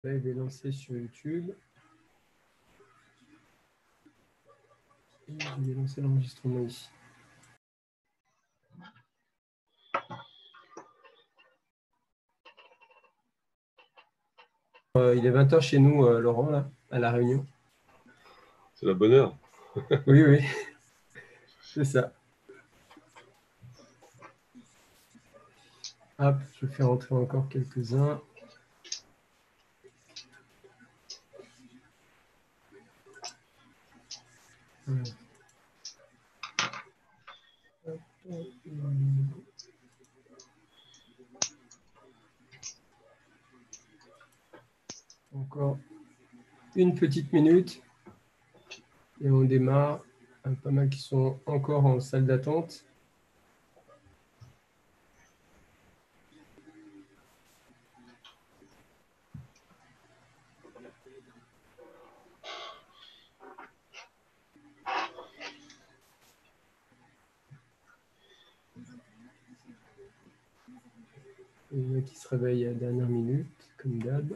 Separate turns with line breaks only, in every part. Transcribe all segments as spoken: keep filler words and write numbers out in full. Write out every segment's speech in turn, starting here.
Là, il est lancé sur YouTube. Et je vais lancer l'enregistrement ici. Euh, il est vingt heures chez nous, euh, Laurent, là, à La Réunion.
C'est la bonne heure.
Oui, oui, c'est ça. Hop, je vais faire entrer encore quelques-uns. Voilà. Encore une petite minute et on démarre. Il y a pas mal qui sont encore en salle d'attente. Il y en a qui se réveillent à la dernière minute, comme d'hab.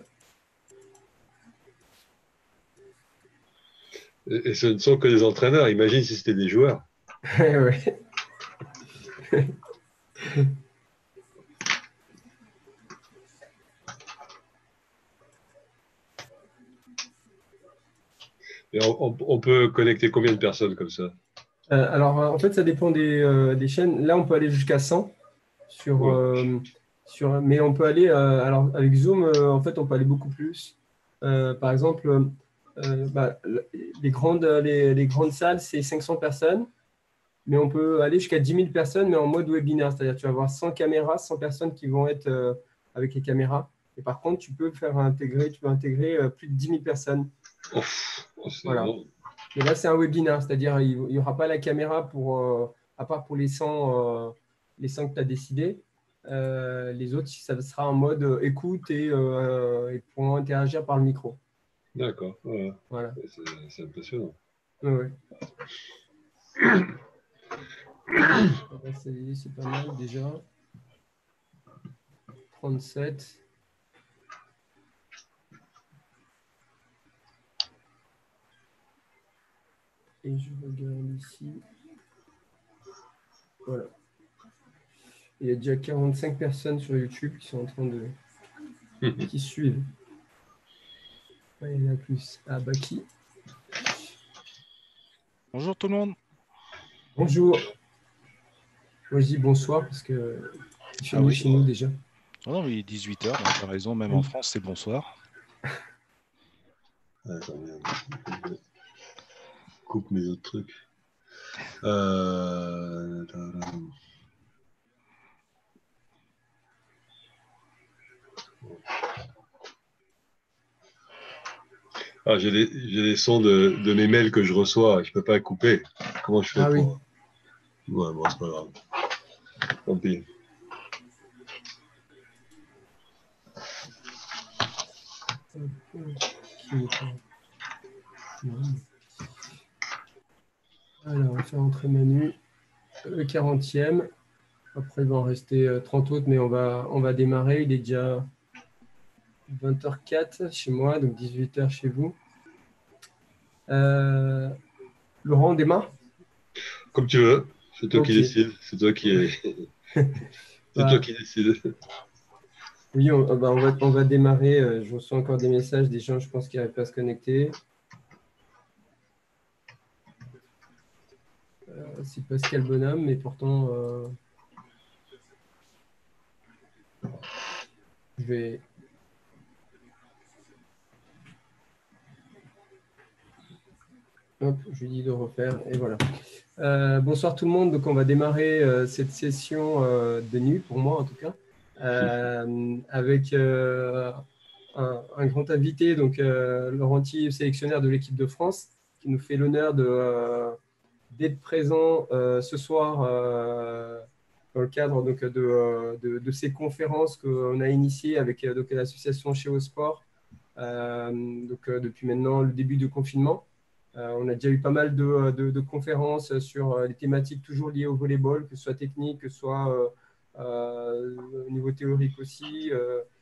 Et, et ce ne sont que des entraîneurs. Imagine si c'était des joueurs.
Ouais.
Et on, on- on peut connecter combien de personnes comme ça?
Euh, alors, euh, en fait, ça dépend des, euh, des chaînes. Là, on peut aller jusqu'à cent sur,
Ouais.
euh, sur, mais on peut aller, euh, alors avec Zoom, euh, en fait, on peut aller beaucoup plus. Euh, par exemple, euh, bah, le- les grandes, les, les grandes salles, c'est cinq cents personnes, mais on peut aller jusqu'à dix mille personnes, mais en mode webinaire. C'est-à-dire, tu vas avoir cent caméras, cent personnes qui vont être euh, avec les caméras. Et par contre, tu peux faire intégrer, tu peux intégrer euh, plus de dix mille personnes.
Ouf, oh, c'est
Voilà.
énorme.
Mais là, c'est un webinaire, c'est-à-dire il n'y aura pas la caméra pour, euh, à part pour les cent, euh, les cent que tu as décidé. Euh, les autres, ça sera en mode euh, écoute et, euh, et pourront interagir par le micro.
D'accord. Voilà.
Voilà.
C'est c'est impressionnant.
Ouais, ouais. Ah bah, c'est c'est pas mal déjà. trente-sept. Et je regarde ici. Voilà. Il y a déjà quarante-cinq personnes sur YouTube qui sont en train de. qui suivent. Ouais, il y en a plus. Ah, Baki.
Bonjour tout le monde.
Bonjour. Moi, je dis bonsoir parce que il fait
Ah
nuit
oui.
chez nous déjà.
Oh non, mais il est dix-huit heures, donc tu as raison, même en
Oui.
France, c'est bonsoir.
Attends, merde. Je coupe mes autres trucs. Euh... Ah, j'ai des, j'ai des sons de, de mes mails que je reçois. Je peux pas couper. Comment je fais
Ah oui.
pour... Ouais, bon, c'est pas grave. Tant pis.
Qui n'est pas- non. Alors, on va faire entrer Manu, le quarantième. Après, il va en rester euh, trente autres, mais on va, on va démarrer. Il est déjà vingt heures quatre chez moi, donc dix-huit heures chez vous. Euh, Laurent, on démarre?
Comme tu veux. C'est toi qui
Ok.
décides. C'est toi qui est... C'est toi
Bah,
qui décides.
oui, on, bah, on va, on va démarrer. Euh, Je reçois encore des messages des gens, je pense, qui n'arrivent pas à se connecter. Euh, c'est Pascal Bonhomme, mais pourtant, euh, je vais. Hop, je lui dis de refaire, et voilà. Euh, bonsoir tout le monde. Donc, on va démarrer euh, cette session euh, de nuit, pour moi en tout cas, euh, avec euh, un, un grand invité, donc euh, Laurent Thier, sélectionneur de l'équipe de France, qui nous fait l'honneur de, euh, d'être présent euh, ce soir euh, dans le cadre donc, de, euh, de, de ces conférences qu'on a initiées avec euh, donc, l'association Chez au Sport euh, donc, euh, depuis maintenant le début du confinement. Euh, on a déjà eu pas mal de, de, de conférences sur euh, les thématiques toujours liées au volleyball, que ce soit technique, que ce soit euh, euh, au niveau théorique aussi. Euh,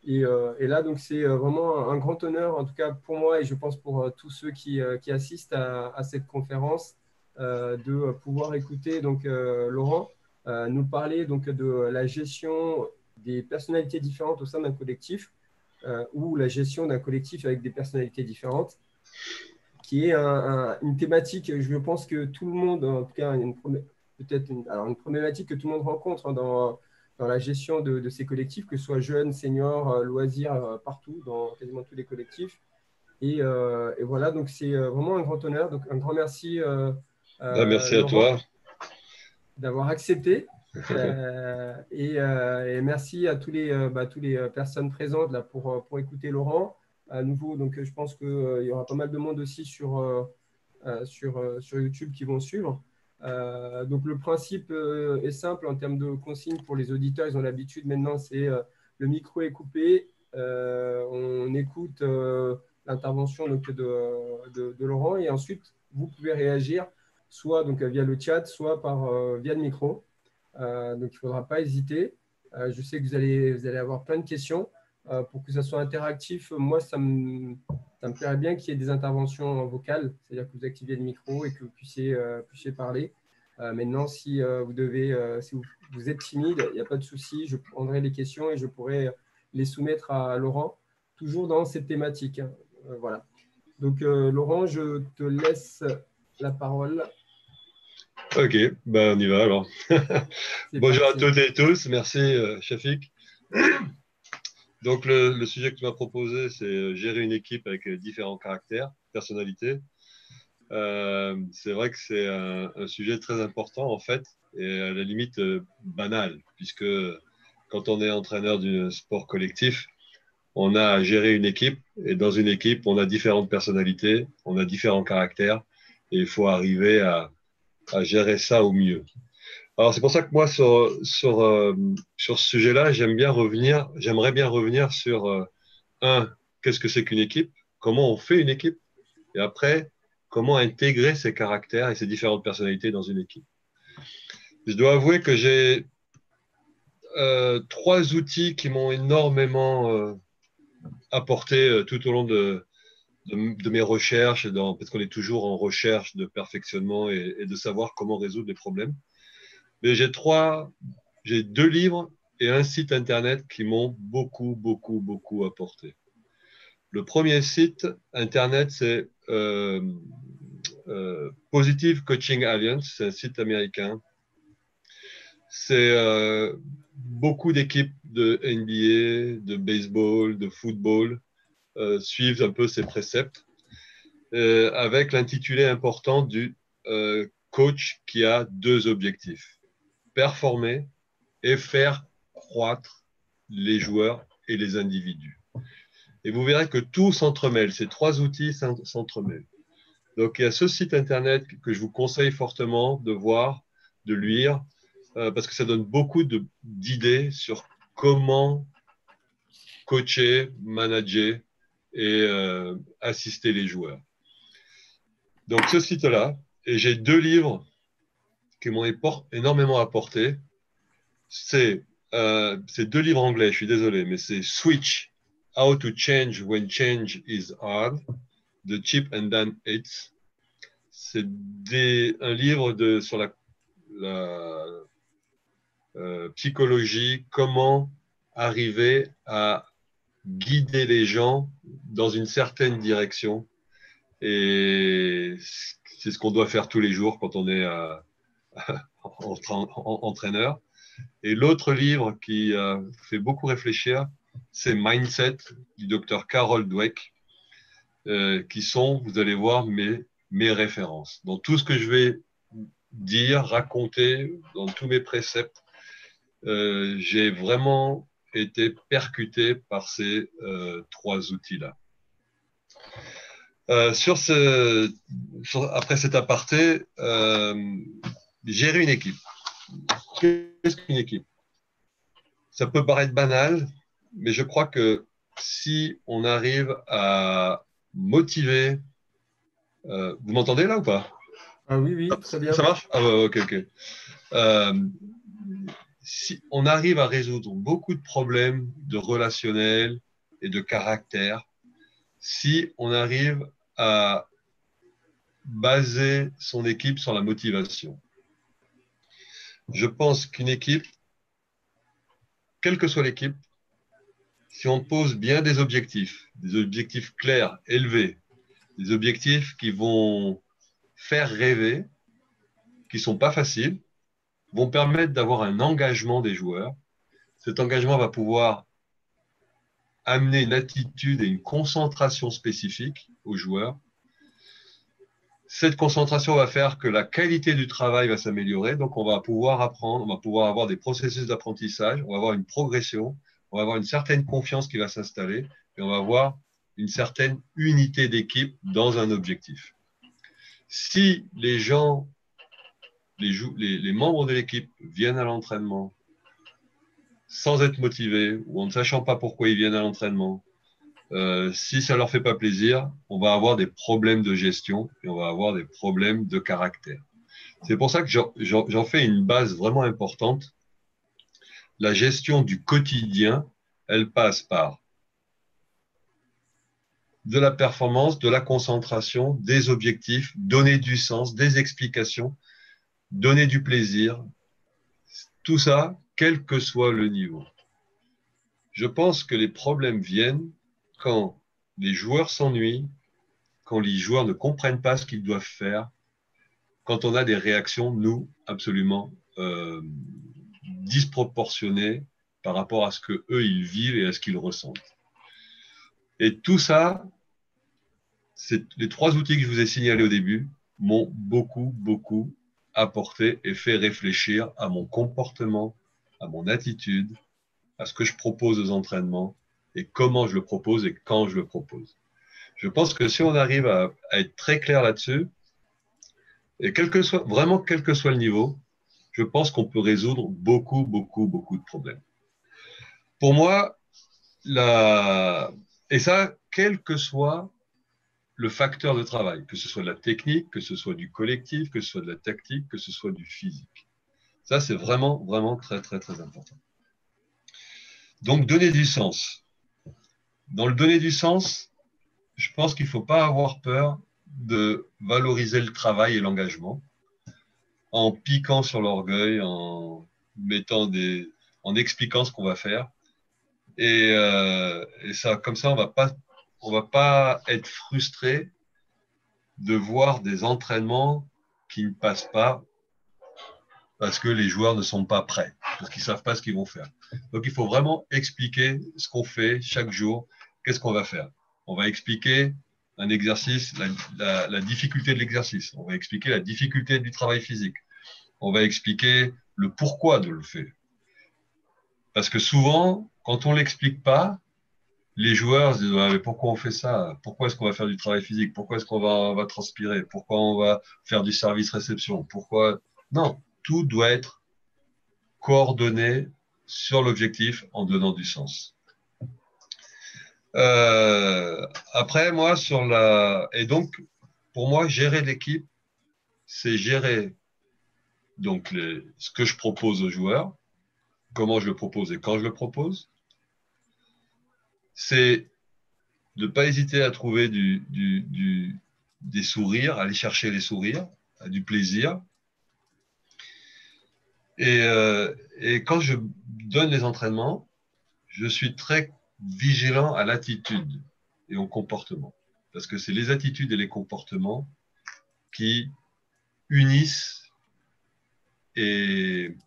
Et, euh, et là, donc, c'est vraiment un grand honneur, en tout cas pour moi et je pense pour euh, tous ceux qui, euh, qui assistent à, à cette conférence, euh, de pouvoir écouter donc, euh, Laurent euh, nous parler donc, de la gestion des personnalités différentes au sein d'un collectif euh, ou la gestion d'un collectif avec des personnalités différentes, qui est un, un, une thématique, je pense que tout le monde, en tout cas, une, peut-être une, alors une problématique que tout le monde rencontre dans, dans la gestion de, de ces collectifs, que ce soit jeunes, seniors, loisirs, partout, dans quasiment tous les collectifs. Et, euh, et voilà, donc c'est vraiment un grand honneur. Donc un grand merci, euh,
Ah, merci
euh,
à
Laurent,
toi.
d'avoir accepté. Euh, et, euh, et merci à tous les, euh, bah, tous les personnes présentes là, pour, pour écouter Laurent. À nouveau, donc je pense qu'il euh, y aura pas mal de monde aussi sur, euh, sur, euh, sur YouTube qui vont suivre. Euh, donc le principe euh, est simple en termes de consignes pour les auditeurs. Ils ont l'habitude maintenant, c'est euh, le micro est coupé, euh, on écoute euh, l'intervention donc, de, de, de Laurent et ensuite vous pouvez réagir soit donc, via le chat, soit par, euh, via le micro. Euh, donc il ne faudra pas hésiter. Euh, je sais que vous allez, vous allez avoir plein de questions. Euh, pour que ça soit interactif, moi, ça me, ça me plairait bien qu'il y ait des interventions vocales, c'est-à-dire que vous activiez le micro et que vous puissiez, euh, puissiez parler. Euh, maintenant, si euh, vous devez, euh, si vous, vous êtes timide, il n'y a pas de souci, je prendrai les questions et je pourrai les soumettre à Laurent, toujours dans cette thématique. Hein. Euh, voilà. Donc, euh, Laurent, je te laisse la parole.
Ok, ben on y va alors. Bonjour
Parti.
à toutes et tous, merci euh, Shafik. Donc le, le sujet que tu m'as proposé, c'est gérer une équipe avec différents caractères, personnalités. Euh, c'est vrai que c'est un, un sujet très important en fait, et à la limite euh, banal, puisque quand on est entraîneur d'un sport collectif, on a à gérer une équipe, et dans une équipe, on a différentes personnalités, on a différents caractères, et il faut arriver à, à gérer ça au mieux. Alors c'est pour ça que moi sur sur euh, sur ce sujet-là, j'aime bien revenir, j'aimerais bien revenir sur euh, un, qu'est-ce que c'est qu'une équipe, comment on fait une équipe, et après comment intégrer ces caractères et ces différentes personnalités dans une équipe. Je dois avouer que j'ai euh, trois outils qui m'ont énormément euh, apporté euh, tout au long de de, de mes recherches, dans, parce qu'on est toujours en recherche de perfectionnement et, et de savoir comment résoudre les problèmes. Mais j'ai trois, j'ai deux livres et un site internet qui m'ont beaucoup, beaucoup, beaucoup apporté. Le premier site internet, c'est euh, euh, Positive Coaching Alliance, c'est un site américain. C'est euh, beaucoup d'équipes de N B A, de baseball, de football euh, suivent un peu ces préceptes. Euh, avec l'intitulé important du euh, coach qui a deux objectifs, performer et faire croître les joueurs et les individus. Et vous verrez que tout s'entremêle, ces trois outils s'entremêlent. Donc il y a ce site internet que je vous conseille fortement de voir, de lire, euh, parce que ça donne beaucoup d'idées sur comment coacher, manager et euh, assister les joueurs. Donc, ce site-là, et j'ai deux livres qui m'ont énormément apporté. C'est euh, deux livres anglais, je suis désolé, mais c'est Switch, How to Change When Change is Hard, de Chip and Dan Yates. C'est un livre de, sur la, la euh, psychologie, comment arriver à guider les gens dans une certaine direction. Et c'est ce qu'on doit faire tous les jours quand on est euh, entraîneur. Et l'autre livre qui euh, fait beaucoup réfléchir, c'est Mindset du docteur Carol Dweck, euh, qui sont, vous allez voir, mes, mes références. Dans tout ce que je vais dire, raconter, dans tous mes préceptes, euh, j'ai vraiment été percuté par ces euh, trois outils-là. Euh, sur ce, sur, après cet aparté, euh, gérer une équipe. Qu'est-ce qu'une équipe? Ça peut paraître banal, mais je crois que si on arrive à motiver, euh, vous m'entendez là ou pas?
Ah oui, oui, très bien.
Ça marche? Ah ouais, ok, ok. Euh, si on arrive à résoudre beaucoup de problèmes de relationnel et de caractère, si on arrive à baser son équipe sur la motivation. Je pense qu'une équipe, quelle que soit l'équipe, si on pose bien des objectifs, des objectifs clairs, élevés, des objectifs qui vont faire rêver, qui ne sont pas faciles, vont permettre d'avoir un engagement des joueurs. Cet engagement va pouvoir amener une attitude et une concentration spécifique aux joueurs. Cette concentration va faire que la qualité du travail va s'améliorer, donc on va pouvoir apprendre, on va pouvoir avoir des processus d'apprentissage, on va avoir une progression, on va avoir une certaine confiance qui va s'installer et on va avoir une certaine unité d'équipe dans un objectif. Si les gens, les, les, les membres de l'équipe viennent à l'entraînement sans être motivés ou en ne sachant pas pourquoi ils viennent à l'entraînement, Euh, si ça leur fait pas plaisir, on va avoir des problèmes de gestion et on va avoir des problèmes de caractère. C'est pour ça que j'en fais une base vraiment importante. La gestion du quotidien, elle passe par de la performance, de la concentration, des objectifs, donner du sens, des explications, donner du plaisir. Tout ça, quel que soit le niveau. Je pense que les problèmes viennent quand les joueurs s'ennuient, quand les joueurs ne comprennent pas ce qu'ils doivent faire, quand on a des réactions, nous, absolument euh, disproportionnées par rapport à ce qu'eux, ils vivent et à ce qu'ils ressentent. Et tout ça, les trois outils que je vous ai signalés au début m'ont beaucoup, beaucoup apporté et fait réfléchir à mon comportement, à mon attitude, à ce que je propose aux entraînements et comment je le propose et quand je le propose. Je pense que si on arrive à, à être très clair là-dessus, et quel que soit, vraiment quel que soit le niveau, je pense qu'on peut résoudre beaucoup, beaucoup, beaucoup de problèmes. Pour moi, la... et ça, quel que soit le facteur de travail, que ce soit de la technique, que ce soit du collectif, que ce soit de la tactique, que ce soit du physique. Ça, c'est vraiment, vraiment très, très, très important. Donc, donner du sens. Dans le donner du sens, je pense qu'il ne faut pas avoir peur de valoriser le travail et l'engagement en piquant sur l'orgueil, en mettant des, en expliquant ce qu'on va faire. Et, euh, et ça, comme ça, on va pas, on va pas être frustré de voir des entraînements qui ne passent pas parce que les joueurs ne sont pas prêts, parce qu'ils ne savent pas ce qu'ils vont faire. Donc, il faut vraiment expliquer ce qu'on fait chaque jour, qu'est-ce qu'on va faire. On va expliquer un exercice, la, la, la difficulté de l'exercice. On va expliquer la difficulté du travail physique. On va expliquer le pourquoi de le faire. Parce que souvent, quand on ne l'explique pas, les joueurs se disent ah, mais pourquoi on fait ça? Pourquoi est-ce qu'on va faire du travail physique? Pourquoi est-ce qu'on va, on va transpirer? Pourquoi on va faire du service-réception? Pourquoi? Non, tout doit être coordonné sur l'objectif en donnant du sens. Euh, après, moi, sur la... Et donc, pour moi, gérer l'équipe, c'est gérer donc les... ce que je propose aux joueurs, comment je le propose et quand je le propose. C'est de ne pas hésiter à trouver du, du, du, des sourires, aller chercher les sourires, du plaisir. Et, euh, et quand je donne les entraînements, je suis très vigilant à l'attitude et au comportement. Parce que c'est les attitudes et les comportements qui unissent et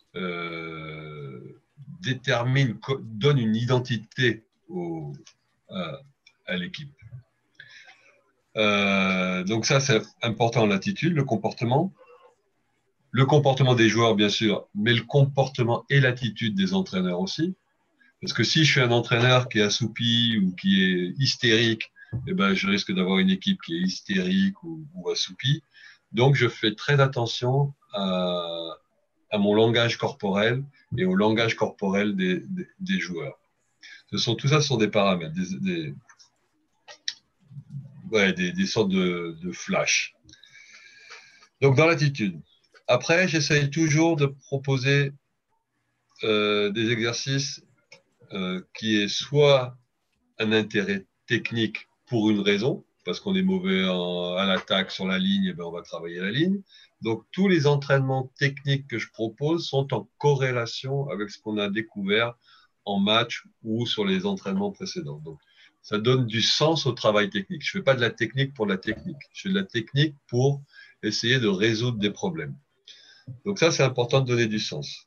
euh, déterminent, donnent une identité au, à, à l'équipe. Euh, donc ça, c'est important, l'attitude, le comportement. Le comportement des joueurs, bien sûr, mais le comportement et l'attitude des entraîneurs aussi. Parce que si je suis un entraîneur qui est assoupi ou qui est hystérique, eh ben, je risque d'avoir une équipe qui est hystérique ou, ou assoupie. Donc, je fais très attention à, à mon langage corporel et au langage corporel des, des, des joueurs. Ce sont, tout ça sont des paramètres, des, des, ouais, des, des sortes de, de flash. Donc, dans l'attitude. Après, j'essaye toujours de proposer euh, des exercices euh, qui est soit un intérêt technique pour une raison, parce qu'on est mauvais en, à l'attaque sur la ligne, et ben on va travailler la ligne. Donc, tous les entraînements techniques que je propose sont en corrélation avec ce qu'on a découvert en match ou sur les entraînements précédents. Donc, ça donne du sens au travail technique. Je ne fais pas de la technique pour la technique. Je fais de la technique pour essayer de résoudre des problèmes. Donc, ça, c'est important de donner du sens.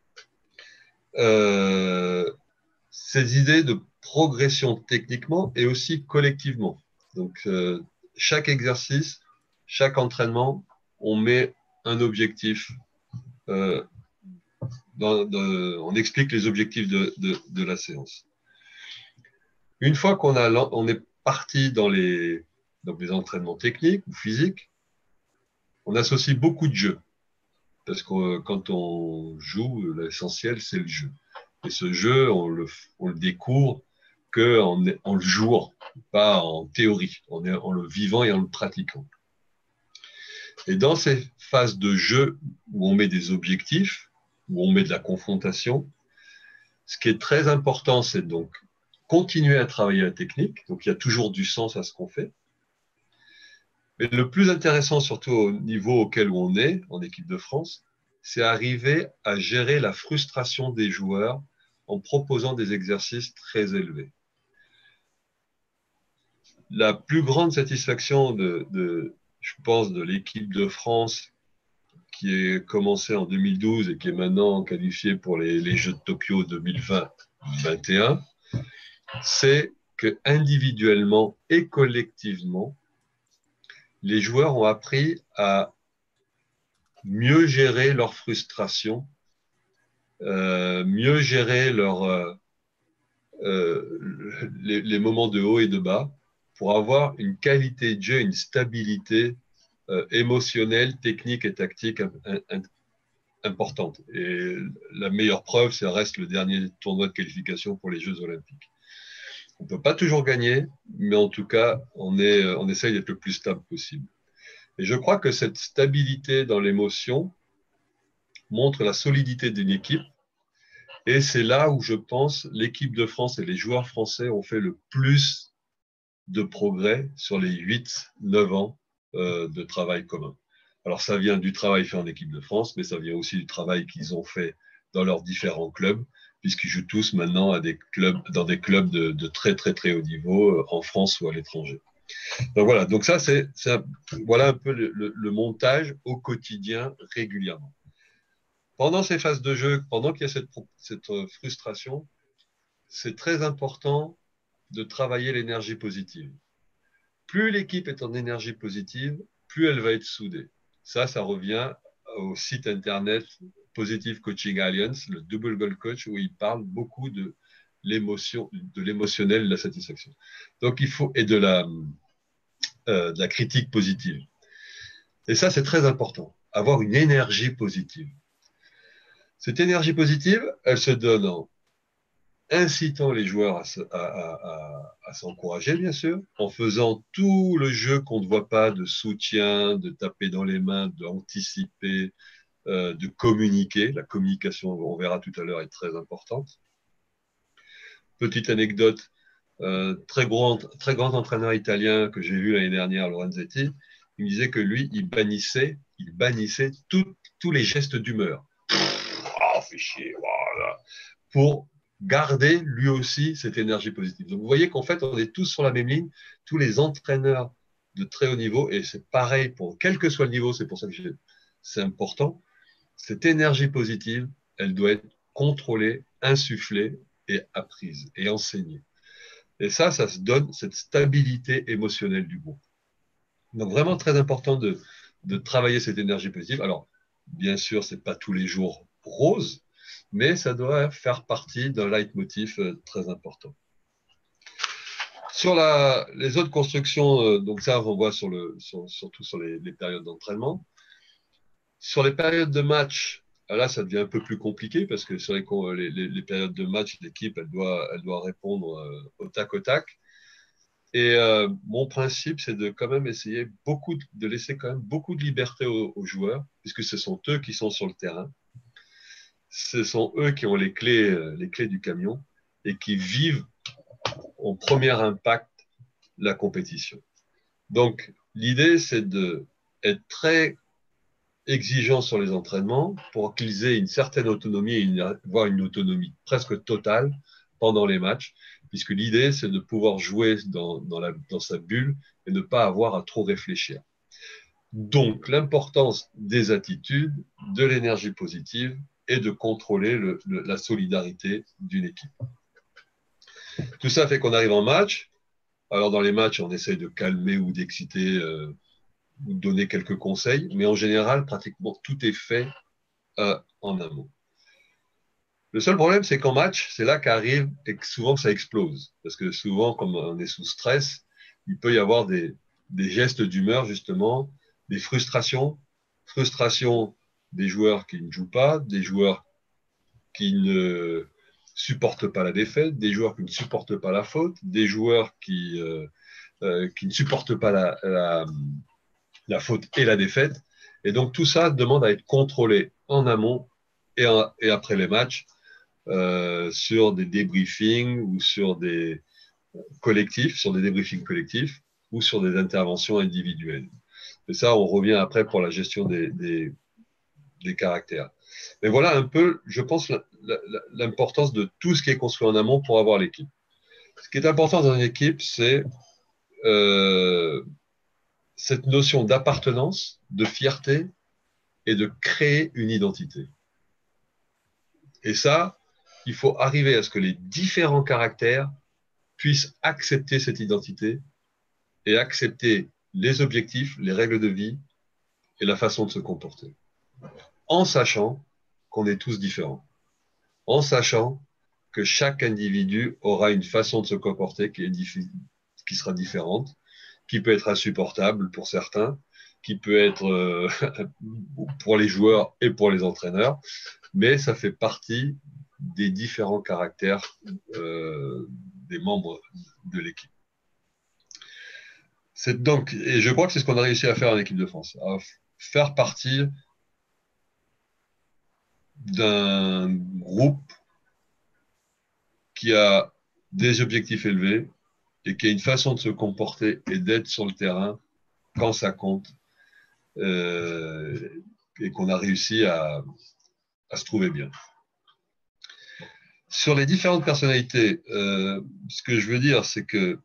Euh, ces idées de progression techniquement et aussi collectivement. Donc, euh, chaque exercice, chaque entraînement, on met un objectif. Euh, dans, de, on explique les objectifs de, de, de la séance. Une fois qu'on a, on est parti dans les, donc les entraînements techniques ou physiques, on associe beaucoup de jeux. Parce que quand on joue, l'essentiel, c'est le jeu. Et ce jeu, on le, on le découvre qu'en en le jouant, pas en théorie, en, en le vivant et en le pratiquant. Et dans ces phases de jeu où on met des objectifs, où on met de la confrontation, ce qui est très important, c'est donc continuer à travailler la technique. Donc, il y a toujours du sens à ce qu'on fait. Mais le plus intéressant, surtout au niveau auquel on est, en équipe de France, c'est arriver à gérer la frustration des joueurs en proposant des exercices très élevés. La plus grande satisfaction, de, de, je pense, de l'équipe de France qui est commencée en deux mille douze et qui est maintenant qualifiée pour les, les Jeux de Tokyo deux mille vingt vingt et un, c'est que individuellement et collectivement, les joueurs ont appris à mieux gérer leur frustration, euh, mieux gérer leur, euh, euh, les, les moments de haut et de bas pour avoir une qualité de jeu, une stabilité euh, émotionnelle, technique et tactique un, un, importante. Et la meilleure preuve, ça reste le dernier tournoi de qualification pour les Jeux Olympiques. On ne peut pas toujours gagner, mais en tout cas, on, est, on essaye d'être le plus stable possible. Et je crois que cette stabilité dans l'émotion montre la solidité d'une équipe. Et c'est là où je pense l'équipe de France et les joueurs français ont fait le plus de progrès sur les huit neuf ans euh, de travail commun. Alors ça vient du travail fait en équipe de France, mais ça vient aussi du travail qu'ils ont fait dans leurs différents clubs, puisqu'ils jouent tous maintenant à des clubs, dans des clubs de, de très très très haut niveau, euh, en France ou à l'étranger. Donc voilà, donc ça c'est, c'est voilà un peu le, le, le montage au quotidien régulièrement. Pendant ces phases de jeu, pendant qu'il y a cette, cette frustration, c'est très important de travailler l'énergie positive. Plus l'équipe est en énergie positive, plus elle va être soudée. Ça, ça revient au site internet Positive Coaching Alliance, le Double Goal Coach, où il parle beaucoup de l'émotion, de l'émotionnel, de la satisfaction. Donc, il faut, et de la, euh, de la critique positive. Et ça, c'est très important, avoir une énergie positive. Cette énergie positive, elle se donne en incitant les joueurs à, à, à, à s'encourager, bien sûr, en faisant tout le jeu qu'on ne voit pas, de soutien, de taper dans les mains, d'anticiper, euh, de communiquer. La communication, on verra tout à l'heure, est très importante. Petite anecdote, euh, très, grand, très grand entraîneur italien que j'ai vu l'année dernière, Lorenzetti, il me disait que lui, il bannissait, il bannissait tout, tous les gestes d'humeur. Oh, fait chier, voilà. Pour garder lui aussi cette énergie positive. Donc vous voyez qu'en fait, on est tous sur la même ligne, tous les entraîneurs de très haut niveau, et c'est pareil pour quel que soit le niveau, c'est pour ça que c'est important. Cette énergie positive, elle doit être contrôlée, insufflée et apprise et enseignée. Et ça, ça se donne cette stabilité émotionnelle du groupe. Donc vraiment très important de, de travailler cette énergie positive. Alors, bien sûr, ce n'est pas tous les jours rose, mais ça doit faire partie d'un leitmotiv très important. Sur la, les autres constructions, donc ça, on voit sur le, sur, surtout sur les, les périodes d'entraînement. Sur les périodes de match, là, ça devient un peu plus compliqué parce que c'est vrai que les, les, les périodes de match, l'équipe, elle doit, elle doit répondre euh, au tac au tac. Et euh, mon principe, c'est de quand même essayer beaucoup de, de laisser quand même beaucoup de liberté aux, aux joueurs, puisque ce sont eux qui sont sur le terrain. ce sont eux qui ont les clés, les clés du camion et qui vivent en premier impact la compétition. Donc, l'idée, c'est d'être très exigeant sur les entraînements pour qu'ils aient une certaine autonomie, une, voire une autonomie presque totale pendant les matchs, puisque l'idée, c'est de pouvoir jouer dans, dans, la, dans sa bulle et ne pas avoir à trop réfléchir. Donc, l'importance des attitudes, de l'énergie positive et de contrôler le, le, la solidarité d'une équipe. Tout ça fait qu'on arrive en match. Alors, dans les matchs, on essaye de calmer ou d'exciter, euh, ou de donner quelques conseils, mais en général, pratiquement tout est fait euh, en amont. Le seul problème, c'est qu'en match, c'est là qu'arrive et que souvent ça explose. Parce que souvent, comme on est sous stress, il peut y avoir des, des gestes d'humeur, justement, des frustrations, frustrations des joueurs qui ne jouent pas, des joueurs qui ne supportent pas la défaite, des joueurs qui ne supportent pas la faute, des joueurs qui, euh, euh, qui ne supportent pas la, la, la faute et la défaite. Et donc tout ça demande à être contrôlé en amont et, en, et après les matchs euh, sur des débriefings ou sur des collectifs, sur des débriefings collectifs ou sur des interventions individuelles. Et ça, on revient après pour la gestion des, des, des caractères. Mais voilà un peu, je pense, l'importance de tout ce qui est construit en amont pour avoir l'équipe. Ce qui est important dans une équipe, c'est euh, cette notion d'appartenance, de fierté et de créer une identité. Et ça, il faut arriver à ce que les différents caractères puissent accepter cette identité et accepter les objectifs, les règles de vie et la façon de se comporter. En sachant qu'on est tous différents. En sachant que chaque individu aura une façon de se comporter qui, est qui sera différente, qui peut être insupportable pour certains, qui peut être euh, pour les joueurs et pour les entraîneurs, mais ça fait partie des différents caractères euh, des membres de l'équipe. C'est donc, et je crois que c'est ce qu'on a réussi à faire en équipe de France, à faire partie d'un groupe qui a des objectifs élevés et qui a une façon de se comporter et d'être sur le terrain quand ça compte, euh, et qu'on a réussi à, à se trouver bien. Sur les différentes personnalités, euh, ce que je veux dire, c'est que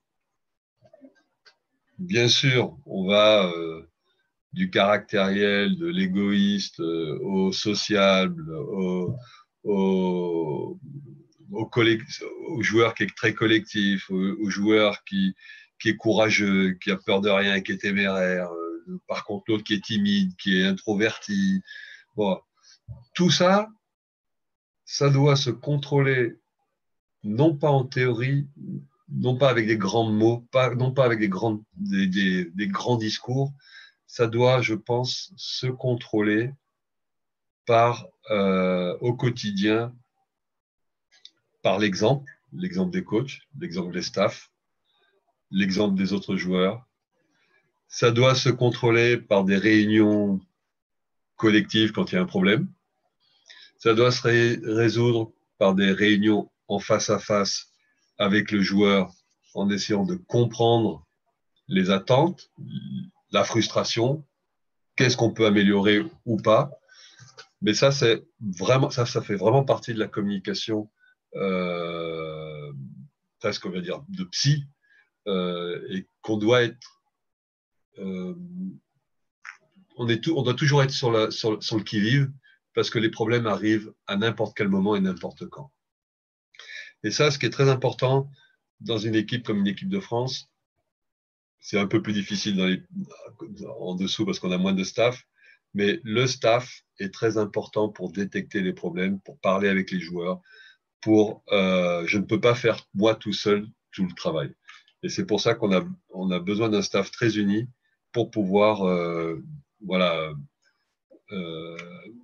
bien sûr, on va euh, du caractériel, de l'égoïste, euh, au sociable, au, au, au, au joueur qui est très collectif, au, au joueur qui, qui est courageux, qui a peur de rien, qui est téméraire. Euh, par contre, l'autre qui est timide, qui est introverti. Bon, tout ça, ça doit se contrôler, non pas en théorie, non pas avec des grands mots, pas, non pas avec des grands, des, des, des grands discours. Ça doit, je pense, se contrôler par, euh, au quotidien, par l'exemple, l'exemple des coachs, l'exemple des staffs, l'exemple des autres joueurs. Ça doit se contrôler par des réunions collectives quand il y a un problème. Ça doit se ré- résoudre par des réunions en face à face avec le joueur en essayant de comprendre les attentes, la frustration, qu'est-ce qu'on peut améliorer ou pas. Mais ça, c'est vraiment, ça, ça fait vraiment partie de la communication, euh, presque on va dire de psy, euh, et qu'on doit être, euh, on, est tout, on doit toujours être sur, la, sur, sur le qui-vive parce que les problèmes arrivent à n'importe quel moment et n'importe quand. Et ça, ce qui est très important dans une équipe comme une équipe de France, c'est un peu plus difficile dans les, en dessous parce qu'on a moins de staff, mais le staff est très important pour détecter les problèmes, pour parler avec les joueurs, pour, euh, je ne peux pas faire moi tout seul tout le travail. Et c'est pour ça qu'on a, on a besoin d'un staff très uni pour pouvoir, euh, voilà, euh,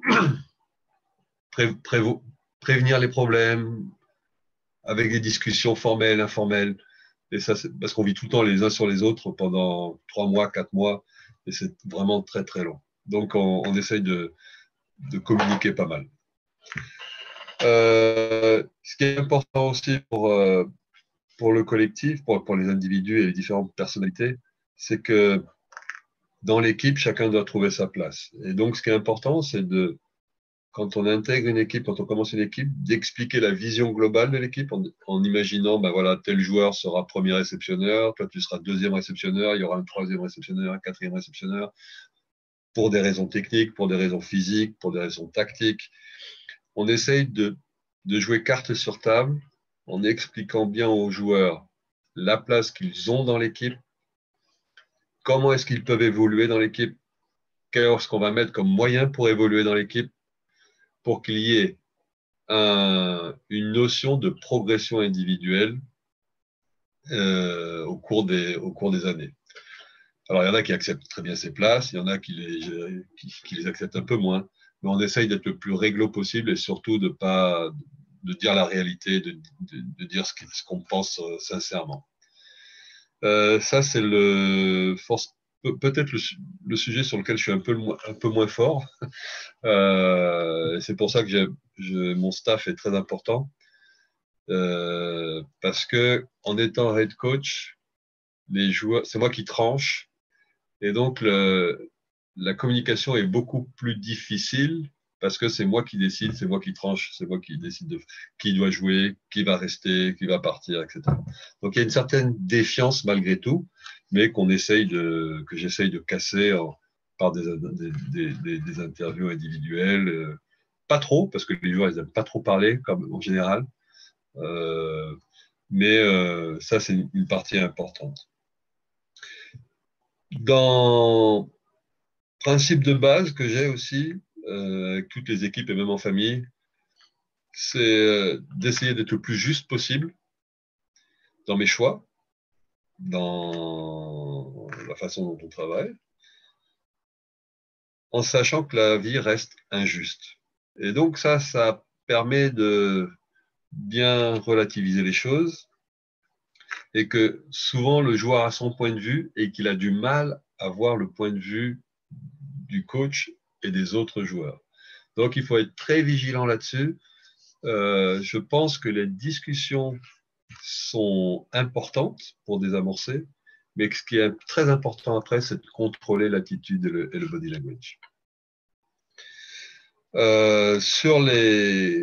pré, pré, prévenir les problèmes avec des discussions formelles, informelles. Et ça, c'est parce qu'on vit tout le temps les uns sur les autres pendant trois mois, quatre mois, et c'est vraiment très, très long. Donc, on, on essaye de, de communiquer pas mal. Euh, ce qui est important aussi pour, euh, pour le collectif, pour, pour les individus et les différentes personnalités, c'est que dans l'équipe, chacun doit trouver sa place. Et donc, ce qui est important, c'est de, quand on intègre une équipe, quand on commence une équipe, d'expliquer la vision globale de l'équipe en, en imaginant, ben voilà, tel joueur sera premier réceptionneur, toi tu seras deuxième réceptionneur, il y aura un troisième réceptionneur, un quatrième réceptionneur, pour des raisons techniques, pour des raisons physiques, pour des raisons tactiques. On essaye de, de jouer carte sur table en expliquant bien aux joueurs la place qu'ils ont dans l'équipe, comment est-ce qu'ils peuvent évoluer dans l'équipe, qu'est-ce qu'on va mettre comme moyen pour évoluer dans l'équipe, pour qu'il y ait un, une notion de progression individuelle euh, au, cours des, au cours des années. Alors, il y en a qui acceptent très bien ces places, il y en a qui les, qui, qui les acceptent un peu moins, mais on essaye d'être le plus réglo possible et surtout de pas de dire la réalité, de, de, de dire ce qu'on pense euh, sincèrement. Euh, ça, c'est le force, peut-être le, le sujet sur lequel je suis un peu, un peu moins fort. Euh, c'est pour ça que je, mon staff est très important. Euh, parce que en étant head coach, les joueurs, c'est moi qui tranche. Et donc, le, la communication est beaucoup plus difficile parce que c'est moi qui décide, c'est moi qui tranche, c'est moi qui décide de qui doit jouer, qui va rester, qui va partir, et cetera. Donc, il y a une certaine défiance malgré tout, mais qu'on essaye de, que j'essaye de casser en, par des, des, des, des interviews individuelles. Euh, pas trop, parce que les joueurs, ils n'aiment pas trop parler, comme en général. Euh, mais euh, ça, c'est une, une partie importante. Dans principe de base que j'ai aussi, euh, avec toutes les équipes et même en famille, c'est euh, d'essayer d'être le plus juste possible dans mes choix, dans la façon dont on travaille, en sachant que la vie reste injuste. Et donc ça, ça permet de bien relativiser les choses et que souvent le joueur a son point de vue et qu'il a du mal à voir le point de vue du coach et des autres joueurs. Donc, il faut être très vigilant là-dessus. Euh, je pense que les discussions sont importantes pour désamorcer, mais ce qui est très important après, c'est de contrôler l'attitude et le, et le body language. Euh, sur les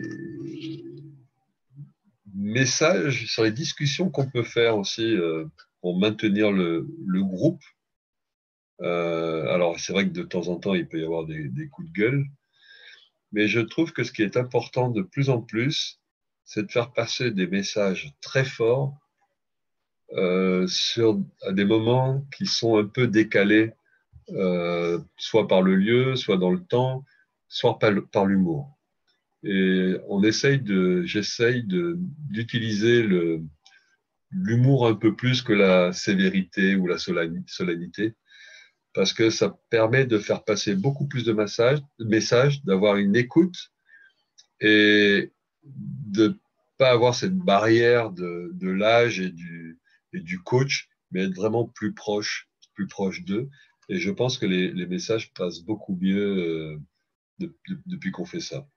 messages, sur les discussions qu'on peut faire aussi euh, pour maintenir le, le groupe, euh, alors c'est vrai que de temps en temps, il peut y avoir des, des coups de gueule, mais je trouve que ce qui est important de plus en plus, c'est de faire passer des messages très forts euh, sur à des moments qui sont un peu décalés, euh, soit par le lieu, soit dans le temps, soit par, par l'humour. Et on essaye de, j'essaye de, d'utiliser le, l'humour un peu plus que la sévérité ou la solennité, parce que ça permet de faire passer beaucoup plus de messages, messages d'avoir une écoute et de ne pas avoir cette barrière de, de l'âge et du, et du coach, mais être vraiment plus proche, plus proche d'eux. Et je pense que les, les messages passent beaucoup mieux euh, de, de, depuis qu'on fait ça.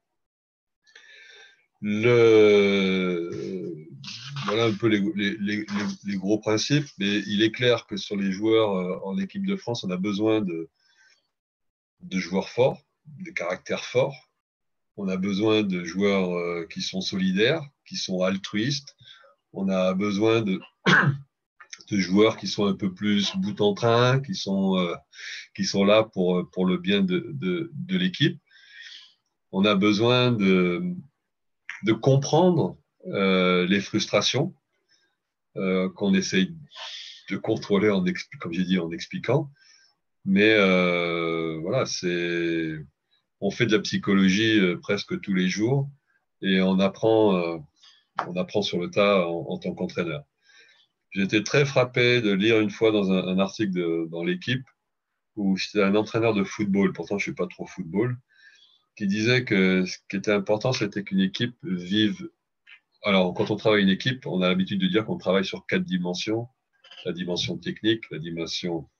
Le, voilà un peu les, les, les, les gros principes, mais il est clair que sur les joueurs euh, en équipe de France, on a besoin de, de joueurs forts, de caractères forts. On a besoin de joueurs euh, qui sont solidaires, qui sont altruistes. On a besoin de, de joueurs qui sont un peu plus bout en train, qui sont, euh, qui sont là pour, pour le bien de, de, de l'équipe. On a besoin de, de comprendre euh, les frustrations euh, qu'on essaye de contrôler, en comme j'ai dit, en expliquant. Mais euh, voilà, c'est, on fait de la psychologie euh, presque tous les jours et on apprend, euh, on apprend sur le tas en, en tant qu'entraîneur. J'ai été très frappé de lire une fois dans un, un article de, dans l'équipe où c'était un entraîneur de football, pourtant je suis pas trop football, qui disait que ce qui était important, c'était qu'une équipe vive. Alors, quand on travaille une équipe, on a l'habitude de dire qu'on travaille sur quatre dimensions. La dimension technique, la dimension,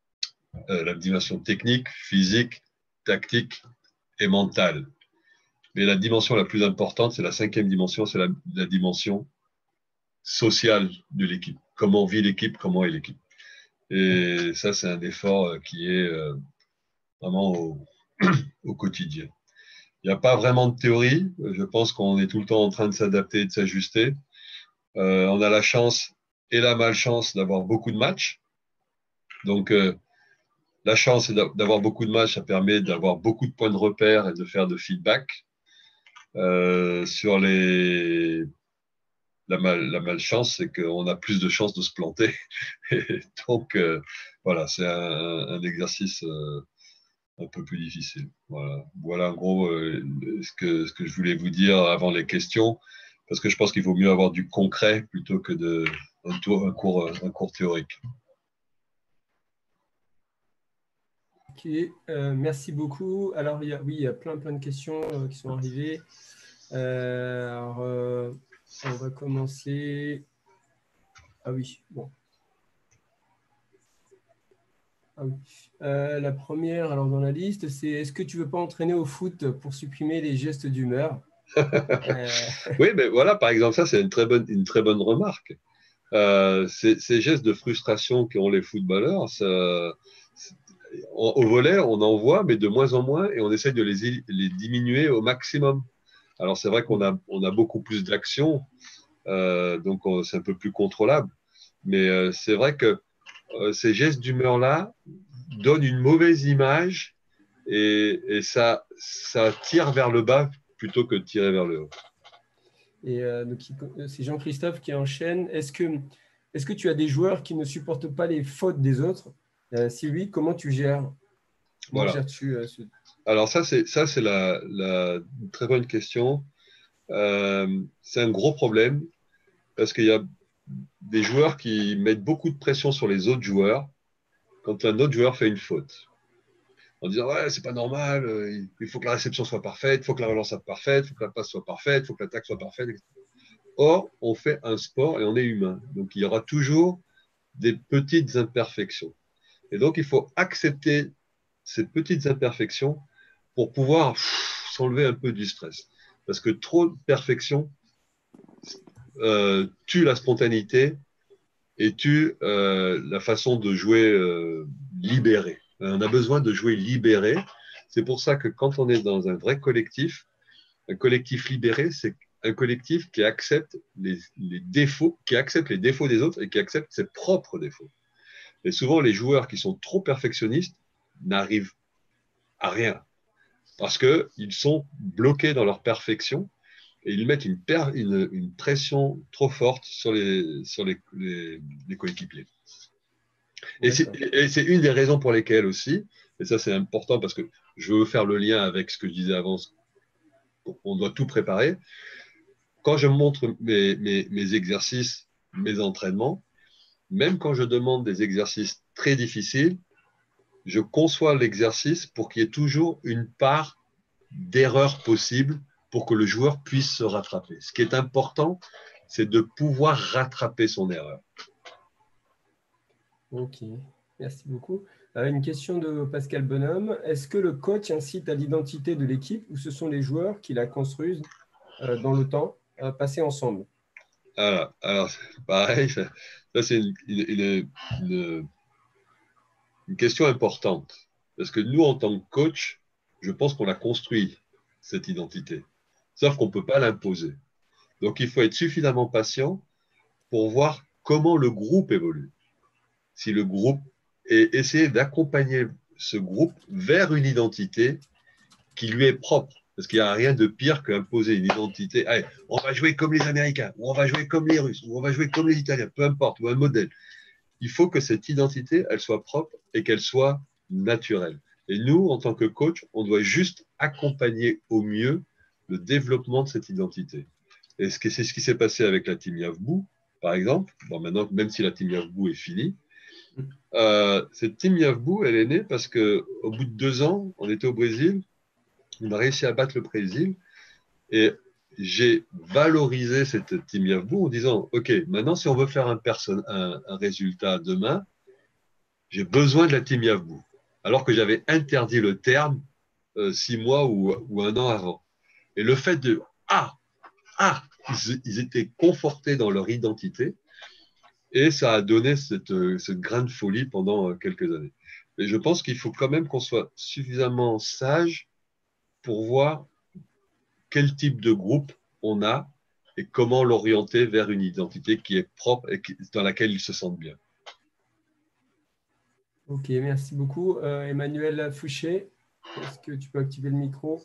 euh, la dimension technique, physique, tactique et mentale. Mais la dimension la plus importante, c'est la cinquième dimension, c'est la, la dimension sociale de l'équipe. Comment vit l'équipe, comment est l'équipe. Et ça, c'est un effort qui est euh, vraiment au, au quotidien. Il n'y a pas vraiment de théorie. Je pense qu'on est tout le temps en train de s'adapter et de s'ajuster. Euh, on a la chance et la malchance d'avoir beaucoup de matchs. Donc, euh, la chance, c'est d'avoir beaucoup de matchs. Ça permet d'avoir beaucoup de points de repère et de faire de feedback. Euh, sur les... La, mal, la malchance, c'est qu'on a plus de chances de se planter. Et donc, euh, voilà, c'est un, un exercice euh, un peu plus difficile. Voilà, voilà en gros euh, ce, que, ce que je voulais vous dire avant les questions, parce que je pense qu'il vaut mieux avoir du concret plutôt que de, un, tour, un, cours, un cours théorique.
Ok, euh, merci beaucoup. Alors, il y a, oui, il y a plein, plein de questions euh, qui sont arrivées. Euh, alors, euh, on va commencer. Ah oui, bon. Ah oui. Euh, la première, alors dans la liste, c'est est-ce que tu ne veux pas entraîner au foot pour supprimer les gestes d'humeur? euh...
Oui, mais voilà, par exemple, ça, c'est une très bonne, une très bonne remarque. Euh, ces, ces gestes de frustration qu'ont les footballeurs, ça, au volet, on en voit, mais de moins en moins, et on essaie de les, les diminuer au maximum. Alors, c'est vrai qu'on a, on a beaucoup plus d'actions, euh, donc c'est un peu plus contrôlable. Mais euh, c'est vrai que euh, ces gestes d'humeur-là donnent une mauvaise image et, et ça, ça tire vers le bas plutôt que de tirer vers le haut.
Et euh, donc, c'est Jean-Christophe qui enchaîne. Est-ce que, est-ce que tu as des joueurs qui ne supportent pas les fautes des autres? euh, Si oui, comment tu gères? Comment
Voilà.
gères-tu euh, ce...
Alors ça, c'est, ça, c'est la, la très bonne question. Euh, c'est un gros problème parce qu'il y a des joueurs qui mettent beaucoup de pression sur les autres joueurs quand un autre joueur fait une faute. En disant, ouais, c'est pas normal, euh, il faut que la réception soit parfaite, il faut que la relance soit parfaite, il faut que la passe soit parfaite, il faut que l'attaque soit parfaite, et cetera. Or, on fait un sport et on est humain. Donc, il y aura toujours des petites imperfections. Et donc, il faut accepter ces petites imperfections pour pouvoir pff, s'enlever un peu du stress. Parce que trop de perfection euh, tue la spontanéité et tue euh, la façon de jouer euh, libéré. On a besoin de jouer libéré. C'est pour ça que quand on est dans un vrai collectif, un collectif libéré, c'est un collectif qui accepte les, les défauts, qui accepte les défauts des autres et qui accepte ses propres défauts. Et souvent, les joueurs qui sont trop perfectionnistes n'arrivent à rien parce qu'ils sont bloqués dans leur perfection et ils mettent une, per, une, une pression trop forte sur les, sur les, les, les coéquipiers. Et c'est une des raisons pour lesquelles aussi, et ça c'est important parce que je veux faire le lien avec ce que je disais avant, on doit tout préparer. Quand je montre mes, mes, mes exercices, mes entraînements, même quand je demande des exercices très difficiles, je conçois l'exercice pour qu'il y ait toujours une part d'erreur possible pour que le joueur puisse se rattraper. Ce qui est important, c'est de pouvoir rattraper son erreur.
Ok, merci beaucoup. Euh, une question de Pascal Bonhomme. Est-ce que le coach incite à l'identité de l'équipe ou ce sont les joueurs qui la construisent euh, dans le temps, euh, passés ensemble?
Alors, alors pareil, ça, ça c'est une, une, une, une question importante. Parce que nous, en tant que coach, je pense qu'on a construit cette identité. Sauf qu'on ne peut pas l'imposer. Donc, il faut être suffisamment patient pour voir comment le groupe évolue. Si le groupe et essayer d'accompagner ce groupe vers une identité qui lui est propre. Parce qu'il n'y a rien de pire qu'imposer une identité. Allez, on va jouer comme les Américains, ou on va jouer comme les Russes, ou on va jouer comme les Italiens, peu importe, ou un modèle. Il faut que cette identité, elle soit propre et qu'elle soit naturelle. Et nous, en tant que coach, on doit juste accompagner au mieux le développement de cette identité. Et c'est ce qui s'est passé avec la Team Yavbou, par exemple. Bon, maintenant, même si la Team Yavbou est finie, euh, cette Team Yavbou, elle est née parce qu'au bout de deux ans, on était au Brésil, on a réussi à battre le Brésil et j'ai valorisé cette Team Yavbou en disant, OK, maintenant, si on veut faire un, person- un, un résultat demain, j'ai besoin de la Team Yavbou. Alors que j'avais interdit le terme euh, six mois ou, ou un an avant. Et le fait de ah, ah, ils, ils étaient confortés dans leur identité et ça a donné cette, cette grain de folie pendant quelques années. Et je pense qu'il faut quand même qu'on soit suffisamment sage pour voir quel type de groupe on a et comment l'orienter vers une identité qui est propre et qui, dans laquelle ils se sentent bien.
Ok, merci beaucoup. Euh, Emmanuel Fouché, est-ce que tu peux activer le micro?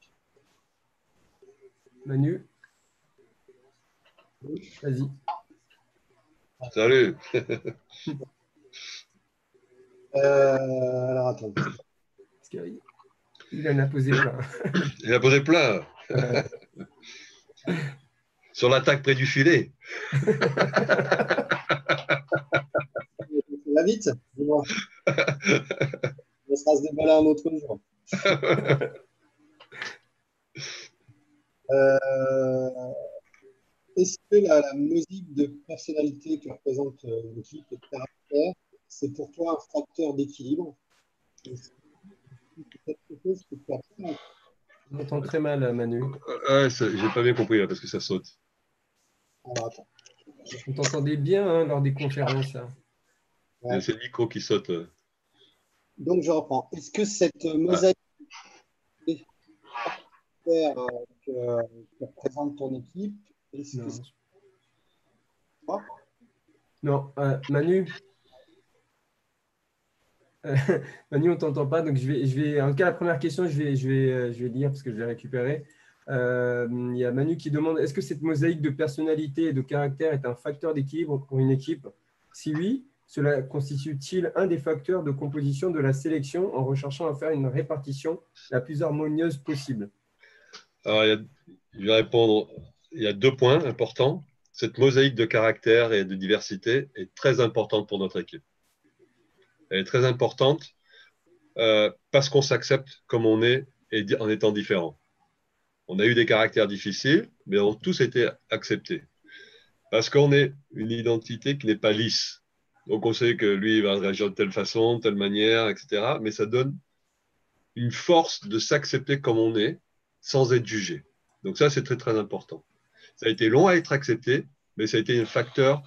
Manu? Vas-y.
Salut.
Euh, alors, attends.
Parce qu'il il en a posé plein.
Il a posé plein.
Ouais.
Sur l'attaque près du filet.
Ça va vite, dis-moi. On sera se déballer un autre jour. Euh, Est-ce que la, la mosaïque de personnalité que représente euh, l'équipe et de caractère, c'est pour toi un facteur d'équilibre? Est-ce que c'est quelque chose que tu as fait?
On entend très mal, Manu.
Ouais, j'ai pas bien compris là, parce que ça saute.
Alors, attends.
On t'entendait bien hein, lors des conférences. Là.
Ouais.
C'est le micro qui saute.
Donc, je reprends. Est-ce que cette mosaïque de caractère euh, que, que représente ton équipe, est-ce
Non,
que c'est
je... non euh, Manu euh, Manu, on ne t'entend pas, donc je vais, je vais, en tout cas, la première question, je vais, je vais, je vais lire parce que je l'ai récupérée. Euh, il y a Manu qui demande, est-ce que cette mosaïque de personnalité et de caractère est un facteur d'équilibre pour une équipe? Si oui, cela constitue-t-il un des facteurs de composition de la sélection en recherchant à faire une répartition la plus harmonieuse possible?
Alors, il y a, je vais répondre, il y a deux points importants. Cette mosaïque de caractère et de diversité est très importante pour notre équipe. Elle est très importante euh, parce qu'on s'accepte comme on est et en étant différent. On a eu des caractères difficiles, mais on a tous été acceptés. Parce qu'on est une identité qui n'est pas lisse. Donc, on sait que lui, il va réagir de telle façon, de telle manière, et cetera. Mais ça donne une force de s'accepter comme on est sans être jugé. Donc, ça, c'est très, très important. Ça a été long à être accepté, mais ça a été un facteur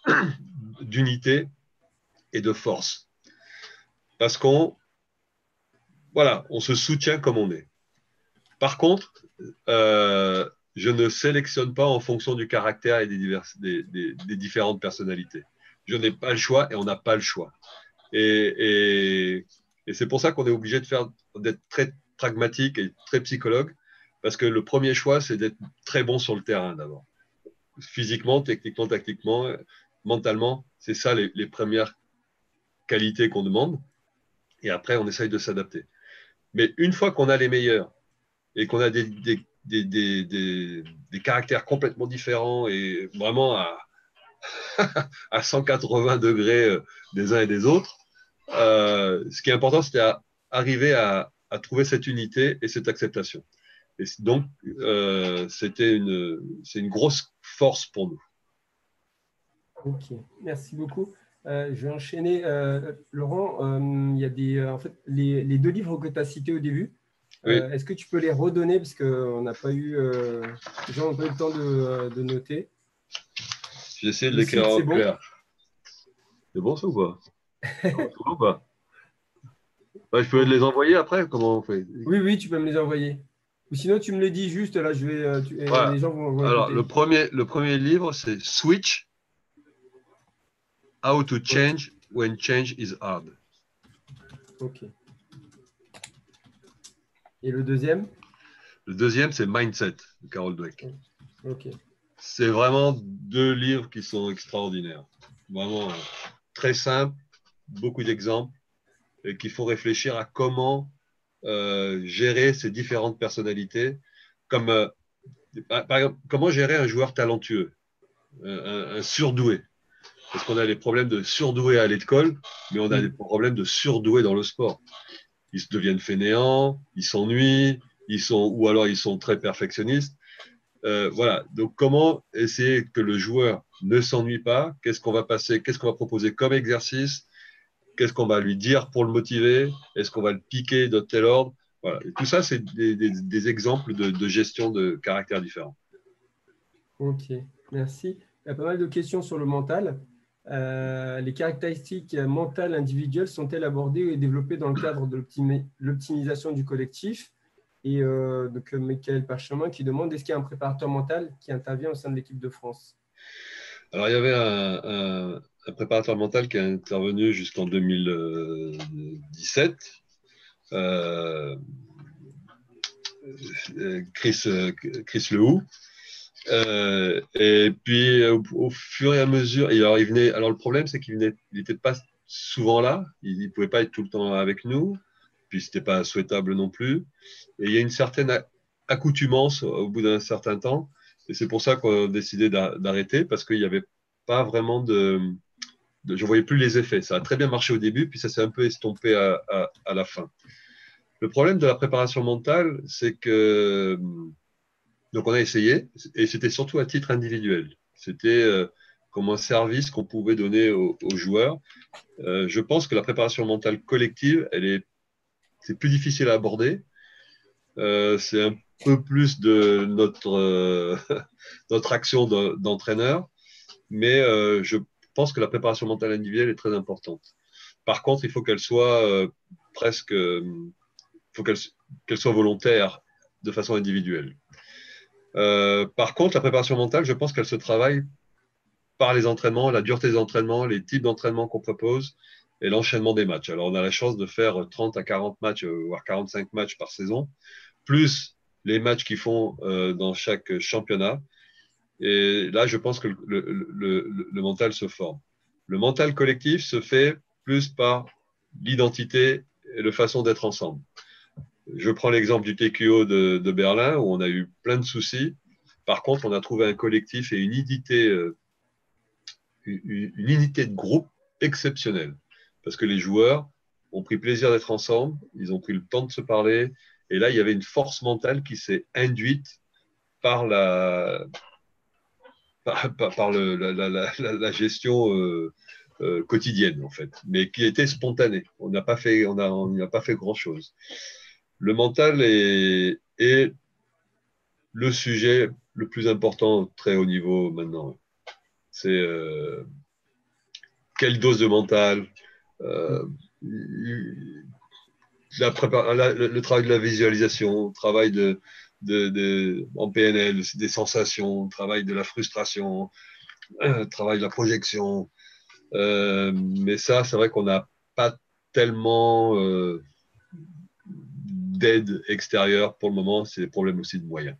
d'unité et de force. Parce qu'on voilà, on se soutient comme on est. Par contre, euh, je ne sélectionne pas en fonction du caractère et des, divers, des, des, des différentes personnalités. Je n'ai pas le choix et on n'a pas le choix. Et, et, et c'est pour ça qu'on est obligé de faire, d'être très pragmatique et très psychologue, parce que le premier choix, c'est d'être très bon sur le terrain d'abord. Physiquement, techniquement, tactiquement, mentalement, c'est ça les, les premières qualités qu'on demande. Et après, on essaye de s'adapter. Mais une fois qu'on a les meilleurs et qu'on a des, des, des, des, des, des caractères complètement différents et vraiment à, à cent quatre-vingts degrés des uns et des autres, euh, ce qui est important, c'est d'arriver à, à trouver cette unité et cette acceptation. Et donc, euh, c'était une, c'est une grosse force pour nous.
Ok, merci beaucoup. Euh, je vais enchaîner. Euh, Laurent, euh, il y a des, euh, en fait, les, les deux livres que tu as cités au début, euh, oui. Est-ce que tu peux les redonner parce qu'on n'a pas eu, euh, les gens n'ont pas eu le temps de, de noter.
J'ai essayé de l'écrire en clair. C'est bon ça ou pas? C'est bon ou pas? Ouais, je peux les envoyer après? Comment on fait?
Oui, oui, tu peux me les envoyer. Ou sinon, tu me les dis juste, là, je vais, tu,
voilà.
Les gens vont, vont
Alors,
écouter.
le premier, le premier livre, c'est Switch, How to Change When Change is Hard.
Ok. Et le deuxième?
Le deuxième, c'est Mindset, de Carol Dweck.
Ok.
C'est vraiment deux livres qui sont extraordinaires. Vraiment très simples, beaucoup d'exemples, et qui font réfléchir à comment euh, gérer ces différentes personnalités. Comme, euh, par exemple, comment gérer un joueur talentueux, un, un surdoué. Parce qu'on a des problèmes de surdoué à l'école, mais on a des problèmes de surdoué dans le sport. Ils se deviennent fainéants, ils s'ennuient, ils sont, ou alors ils sont très perfectionnistes. Euh, voilà. Donc, comment essayer que le joueur ne s'ennuie pas? Qu'est-ce qu'on va passer? Qu'est-ce qu'on va proposer comme exercice? Qu'est-ce qu'on va lui dire pour le motiver? Est-ce qu'on va le piquer de tel ordre? Voilà. Et tout ça, c'est des, des, des exemples de, de gestion de caractères différents.
Ok, merci. Il y a pas mal de questions sur le mental. Euh, les caractéristiques mentales individuelles sont-elles abordées et développées dans le cadre de l'optimisation du collectif? Et euh, donc, Michael Parchemin qui demande, est-ce qu'il y a un préparateur mental qui intervient au sein de l'équipe de France?
Alors, il y avait un, un, un préparateur mental qui est intervenu jusqu'en deux mille dix-sept, euh, Chris, Chris Lehoux. Euh, et puis, au, au fur et à mesure, et alors, il venait, alors le problème, c'est qu'il n'était pas souvent là, il ne pouvait pas être tout le temps avec nous, puis ce n'était pas souhaitable non plus. Et il y a une certaine accoutumance au bout d'un certain temps, et c'est pour ça qu'on a décidé d'arrêter, parce qu'il n'y avait pas vraiment de, de... Je ne voyais plus les effets. Ça a très bien marché au début, puis ça s'est un peu estompé à, à, à la fin. Le problème de la préparation mentale, c'est que donc, on a essayé, et c'était surtout à titre individuel. C'était euh, comme un service qu'on pouvait donner aux, aux joueurs. Euh, je pense que la préparation mentale collective, elle est, c'est plus difficile à aborder. Euh, c'est un peu plus de notre, euh, notre action de, d'entraîneur, mais euh, je pense que la préparation mentale individuelle est très importante. Par contre, il faut qu'elle soit euh, presque, euh, il faut qu'elle, qu'elle soit volontaire de façon individuelle. Euh, par contre, la préparation mentale, je pense qu'elle se travaille par les entraînements, la dureté des entraînements, les types d'entraînements qu'on propose et l'enchaînement des matchs. Alors, on a la chance de faire trente à quarante matchs, voire quarante-cinq matchs par saison, plus les matchs qu'ils font euh, dans chaque championnat. Et là, je pense que le, le, le, le mental se forme. Le mental collectif se fait plus par l'identité et la façon d'être ensemble. Je prends l'exemple du T Q O de, de Berlin, où on a eu plein de soucis. Par contre, on a trouvé un collectif et une unité, euh, une, une unité de groupe exceptionnelle. Parce que les joueurs ont pris plaisir d'être ensemble, ils ont pris le temps de se parler. Et là, il y avait une force mentale qui s'est induite par la, par, par, par le, la, la, la, la gestion euh, euh, quotidienne, en fait, mais qui était spontanée. On n'a pas fait, on a, on n'a pas fait grand-chose. Le mental est, est le sujet le plus important très haut niveau maintenant. C'est euh, quelle dose de mental, euh, la prépa- la, le, le travail de la visualisation, le travail de, de, de, en P N L, des sensations, le travail de la frustration, le travail de la projection. Euh, mais ça, c'est vrai qu'on n'a pas tellement euh, d'aide extérieure pour le moment. C'est des problèmes aussi de moyens.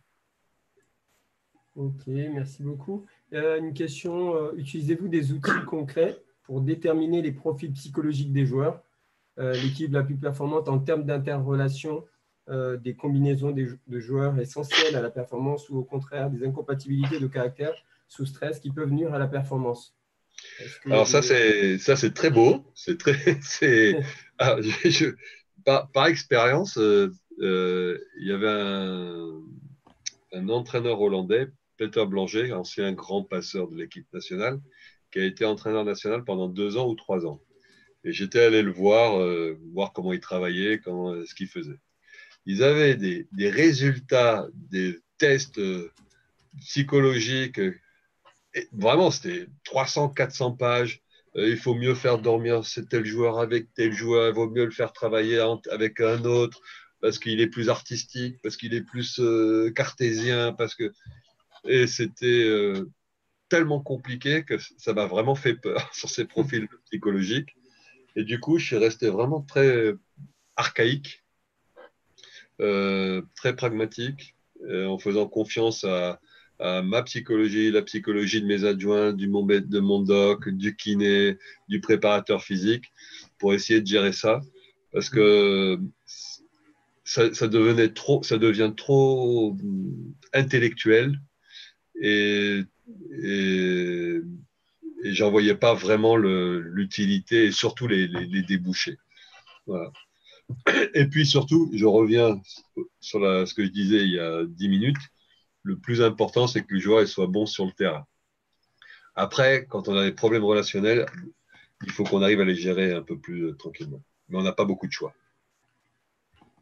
Ok, merci beaucoup. Euh, une question, euh, utilisez-vous des outils concrets pour déterminer les profils psychologiques des joueurs, euh, l'équipe la plus performante en termes d'interrelation, euh, des combinaisons des, de joueurs essentiels à la performance ou au contraire des incompatibilités de caractère sous stress qui peuvent nuire à la performance?
Alors
des...
ça, c'est ça, c'est très beau. C'est très, c'est, ah, je, je, par, par expérience, euh, euh, il y avait un, un entraîneur hollandais, Peter Blanger, ancien grand passeur de l'équipe nationale, qui a été entraîneur national pendant deux ans ou trois ans. Et j'étais allé le voir, euh, voir comment il travaillait, comment, ce qu'il faisait. Ils avaient des, des résultats, des tests euh, psychologiques. Et vraiment, c'était trois cents, quatre cents pages. Euh, il faut mieux faire dormir tel joueur avec tel joueur. Il vaut mieux le faire travailler avec un autre parce qu'il est plus artistique, parce qu'il est plus euh, cartésien. Parce que... Et c'était euh, tellement compliqué que ça m'a vraiment fait peur sur ces profils psychologiques. Et du coup, je suis resté vraiment très archaïque, euh, très pragmatique, euh, en faisant confiance à, à ma psychologie, la psychologie de mes adjoints, du mon, de mon doc, du kiné, du préparateur physique, pour essayer de gérer ça. Parce que ça, ça devenait trop, ça devient trop intellectuel et, et, et j'en voyais pas vraiment l'utilité et surtout les, les, les débouchés. Voilà. Et puis surtout, je reviens sur la, ce que je disais il y a dix minutes, le plus important, c'est que le joueur soit bon sur le terrain. Après, quand on a des problèmes relationnels, il faut qu'on arrive à les gérer un peu plus euh, tranquillement. Mais on n'a pas beaucoup de choix.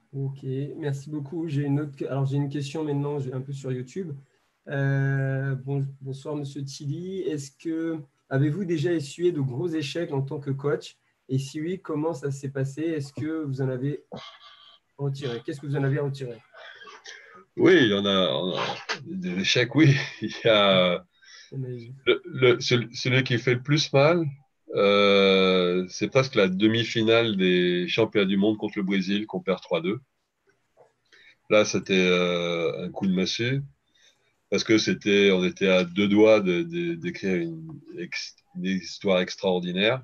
Ok, merci beaucoup. J'ai une autre, alors j'ai une question maintenant, j'ai un peu sur YouTube. Euh, bon- bonsoir, Monsieur Tilly. Est-ce que avez-vous déjà essuyé de gros échecs en tant que coach? Et si oui, comment ça s'est passé? Est-ce que vous en avez retiré? Qu'est-ce que vous en avez retiré?
Oui, il y en a, on a des échecs, oui. Il y a
J'imagine.
le, le- celui, celui qui fait le plus mal, euh, c'est presque la demi-finale des championnats du monde contre le Brésil qu'on perd trois deux. Là, c'était euh, un coup de massue parce que c'était, on était à deux doigts de, de- d'écrire une, ex- une histoire extraordinaire.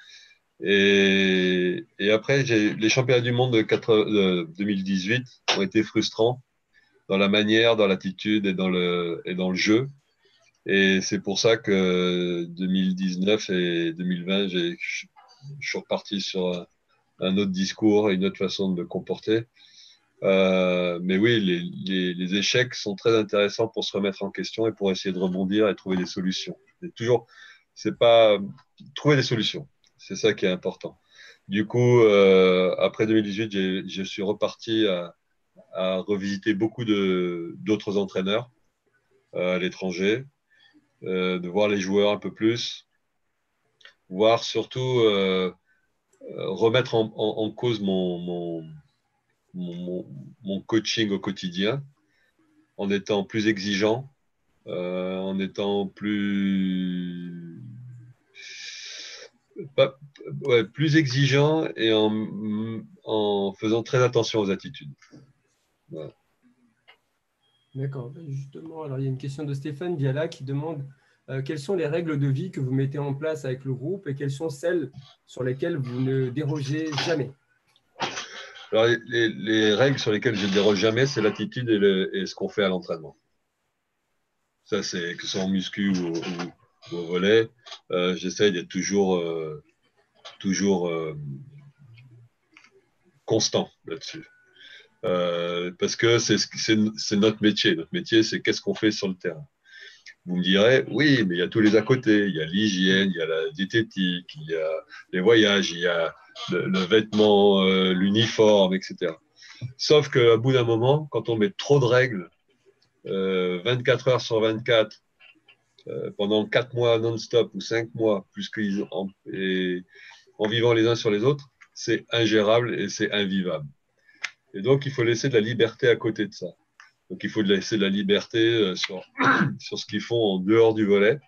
Et, et après, j'ai, les championnats du monde de, quatre- de deux mille dix-huit ont été frustrants dans la manière, dans l'attitude et dans le, et dans le jeu. Et c'est pour ça que deux mille dix-neuf et deux mille vingt, j'ai, je suis reparti sur un, un autre discours et une autre façon de me comporter. Euh, mais oui, les, les, les échecs sont très intéressants pour se remettre en question et pour essayer de rebondir et trouver des solutions. C'est toujours, c'est pas trouver des solutions. C'est ça qui est important. Du coup, euh, après deux mille dix-huit, j'ai, je suis reparti à, à revisiter beaucoup de, d'autres entraîneurs euh, à l'étranger, euh, de voir les joueurs un peu plus, voir surtout euh, remettre en, en, en cause mon, mon, mon, mon coaching au quotidien en étant plus exigeant, euh, en étant plus pas, ouais, plus exigeant et en, en faisant très attention aux attitudes. Voilà.
D'accord. Ben, justement, alors il y a une question de Stéphane Viala qui demande euh, quelles sont les règles de vie que vous mettez en place avec le groupe et quelles sont celles sur lesquelles vous ne dérogez jamais?
Alors, les, les règles sur lesquelles je ne déroge jamais, c'est l'attitude et, le, et ce qu'on fait à l'entraînement. Ça, c'est que ce soit en muscu ou, ou, ou au volet. Euh, j'essaye d'être toujours, euh, toujours euh, constant là-dessus. Euh, parce que c'est, c'est, c'est notre métier. Notre métier, c'est qu'est-ce qu'on fait sur le terrain. Vous me direz, oui, mais il y a tous les à côté. Il y a l'hygiène, il y a la diététique, il y a les voyages, il y a le, le vêtement, euh, l'uniforme, et cetera. Sauf qu'à bout d'un moment, quand on met trop de règles, euh, vingt-quatre heures sur vingt-quatre, euh, pendant quatre mois non-stop ou cinq mois, plus qu'ils en, et, en vivant les uns sur les autres, c'est ingérable et c'est invivable. Et donc, il faut laisser de la liberté à côté de ça. Donc, il faut laisser de la liberté euh, sur, sur ce qu'ils font en dehors du volet.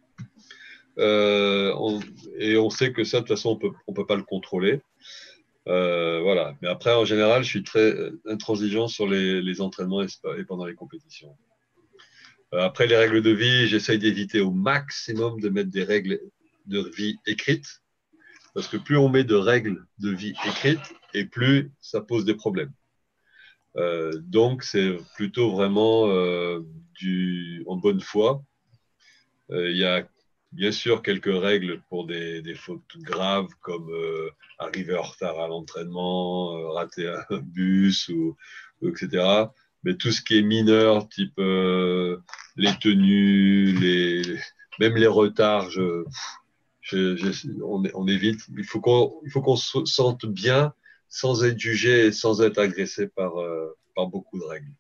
Euh, on, et on sait que ça, de toute façon, on peut, on peut pas le contrôler. Euh, voilà. Mais après, en général, je suis très intransigeant sur les, les entraînements et, et pendant les compétitions. Euh, après, les règles de vie, j'essaye d'éviter au maximum de mettre des règles de vie écrites. Parce que plus on met de règles de vie écrites, et plus ça pose des problèmes. Euh, donc, c'est plutôt vraiment euh, du, en bonne foi. Il euh, y a bien sûr quelques règles pour des, des fautes graves comme euh, arriver en retard à l'entraînement, euh, rater un bus, ou, ou, et cetera. Mais tout ce qui est mineur, type euh, les tenues, les, même les retards, je, je, je, on, on évite. Il faut qu'on, il faut qu'on se sente bien sans être jugé et sans être agressé par, euh, par beaucoup de règles.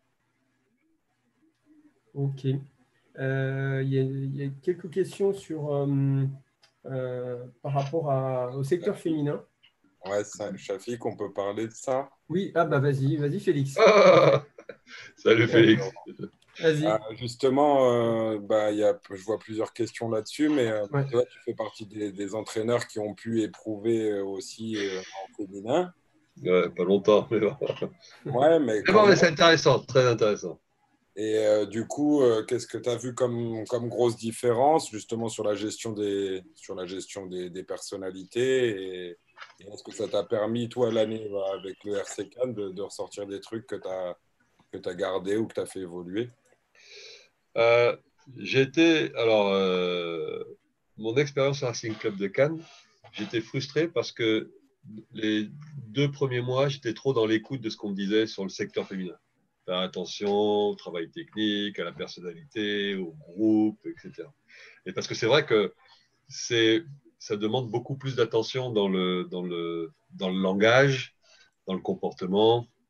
Ok. Euh, il y a, il y a quelques questions sur, euh, euh, par rapport à, au secteur féminin.
Ouais, ça, Shafik, on peut parler de ça?
Oui, ah bah vas-y, vas-y Félix.
Ah, salut Félix.
Vas-y.
Ah, justement, euh, bah, y a, je vois plusieurs questions là-dessus, mais euh,
Ouais.
toi, tu fais partie des, des entraîneurs qui ont pu éprouver euh, aussi euh, en féminin.
Ouais, pas longtemps, mais bon.
Ouais, mais
Mais
quand
bon, mais
même.
c'est intéressant, très intéressant.
Et euh, du coup, euh, qu'est-ce que tu as vu comme, comme grosse différence justement sur la gestion des, sur la gestion des, des personnalités et, et est-ce que ça t'a permis, toi, l'année bah, avec le R C Cannes, de, de ressortir des trucs que tu as, que tu as gardés ou que tu as fait évoluer?
Euh, j'étais, alors, euh, mon expérience au Racing Club de Cannes, j'étais frustré parce que les deux premiers mois, j'étais trop dans l'écoute de ce qu'on me disait sur le secteur féminin. Faire attention au travail technique, à la personnalité, au groupe, et cetera. Et parce que c'est vrai que c'est, ça demande beaucoup plus d'attention dans le, dans le, dans le langage, dans le comportement,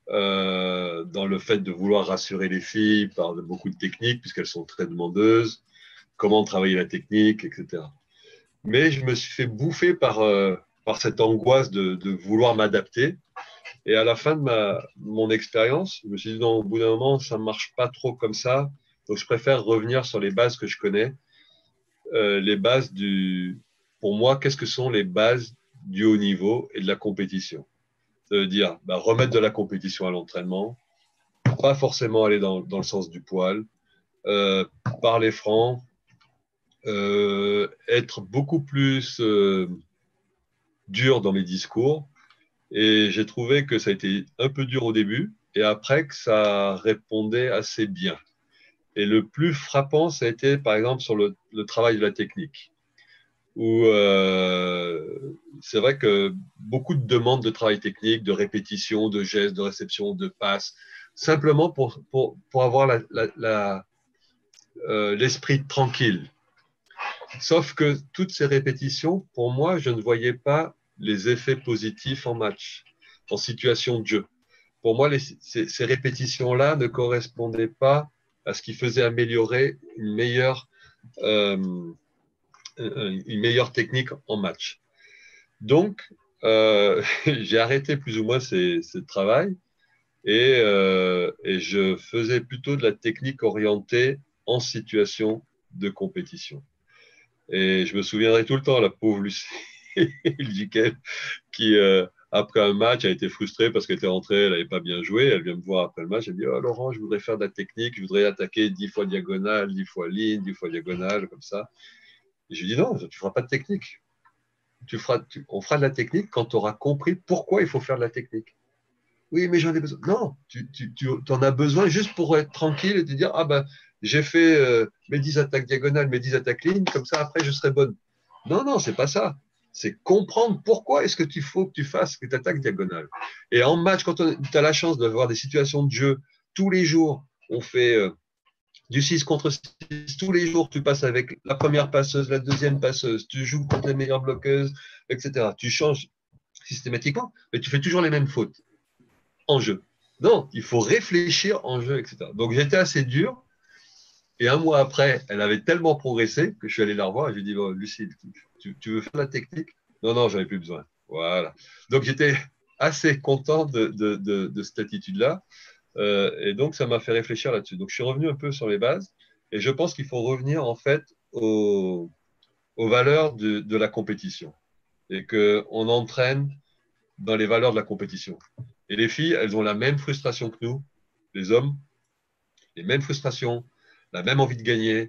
euh, dans le fait de vouloir rassurer les filles par de, beaucoup de techniques, puisqu'elles sont très demandeuses, comment travailler la technique, et cetera. Mais je me suis fait bouffer par, euh, par cette angoisse de, de vouloir m'adapter. Et à la fin de ma, mon expérience, je me suis dit, non, au bout d'un moment, ça ne marche pas trop comme ça. Donc, je préfère revenir sur les bases que je connais. Euh, les bases du... Pour moi, qu'est-ce que sont les bases du haut niveau et de la compétition? Ça veut dire bah, remettre de la compétition à l'entraînement, pas forcément aller dans, dans le sens du poil, euh, parler franc, euh, être beaucoup plus euh, dur dans mes discours. Et j'ai trouvé que ça a été un peu dur au début, et après que ça répondait assez bien. Et le plus frappant, ça a été par exemple sur le, le travail de la technique, où euh, c'est vrai que beaucoup de demandes de travail technique, de répétition, de gestes, de réception, de passes, simplement pour, pour, pour avoir la, la, la, euh, l'esprit tranquille. Sauf que toutes ces répétitions, pour moi, je ne voyais pas les effets positifs en match, en situation de jeu. Pour moi, les, ces, ces répétitions-là ne correspondaient pas à ce qui faisait améliorer une meilleure, euh, une meilleure technique en match. Donc, euh, j'ai arrêté plus ou moins ces, ces travail et, euh, et je faisais plutôt de la technique orientée en situation de compétition. Et je me souviendrai tout le temps, la pauvre Lucie Jiquel, qui, euh, après un match, a été frustrée parce qu'elle était rentrée, elle n'avait pas bien joué. Elle vient me voir après le match, elle dit oh, Laurent, je voudrais faire de la technique, je voudrais attaquer dix fois diagonale, dix fois ligne, dix fois diagonale, comme ça. Et je lui dis non, tu ne feras pas de technique. Tu feras, tu, on fera de la technique quand tu auras compris pourquoi il faut faire de la technique. Oui, mais j'en ai besoin. Non, tu, tu, tu en as besoin juste pour être tranquille et te dire ah ben, j'ai fait euh, mes dix attaques diagonales, mes dix attaques lignes, comme ça après je serai bonne. Non, non, c'est pas ça. C'est comprendre pourquoi est-ce que tu faut que tu fasses que tu attaques diagonale. Et en match, quand tu as la chance d'avoir des situations de jeu tous les jours, on fait euh, du six contre six, tous les jours tu passes avec la première passeuse, la deuxième passeuse, tu joues contre les meilleures bloqueuses, et cetera. Tu changes systématiquement, mais tu fais toujours les mêmes fautes en jeu. Non, il faut réfléchir en jeu, et cetera. Donc j'étais assez dur. Et un mois après, elle avait tellement progressé que je suis allé la revoir et je lui ai dit bon, Lucie, tu, tu veux faire la technique? Non, non, j'en avais plus besoin. Voilà. Donc j'étais assez content de, de, de, de cette attitude-là. Euh, et donc ça m'a fait réfléchir là-dessus. Donc je suis revenu un peu sur les bases et je pense qu'il faut revenir en fait aux, aux valeurs de, de la compétition et qu'on entraîne dans les valeurs de la compétition. Et les filles, elles ont la même frustration que nous, les hommes, les mêmes frustrations, la même envie de gagner,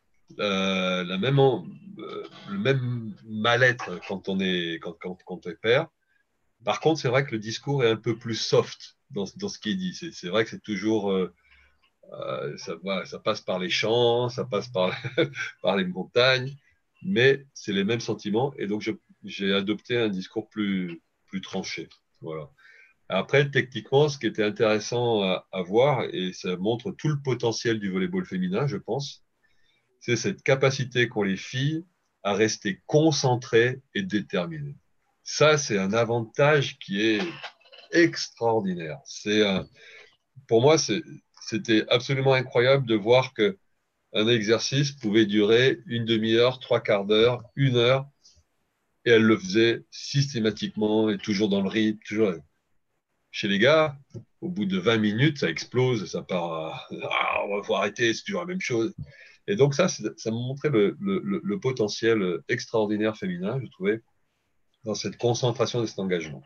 euh, la même, euh, le même mal-être quand on est, quand, quand, quand on est père. Par contre, c'est vrai que le discours est un peu plus soft dans, dans ce qui est dit. C'est, c'est vrai que c'est toujours, euh, euh, ça, voilà, ça passe par les champs, ça passe par, par les montagnes, mais c'est les mêmes sentiments. Et donc, je, j'ai adopté un discours plus, plus tranché. Voilà. Après, techniquement, ce qui était intéressant à, à voir, et ça montre tout le potentiel du volleyball féminin, je pense, c'est cette capacité qu'ont les filles à rester concentrées et déterminées. Ça, c'est un avantage qui est extraordinaire. C'est un, pour moi, c'est, c'était absolument incroyable de voir que un exercice pouvait durer une demi-heure, trois quarts d'heure, une heure, et elle le faisait systématiquement et toujours dans le rythme, toujours. Chez les gars, au bout de vingt minutes, ça explose, ça part à ah, on va faut arrêter, c'est toujours la même chose. Et donc ça, ça me montrait le, le, le potentiel extraordinaire féminin, je trouvais, dans cette concentration et cet engagement.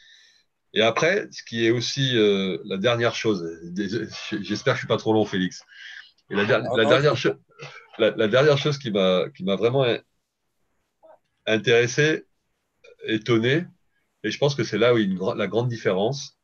Et après, ce qui est aussi euh, la dernière chose, j'espère que je suis pas trop long, Félix. Et la,
Ah,
la,
non,
dernière, cho- la, la dernière chose qui m'a qui m'a vraiment intéressé, étonné, et je pense que c'est là où il y a une, la grande différence,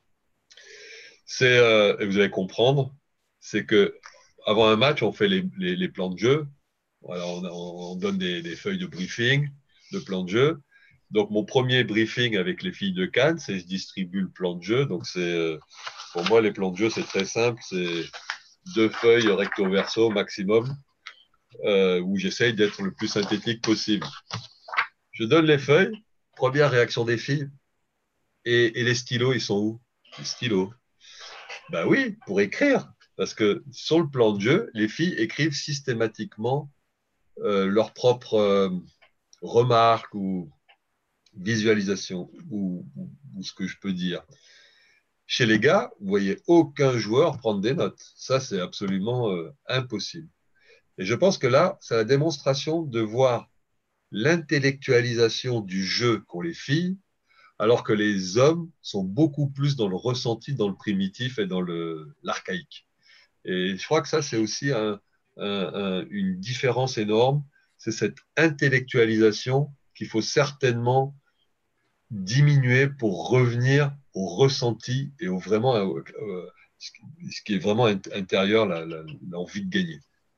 c'est, euh, et vous allez comprendre, c'est que avant un match, on fait les, les, les plans de jeu. Voilà, on, on donne des, des feuilles de briefing, de plans de jeu. Donc, mon premier briefing avec les filles de Cannes, c'est je distribue le plan de jeu. Donc, c'est, euh, pour moi, les plans de jeu, c'est très simple. C'est deux feuilles recto verso maximum, euh, où j'essaye d'être le plus synthétique possible. Je donne les feuilles. Première réaction des filles. Et, et les stylos, ils sont où? des stylos. Ben oui, pour écrire. Parce que sur le plan de jeu, les filles écrivent systématiquement euh, leurs propres euh, remarques ou visualisations, ou, ou, ou ce que je peux dire. Chez les gars, vous voyez aucun joueur prendre des notes. Ça, c'est absolument euh, impossible. Et je pense que là, c'est la démonstration de voir l'intellectualisation du jeu qu'ont les filles, alors que les hommes sont beaucoup plus dans le ressenti, dans le primitif et dans l'archaïque. Et je crois que ça, c'est aussi un, un, un, une différence énorme. C'est cette intellectualisation qu'il faut certainement diminuer pour revenir au ressenti et au vraiment euh, euh, ce qui est vraiment intérieur, l'envie de gagner.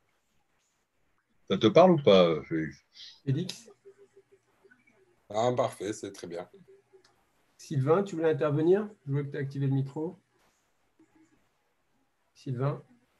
Ça te parle ou pas, Félix?
Félix?
Ah, parfait, c'est très bien.
Sylvain, tu voulais intervenir? Je vois que tu as activé le micro. Sylvain,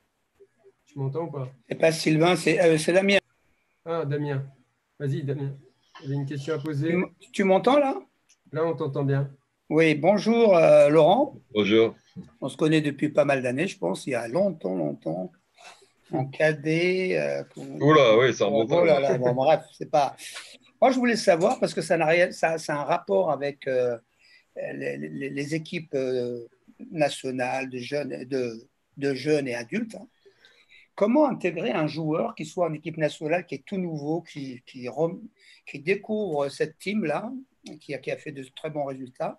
tu m'entends ou pas?
C'est pas Sylvain, c'est euh, Damien.
Ah, Damien. Vas-y, Damien. Tu avais une question à poser?
Tu, tu m'entends là?
Là, on t'entend bien.
Oui, bonjour euh, Laurent.
Bonjour.
On se connaît depuis pas mal d'années, je pense, il y a longtemps, longtemps. En cadet. Euh,
Oula, oui, ça remonte.
Oh là là, bon, bref, c'est pas. Moi, je voulais savoir, parce que ça n'a rien, ça, ça a un rapport avec euh, les, les, les équipes euh, nationales de jeunes, de, de jeunes et adultes. Hein. Comment intégrer un joueur qui soit en équipe nationale, qui est tout nouveau, qui, qui, qui découvre cette team-là, qui a, qui a fait de très bons résultats.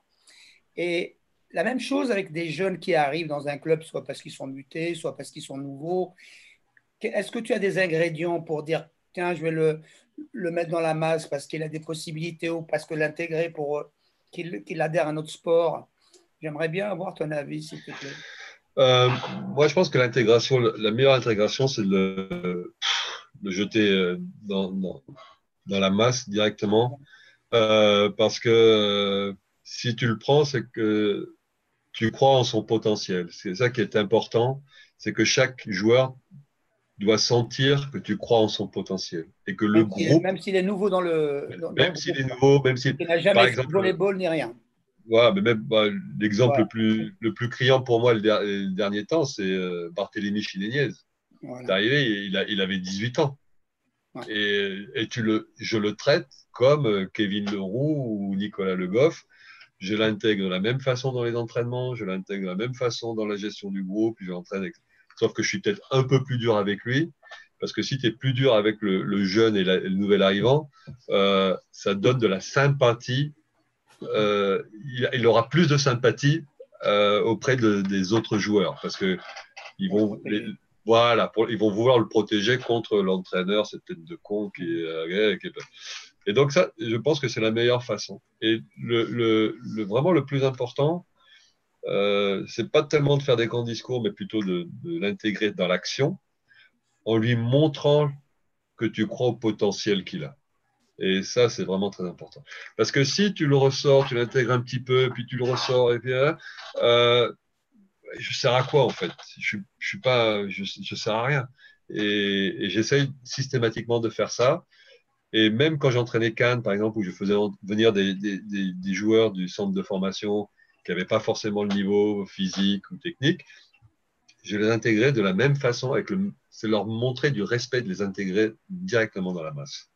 Et la même chose avec des jeunes qui arrivent dans un club, soit parce qu'ils sont mutés, soit parce qu'ils sont nouveaux. Est-ce que tu as des ingrédients pour dire, tiens, je vais le, le mettre dans la masse parce qu'il a des possibilités ou parce que l'intégrer pour qu'il qu'il adhère à notre sport? J'aimerais bien avoir ton avis, s'il te plaît.
Euh, moi, je pense que l'intégration, la meilleure intégration, c'est de le, le jeter dans, dans, dans la masse directement. Euh, parce que euh, si tu le prends, c'est que tu crois en son potentiel. C'est ça qui est important, c'est que chaque joueur doit sentir que tu crois en son potentiel et que le
même
groupe,
même s'il est nouveau dans le, dans,
même
dans
s'il
le
est nouveau, même s'il,
il n'a jamais
par
fait
exemple,
de volleyball ni rien.
Ouais, mais même bah, l'exemple
Voilà.
le plus le plus criant pour moi le, der le dernier temps, c'est euh, Barthélémy Chinenez.
Voilà.
C'est arrivé, il, a, il avait dix-huit ans.
Ouais.
Et, et tu le, je le traite comme Kevin Leroux ou Nicolas Le Goff. Je l'intègre de la même façon dans les entraînements, je l'intègre de la même façon dans la gestion du groupe, je l'entraîne avec... Sauf que je suis peut-être un peu plus dur avec lui, parce que si tu es plus dur avec le, le jeune et, la, et le nouvel arrivant, euh, ça donne de la sympathie. Euh, il, il aura plus de sympathie euh, auprès de, des autres joueurs, parce que ils vont, les, voilà, pour, ils vont vouloir le protéger contre l'entraîneur, cette tête de con qui est... Euh, qui est Et donc, ça, je pense que c'est la meilleure façon. Et le, le, le, vraiment le plus important, euh, c'est pas tellement de faire des grands discours, mais plutôt de, de l'intégrer dans l'action en lui montrant que tu crois au potentiel qu'il a. Et ça, c'est vraiment très important. Parce que si tu le ressors, tu l'intègres un petit peu, puis tu le ressors, et puis, euh, je sers à quoi, en fait? Je, je suis pas, je, je sers à rien. Et, et j'essaye systématiquement de faire ça. Et même quand j'entraînais Cannes, par exemple, où je faisais venir des, des, des, des joueurs du centre de formation qui n'avaient pas forcément le niveau physique ou technique, je les intégrais de la même façon, avec le, c'est leur montrer du respect, de les intégrer directement dans la masse.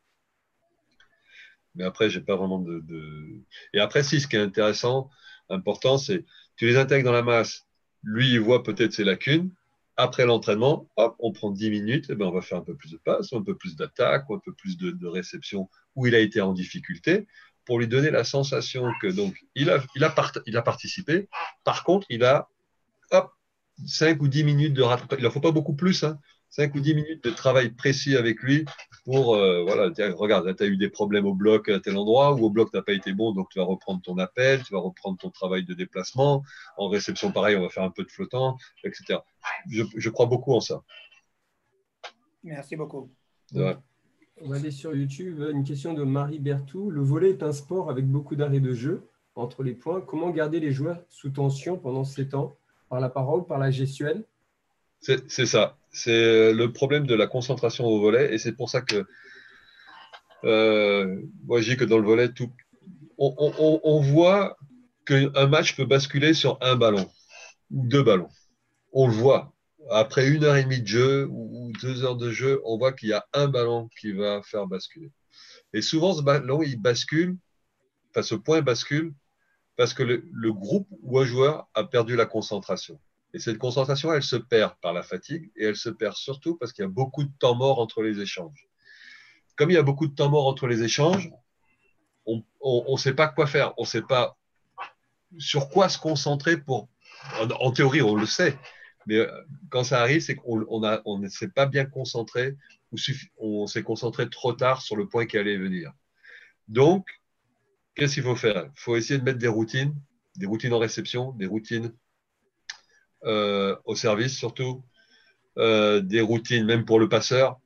Mais après, j'ai pas vraiment de, de... Et après, si, ce qui est intéressant, important, c'est tu les intègres dans la masse. Lui, il voit peut-être ses lacunes. Après l'entraînement, hop, on prend dix minutes, et ben on va faire un peu plus de passes, un peu plus d'attaque, ou un peu plus de, de réception où il a été en difficulté, pour lui donner la sensation que donc il a, il a, part, il a participé. Par contre, il a hop, cinq ou dix minutes de rattrapage. Il n'en faut pas beaucoup plus, hein, cinq ou dix minutes de travail précis avec lui pour, euh, voilà, dire, regarde, tu as eu des problèmes au bloc à tel endroit, ou au bloc n'a pas été bon, donc tu vas reprendre ton appel, tu vas reprendre ton travail de déplacement. En réception, pareil, on va faire un peu de flottant, et cetera. Je, je crois beaucoup en ça.
Merci beaucoup.
Ouais.
On va aller sur YouTube. Une question de Marie Berthou. Le volley est un sport avec beaucoup d'arrêts de jeu entre les points. Comment garder les joueurs sous tension pendant ces temps? Par la parole, par la gestuelle?
C'est ça. C'est le problème de la concentration au volley. Et c'est pour ça que euh, moi, je dis que dans le volley, tout, on, on, on voit qu'un match peut basculer sur un ballon ou deux ballons. On le voit. Après une heure et demie de jeu ou deux heures de jeu, on voit qu'il y a un ballon qui va faire basculer. Et souvent, ce ballon, il bascule, enfin, ce point bascule parce que le, le groupe ou un joueur a perdu la concentration. Et cette concentration, elle se perd par la fatigue et elle se perd surtout parce qu'il y a beaucoup de temps mort entre les échanges. Comme il y a beaucoup de temps mort entre les échanges, on ne sait pas quoi faire. On ne sait pas sur quoi se concentrer pour… En, en théorie, on le sait. Mais quand ça arrive, c'est qu'on on a, on ne s'est pas bien concentré ou on s'est concentré trop tard sur le point qui allait venir. Donc, qu'est-ce qu'il faut faire? Il faut essayer de mettre des routines, des routines en réception, des routines euh, au service surtout, euh, des routines même pour le passeur.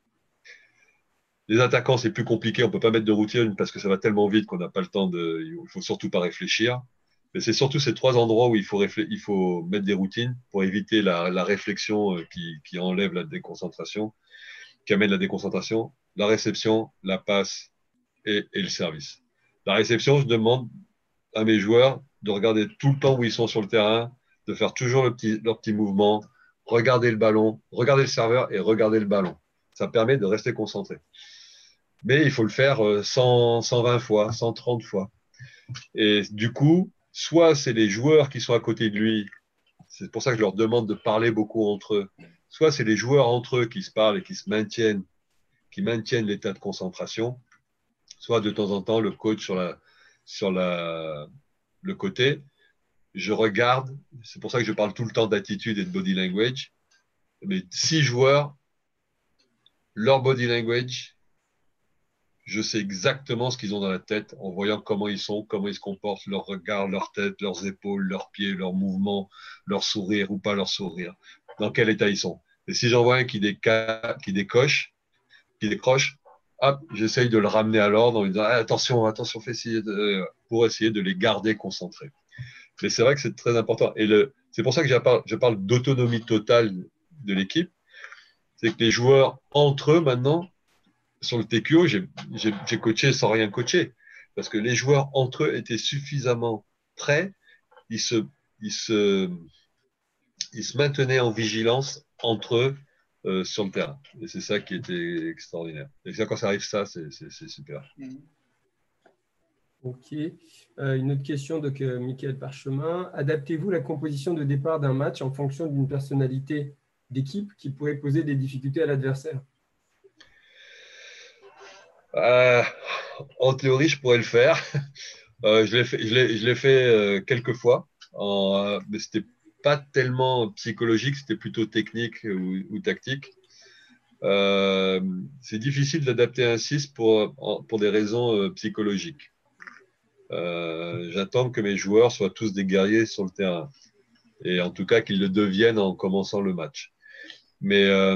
Les attaquants, c'est plus compliqué, on ne peut pas mettre de routine parce que ça va tellement vite qu'on n'a pas le temps de… Il ne faut surtout pas réfléchir. Mais c'est surtout ces trois endroits où il faut, il faut mettre des routines pour éviter la, la réflexion qui, qui enlève la déconcentration, qui amène la déconcentration, la réception, la passe et, et le service. La réception, je demande à mes joueurs de regarder tout le temps où ils sont sur le terrain, de faire toujours le petit, leur petit mouvement, regarder le ballon, regarder le serveur et regarder le ballon. Ça permet de rester concentré. Mais il faut le faire cent, cent vingt fois, cent trente fois. Et du coup, soit c'est les joueurs qui sont à côté de lui, c'est pour ça que je leur demande de parler beaucoup entre eux, soit c'est les joueurs entre eux qui se parlent et qui se maintiennent, qui maintiennent l'état de concentration, soit de temps en temps le coach sur, la, sur la, le côté. Je regarde, c'est pour ça que je parle tout le temps d'attitude et de body language, mais six joueurs, leur body language, je sais exactement ce qu'ils ont dans la tête en voyant comment ils sont, comment ils se comportent, leur regard, leur tête, leurs épaules, leurs pieds, leurs mouvements, leur sourire ou pas leur sourire, dans quel état ils sont. Et si j'en vois un qui, déca... qui décoche, qui décroche, hop, j'essaye de le ramener à l'ordre en lui disant ah, attention, attention, fais essayer de... pour essayer de les garder concentrés. Mais c'est vrai que c'est très important. Et le... c'est pour ça que je parle, je parle d'autonomie totale de l'équipe. C'est que les joueurs, entre eux maintenant, sur le T Q O, j'ai coaché sans rien coacher. Parce que les joueurs entre eux étaient suffisamment prêts, ils se, ils se, ils se maintenaient en vigilance entre eux euh, sur le terrain. Et c'est ça qui était extraordinaire. Et ça, quand ça arrive, ça, c'est super.
Ok. Euh, une autre question de euh, Michael Parchemin. Adaptez-vous la composition de départ d'un match en fonction d'une personnalité d'équipe qui pourrait poser des difficultés à l'adversaire?
Euh, en théorie, je pourrais le faire. Euh, je l'ai fait, je l'ai, je l'ai fait euh, quelques fois, en, euh, mais c'était pas tellement psychologique, c'était plutôt technique ou, ou tactique. Euh, c'est difficile d'adapter un six pour, pour des raisons euh, psychologiques. Euh, J'attends que mes joueurs soient tous des guerriers sur le terrain, et en tout cas qu'ils le deviennent en commençant le match. Mais euh,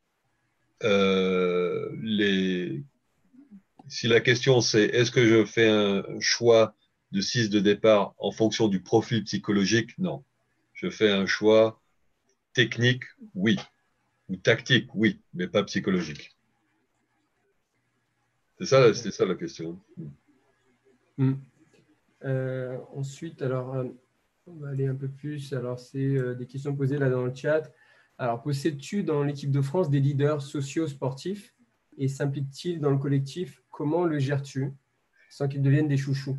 euh, les si la question c'est est-ce que je fais un choix de six de départ en fonction du profil psychologique? Non. Je fais un choix technique, oui. Ou tactique, oui, mais pas psychologique. C'est ça, c'est ça la question.
Mmh. Euh, ensuite, alors, euh, on va aller un peu plus. Alors, c'est euh, des questions posées là dans le chat. Alors, possèdes-tu dans l'équipe de France des leaders sociaux sportifs et s'implique-t-il dans le collectif? Comment le gères-tu sans qu'ils deviennent des chouchous?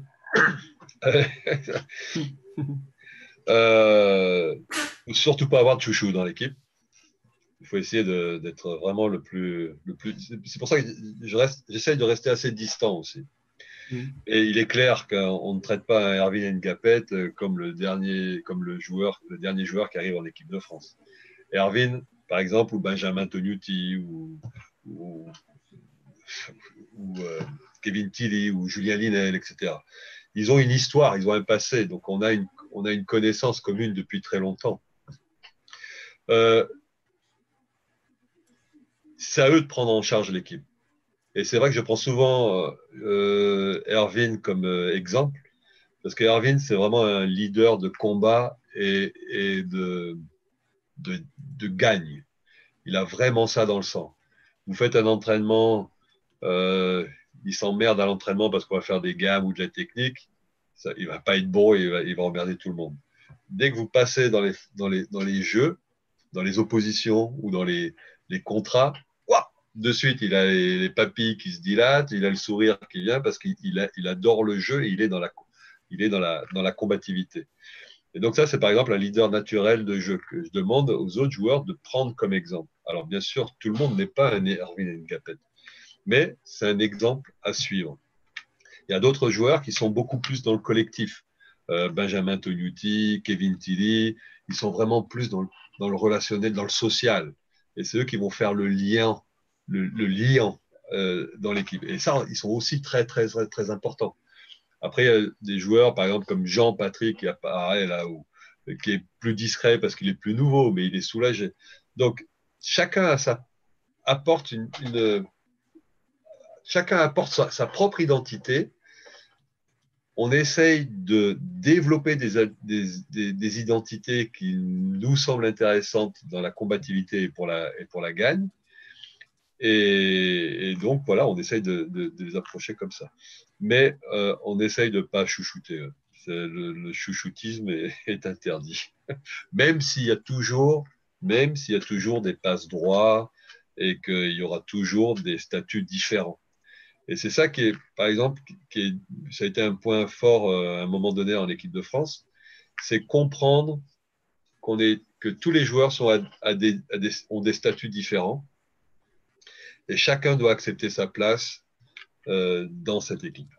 euh, Surtout pas avoir de chouchou dans l'équipe. Il faut essayer d'être vraiment le plus, le plus. C'est pour ça que je reste, j'essaye de rester assez distant aussi. Mm. Et il est clair qu'on ne traite pas un Erwin Ngapet comme le dernier, comme le joueur, le dernier joueur qui arrive en équipe de France. Erwin, par exemple, ou Benjamin Tognuti, ou, ou, ou euh, Kevin Tilly, ou Julien Linel, et cetera. Ils ont une histoire, ils ont un passé, donc on a une, on a une connaissance commune depuis très longtemps. Euh, c'est à eux de prendre en charge l'équipe. Et c'est vrai que je prends souvent euh, Erwin comme euh, exemple, parce que Erwin, c'est vraiment un leader de combat et, et de, de, de gagne. Il a vraiment ça dans le sang. Vous faites un entraînement, euh, il s'emmerde à l'entraînement parce qu'on va faire des gammes ou de la technique. Ça, il ne va pas être bon et il va, il va emmerder tout le monde. Dès que vous passez dans les, dans les, dans les jeux, dans les oppositions ou dans les, les contrats, ouah, de suite, il a les, les papilles qui se dilatent, il a le sourire qui vient parce qu'il il, il adore le jeu et il est dans la, il est dans la, dans la combativité. Et donc ça, c'est par exemple un leader naturel de jeu que je demande aux autres joueurs de prendre comme exemple. Alors bien sûr, tout le monde n'est pas un Erwin Ngapet, mais c'est un exemple à suivre. Il y a d'autres joueurs qui sont beaucoup plus dans le collectif. Euh, Benjamin Tonuti, Kevin Tilly, ils sont vraiment plus dans le, dans le relationnel, dans le social. Et c'est eux qui vont faire le lien, le, le lien euh, dans l'équipe. Et ça, ils sont aussi très, très, très, très importants. Après, il y a des joueurs, par exemple, comme Jean-Patrick, qui apparaît là, où, qui est plus discret parce qu'il est plus nouveau, mais il est soulagé. Donc, chacun a sa, apporte une, une chacun apporte sa, sa propre identité. On essaye de développer des, des, des, des identités qui nous semblent intéressantes dans la combativité et pour la, et pour la gagne. Et, et donc, voilà, on essaye de, de, de les approcher comme ça. Mais euh, on essaye de ne pas chouchouter. Le, le chouchoutisme est, est interdit. Même s'il y a toujours, même s'il y a toujours des passes droits et qu'il y aura toujours des statuts différents. Et c'est ça qui est, par exemple, qui est, ça a été un point fort euh, à un moment donné en équipe de France, c'est comprendre qu'on est, que tous les joueurs sont à, à des, à des, ont des statuts différents et chacun doit accepter sa place euh, dans cette équipe.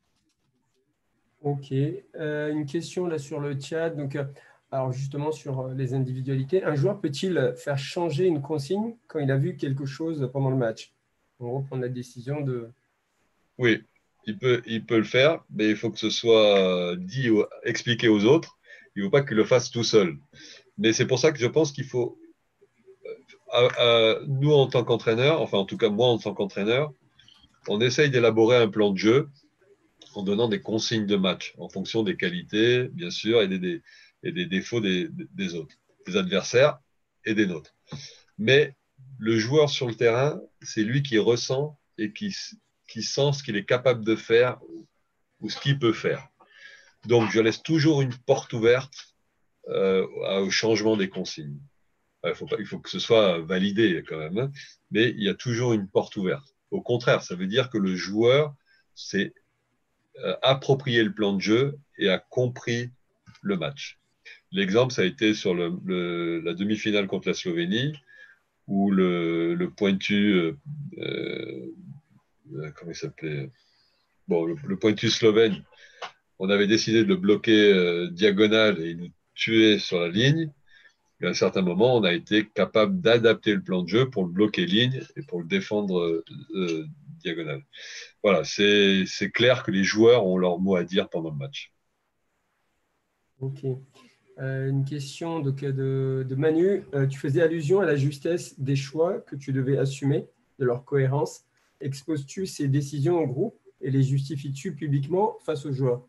Ok. Euh, une question là sur le chat. Donc, euh, alors justement sur les individualités, un joueur peut-il faire changer une consigne quand il a vu quelque chose pendant le match? En gros, prendre la décision de…
Oui, il peut, il peut le faire, mais il faut que ce soit dit, expliqué aux autres. Il ne faut pas qu'il le fasse tout seul. Mais c'est pour ça que je pense qu'il faut, euh, euh, nous en tant qu'entraîneurs, enfin en tout cas moi en tant qu'entraîneur, on essaye d'élaborer un plan de jeu en donnant des consignes de match en fonction des qualités, bien sûr, et des, des, et des défauts des, des autres, des adversaires et des nôtres. Mais le joueur sur le terrain, c'est lui qui ressent et qui, qui sent ce qu'il est capable de faire ou ce qu'il peut faire. Donc, je laisse toujours une porte ouverte euh, au changement des consignes. Il faut, pas, il faut que ce soit validé quand même, hein, mais il y a toujours une porte ouverte. Au contraire, ça veut dire que le joueur s'est euh, approprié le plan de jeu et a compris le match. L'exemple, ça a été sur le, le, la demi-finale contre la Slovénie, où le, le pointu, euh, euh, comment il s'appelait bon, le, le pointu slovène, on avait décidé de le bloquer euh, diagonal et il nous tuait sur la ligne. Et à un certain moment, on a été capable d'adapter le plan de jeu pour le bloquer ligne et pour le défendre euh, euh, diagonal. Voilà, c'est clair que les joueurs ont leur mot à dire pendant le match.
Ok. Euh, une question de, de, de Manu. Euh, tu faisais allusion à la justesse des choix que tu devais assumer, de leur cohérence. Exposes-tu ces décisions au groupe et les justifies-tu publiquement face aux joueurs?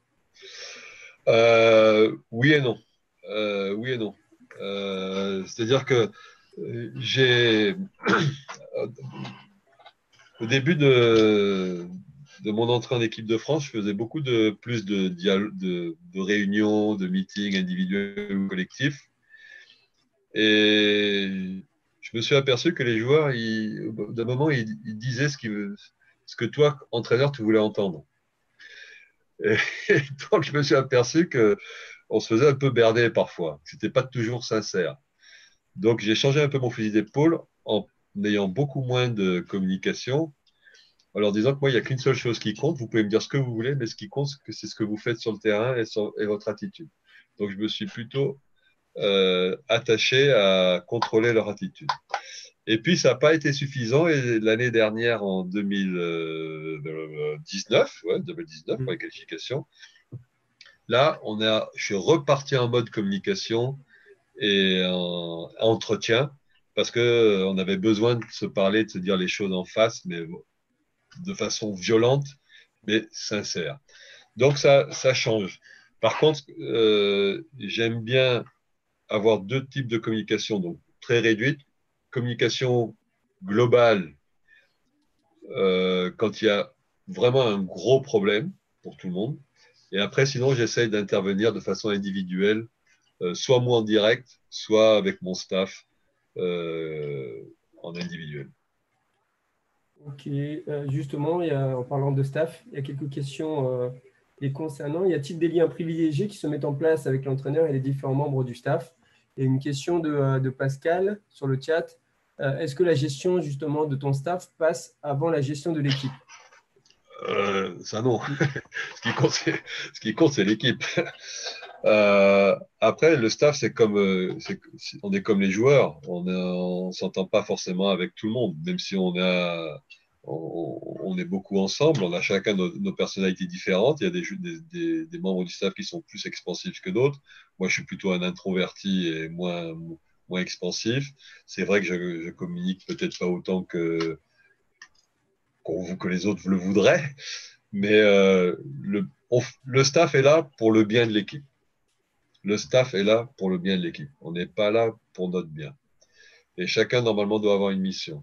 euh, Oui et non. Euh, oui et non. Euh, C'est-à-dire que j'ai, au début de, de mon entrée en équipe de France, je faisais beaucoup de plus de, de, de réunions, de meetings individuels ou collectifs. Et je me suis aperçu que les joueurs, d'un moment, ils, ils disaient ce, qu ce que toi, entraîneur, tu voulais entendre. Et, et donc, je me suis aperçu qu'on se faisait un peu berner parfois, que ce n'était pas toujours sincère. Donc, j'ai changé un peu mon fusil d'épaule en ayant beaucoup moins de communication, en leur disant que moi, il n'y a qu'une seule chose qui compte. Vous pouvez me dire ce que vous voulez, mais ce qui compte, c'est ce que vous faites sur le terrain et, sur, et votre attitude. Donc, je me suis plutôt euh, attaché à contrôler leur attitude. Et puis, ça n'a pas été suffisant. Et l'année dernière, en deux mille dix-neuf, ouais, deux mille dix-neuf, pour les qualifications, là, on a, je suis reparti en mode communication et en entretien parce qu'on avait besoin de se parler, de se dire les choses en face, mais de façon violente, mais sincère. Donc, ça, ça change. Par contre, euh, j'aime bien avoir deux types de communication, donc très réduite. Communication globale, euh, quand il y a vraiment un gros problème pour tout le monde, Et après, sinon, j'essaye d'intervenir de façon individuelle, euh, soit moi en direct, soit avec mon staff euh, en individuel.
Ok, euh, justement, il y a, en parlant de staff, il y a quelques questions euh, les concernant. Y a-t-il des liens privilégiés qui se mettent en place avec l'entraîneur et les différents membres du staff? Et une question de, euh, de Pascal sur le chat. Euh, est-ce que la gestion justement de ton staff passe avant la gestion de l'équipe?
euh, Ça non. ce qui compte, c'est, ce qui compte, c'est l'équipe. Euh, après, le staff, c'est comme, euh, c'est, on est comme les joueurs. On ne s'entend pas forcément avec tout le monde, même si on a, on, on est beaucoup ensemble. On a chacun nos, nos personnalités différentes. Il y a des, des, des, des membres du staff qui sont plus expansifs que d'autres. Moi, je suis plutôt un introverti et moins, moins expansif. C'est vrai que je, je communique peut-être pas autant que, que les autres le voudraient, mais euh, le, on, le staff est là pour le bien de l'équipe. Le staff est là pour le bien de l'équipe. On n'est pas là pour notre bien. Et chacun, normalement, doit avoir une mission.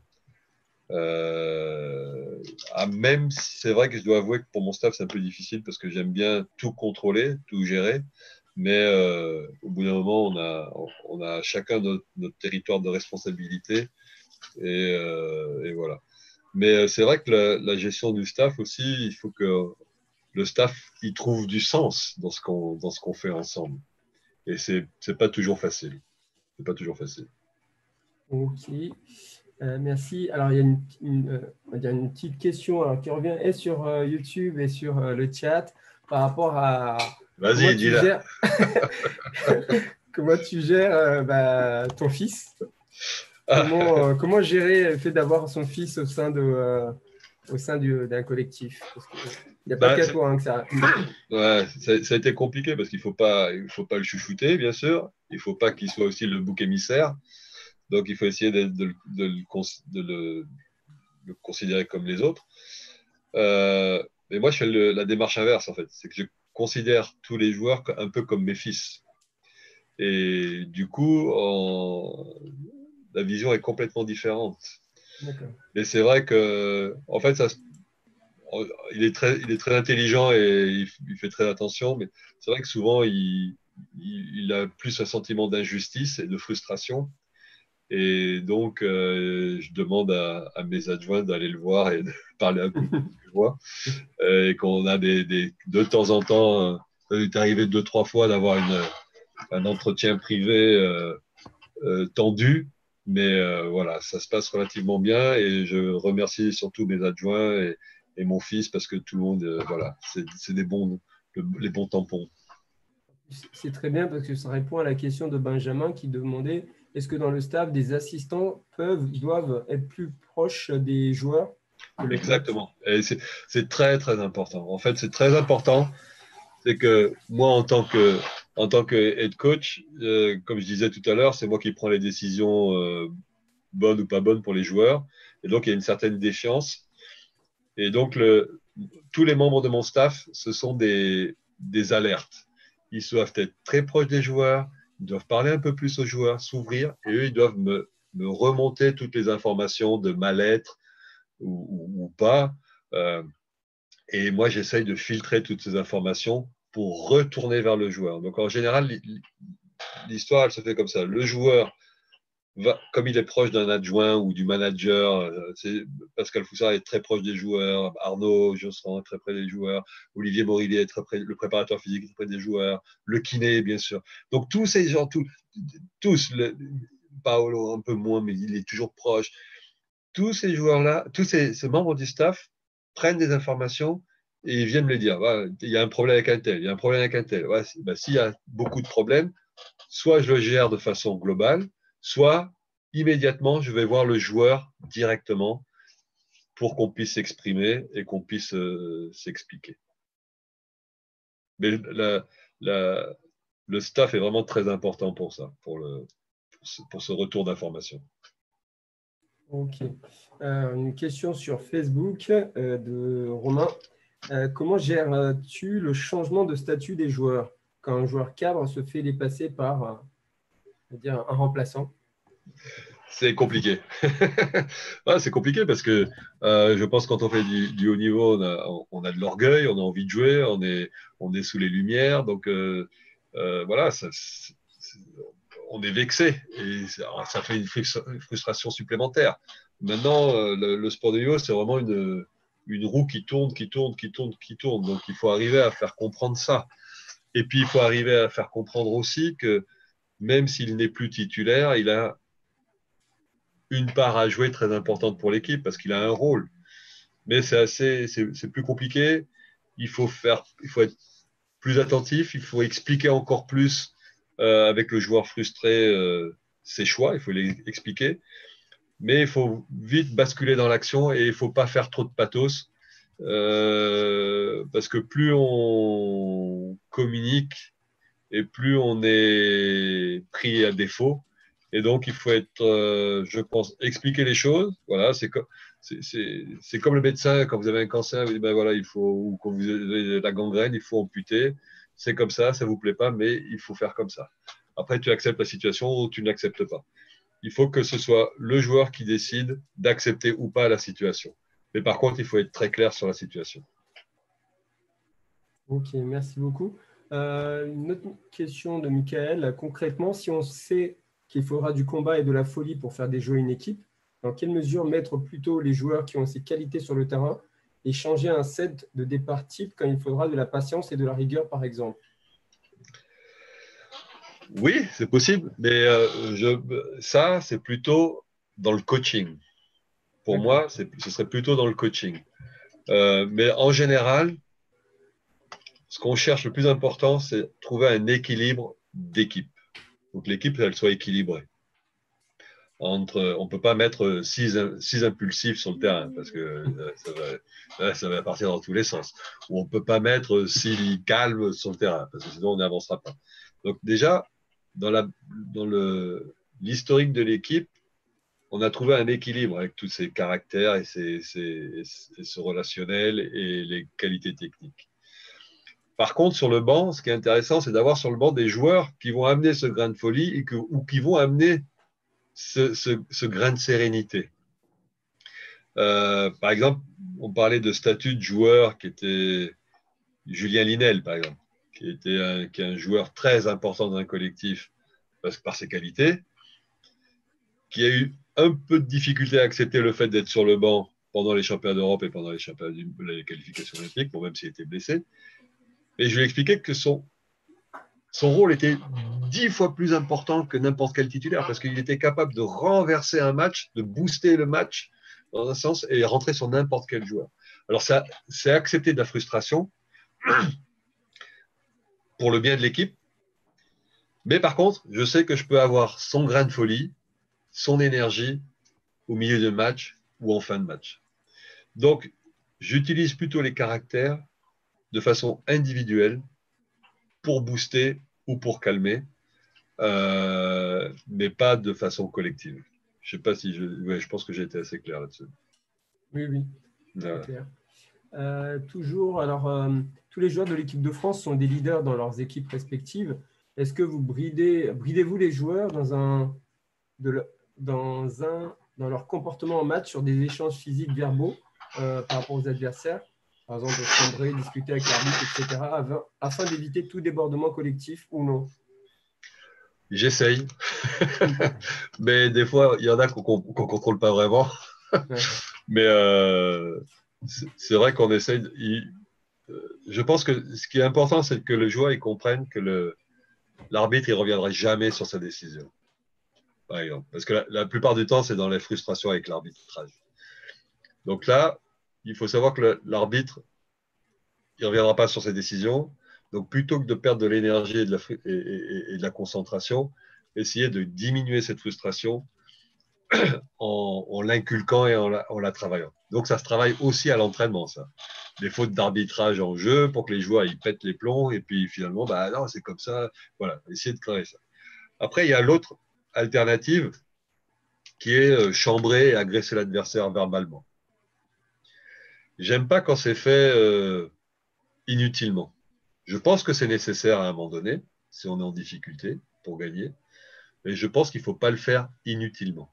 Euh, ah, même si c'est vrai que je dois avouer que pour mon staff, c'est un peu difficile parce que j'aime bien tout contrôler, tout gérer. Mais euh, au bout d'un moment, on a, on a chacun notre, notre territoire de responsabilité. Et, euh, et voilà. Mais c'est vrai que la, la gestion du staff aussi, il faut que le staff y trouve du sens dans ce qu'on, dans ce qu'on fait ensemble. Et c'est, c'est pas toujours facile. C'est pas toujours facile.
Ok, euh, merci. Alors, il y a une, une, euh, on va dire une petite question alors, qui revient et sur euh, YouTube et sur euh, le chat par rapport à
Vas-y, dis-la.
Gères... comment tu gères euh, bah, ton fils. Comment, euh, comment gérer le fait d'avoir son fils au sein de, euh, au sein du, d'un collectif? Parce que, il n'y a pas bah, qu'à toi hein, que ça.
Ouais, ça, ça a été compliqué parce qu'il ne faut pas, il faut pas le chouchouter, bien sûr. Il ne faut pas qu'il soit aussi le bouc émissaire. Donc, il faut essayer de, de, de, de le, le considérer comme les autres. Euh, mais moi, je fais le, la démarche inverse, en fait. C'est que je considère tous les joueurs un peu comme mes fils. Et du coup, en... la vision est complètement différente. Et c'est vrai que, en fait, ça, il, est très, il est très intelligent et il, il fait très attention, mais c'est vrai que souvent, il, il, il a plus un sentiment d'injustice et de frustration. Et donc, euh, je demande à, à mes adjoints d'aller le voir et de parler un peu de ce que je vois. Euh, et qu'on a des, des, de temps en temps, ça est arrivé deux, trois fois d'avoir une, un entretien privé euh, euh, tendu. Mais euh, voilà, ça se passe relativement bien et je remercie surtout mes adjoints et, et mon fils parce que tout le monde, euh, voilà, c'est, c'est des bons, le, les bons tampons.
C'est très bien parce que ça répond à la question de Benjamin qui demandait est-ce que dans le staff, des assistants peuvent, doivent être plus proches des joueurs que le
Exactement. Et c'est, c'est très, très important. En fait, c'est très important. C'est que moi, en tant que, en tant que head coach, euh, comme je disais tout à l'heure, c'est moi qui prends les décisions euh, bonnes ou pas bonnes pour les joueurs. Et donc, il y a une certaine défiance. Et donc, le, tous les membres de mon staff, ce sont des, des alertes. Ils doivent être très proches des joueurs, ils doivent parler un peu plus aux joueurs, s'ouvrir, et eux, ils doivent me, me remonter toutes les informations de mal-être ou, ou, ou pas. Euh, et moi, j'essaye de filtrer toutes ces informations pour retourner vers le joueur. Donc, en général, l'histoire, elle se fait comme ça. Le joueur, va, comme il est proche d'un adjoint ou du manager, c'est, Pascal Foussard est très proche des joueurs, Arnaud Josserand est très près des joueurs, Olivier Morillier est très près, le préparateur physique est très près des joueurs, le kiné, bien sûr. Donc, tous ces gens, tous, tous le, Paolo un peu moins, mais il est toujours proche. Tous ces joueurs-là, tous ces, ces membres du staff prennent des informations et ils viennent me le dire. Ouais, il y a un problème avec un tel, il y a un problème avec un tel. Ouais, ben, s'il y a beaucoup de problèmes, soit je le gère de façon globale, soit immédiatement, je vais voir le joueur directement pour qu'on puisse s'exprimer et qu'on puisse euh, s'expliquer. Mais la, la, le staff est vraiment très important pour ça, pour, le, pour, ce, pour ce retour d'information.
Ok. Euh, une question sur Facebook euh, de Romain. Euh, comment gères-tu le changement de statut des joueurs quand un joueur cadre se fait dépasser par euh, dire, un remplaçant?
c'est compliqué. Ouais, c'est compliqué parce que euh, je pense que quand on fait du, du haut niveau, on a, on a de l'orgueil, on a envie de jouer, on est, on est sous les lumières. Donc euh, euh, voilà, ça, c'est, c'est, on est vexé et ça, ça fait une frustration supplémentaire. Maintenant, euh, le, le sport de niveau, c'est vraiment une, une roue qui tourne, qui tourne, qui tourne, qui tourne. Donc il faut arriver à faire comprendre ça. Et puis il faut arriver à faire comprendre aussi que même s'il n'est plus titulaire, il a une part à jouer très importante pour l'équipe parce qu'il a un rôle. Mais c'est assez, c'est, c'est plus compliqué. Il faut faire, il faut être plus attentif. Il faut expliquer encore plus euh, avec le joueur frustré euh, ses choix. Il faut les expliquer. Mais il faut vite basculer dans l'action et il faut pas faire trop de pathos euh, parce que plus on communique et plus on est pris à défaut. Et donc, il faut être, euh, je pense, expliquer les choses. Voilà, c'est comme, c'est, c'est, c'est comme le médecin, quand vous avez un cancer, vous dites, ben voilà, il faut, ou quand vous avez la gangrène, il faut amputer. C'est comme ça, ça ne vous plaît pas, mais il faut faire comme ça. Après, tu acceptes la situation ou tu n'acceptes pas. Il faut que ce soit le joueur qui décide d'accepter ou pas la situation. Mais par contre, il faut être très clair sur la situation.
Ok, merci beaucoup. Euh, une autre question de Michael. Concrètement, si on sait qu'il faudra du combat et de la folie pour faire déjouer une équipe, dans quelle mesure mettre plutôt les joueurs qui ont ces qualités sur le terrain et changer un set de départ type quand il faudra de la patience et de la rigueur, par exemple?
Oui, c'est possible, mais euh, je, ça, c'est plutôt dans le coaching. Pour
D'accord.
moi, c'est, ce serait plutôt dans le coaching. Euh, mais en général, ce qu'on cherche le plus important, c'est trouver un équilibre d'équipe. Donc l'équipe, elle soit équilibrée. Entre, on ne peut pas mettre six, six impulsifs sur le terrain parce que euh, ça, va, ça va partir dans tous les sens. Ou on ne peut pas mettre six calmes sur le terrain parce que sinon on n'avancera pas. Donc déjà, dans, la, dans le, l'historique de l'équipe, on a trouvé un équilibre avec tous ces caractères et, ces, ces, et ce relationnel et les qualités techniques. Par contre, sur le banc, ce qui est intéressant, c'est d'avoir sur le banc des joueurs qui vont amener ce grain de folie et que, ou qui vont amener ce, ce, ce grain de sérénité. Euh, par exemple, on parlait de statut de joueur qui était Julien Linel, par exemple, qui était un, qui est un joueur très important dans un collectif parce que par ses qualités, qui a eu un peu de difficulté à accepter le fait d'être sur le banc pendant les championnats d'Europe et pendant les championnats les qualifications olympiques, bon, même s'il était blessé. Et je lui ai expliqué que son, son rôle était dix fois plus important que n'importe quel titulaire parce qu'il était capable de renverser un match, de booster le match dans un sens et rentrer sur n'importe quel joueur. Alors, ça, c'est accepter de la frustration pour le bien de l'équipe. Mais par contre, je sais que je peux avoir son grain de folie, son énergie au milieu de match ou en fin de match. Donc, j'utilise plutôt les caractères de façon individuelle pour booster ou pour calmer, euh, mais pas de façon collective. Je sais pas si je, ouais, je pense que j'ai été assez clair là-dessus.
Oui, oui,
Voilà.
c'est clair. Euh, toujours, alors, euh, tous les joueurs de l'équipe de France sont des leaders dans leurs équipes respectives. Est-ce que vous bridez, bridez-vous les joueurs dans, un, de le, dans, un, dans leur comportement en match sur des échanges physiques verbaux euh, par rapport aux adversaires? Par exemple, sombrer, discuter avec l'arbitre, et cetera, afin, afin d'éviter tout débordement collectif ou non?
J'essaye. Mais des fois, il y en a qu'on ne contrôle pas vraiment.
Ouais.
Mais euh, c'est vrai qu'on essaye. De, il, euh, je pense que ce qui est important, c'est que le joueur il comprenne que le, l'arbitre ne reviendra jamais sur sa décision. Par exemple. Parce que la, la plupart du temps, c'est dans les frustrations avec l'arbitrage. Donc là, il faut savoir que l'arbitre, il ne reviendra pas sur ses décisions. Donc plutôt que de perdre de l'énergie et, et, et, et de la concentration, essayer de diminuer cette frustration en, en l'inculquant et en la, en la travaillant. Donc ça se travaille aussi à l'entraînement, ça. Des fautes d'arbitrage en jeu pour que les joueurs ils pètent les plombs et puis finalement, bah non, c'est comme ça. Voilà, essayer de créer ça. Après, il y a l'autre alternative qui est chambrer et agresser l'adversaire verbalement. J'aime pas quand c'est fait euh, inutilement. Je pense que c'est nécessaire à un moment donné, si on est en difficulté pour gagner, mais je pense qu'il ne faut pas le faire inutilement.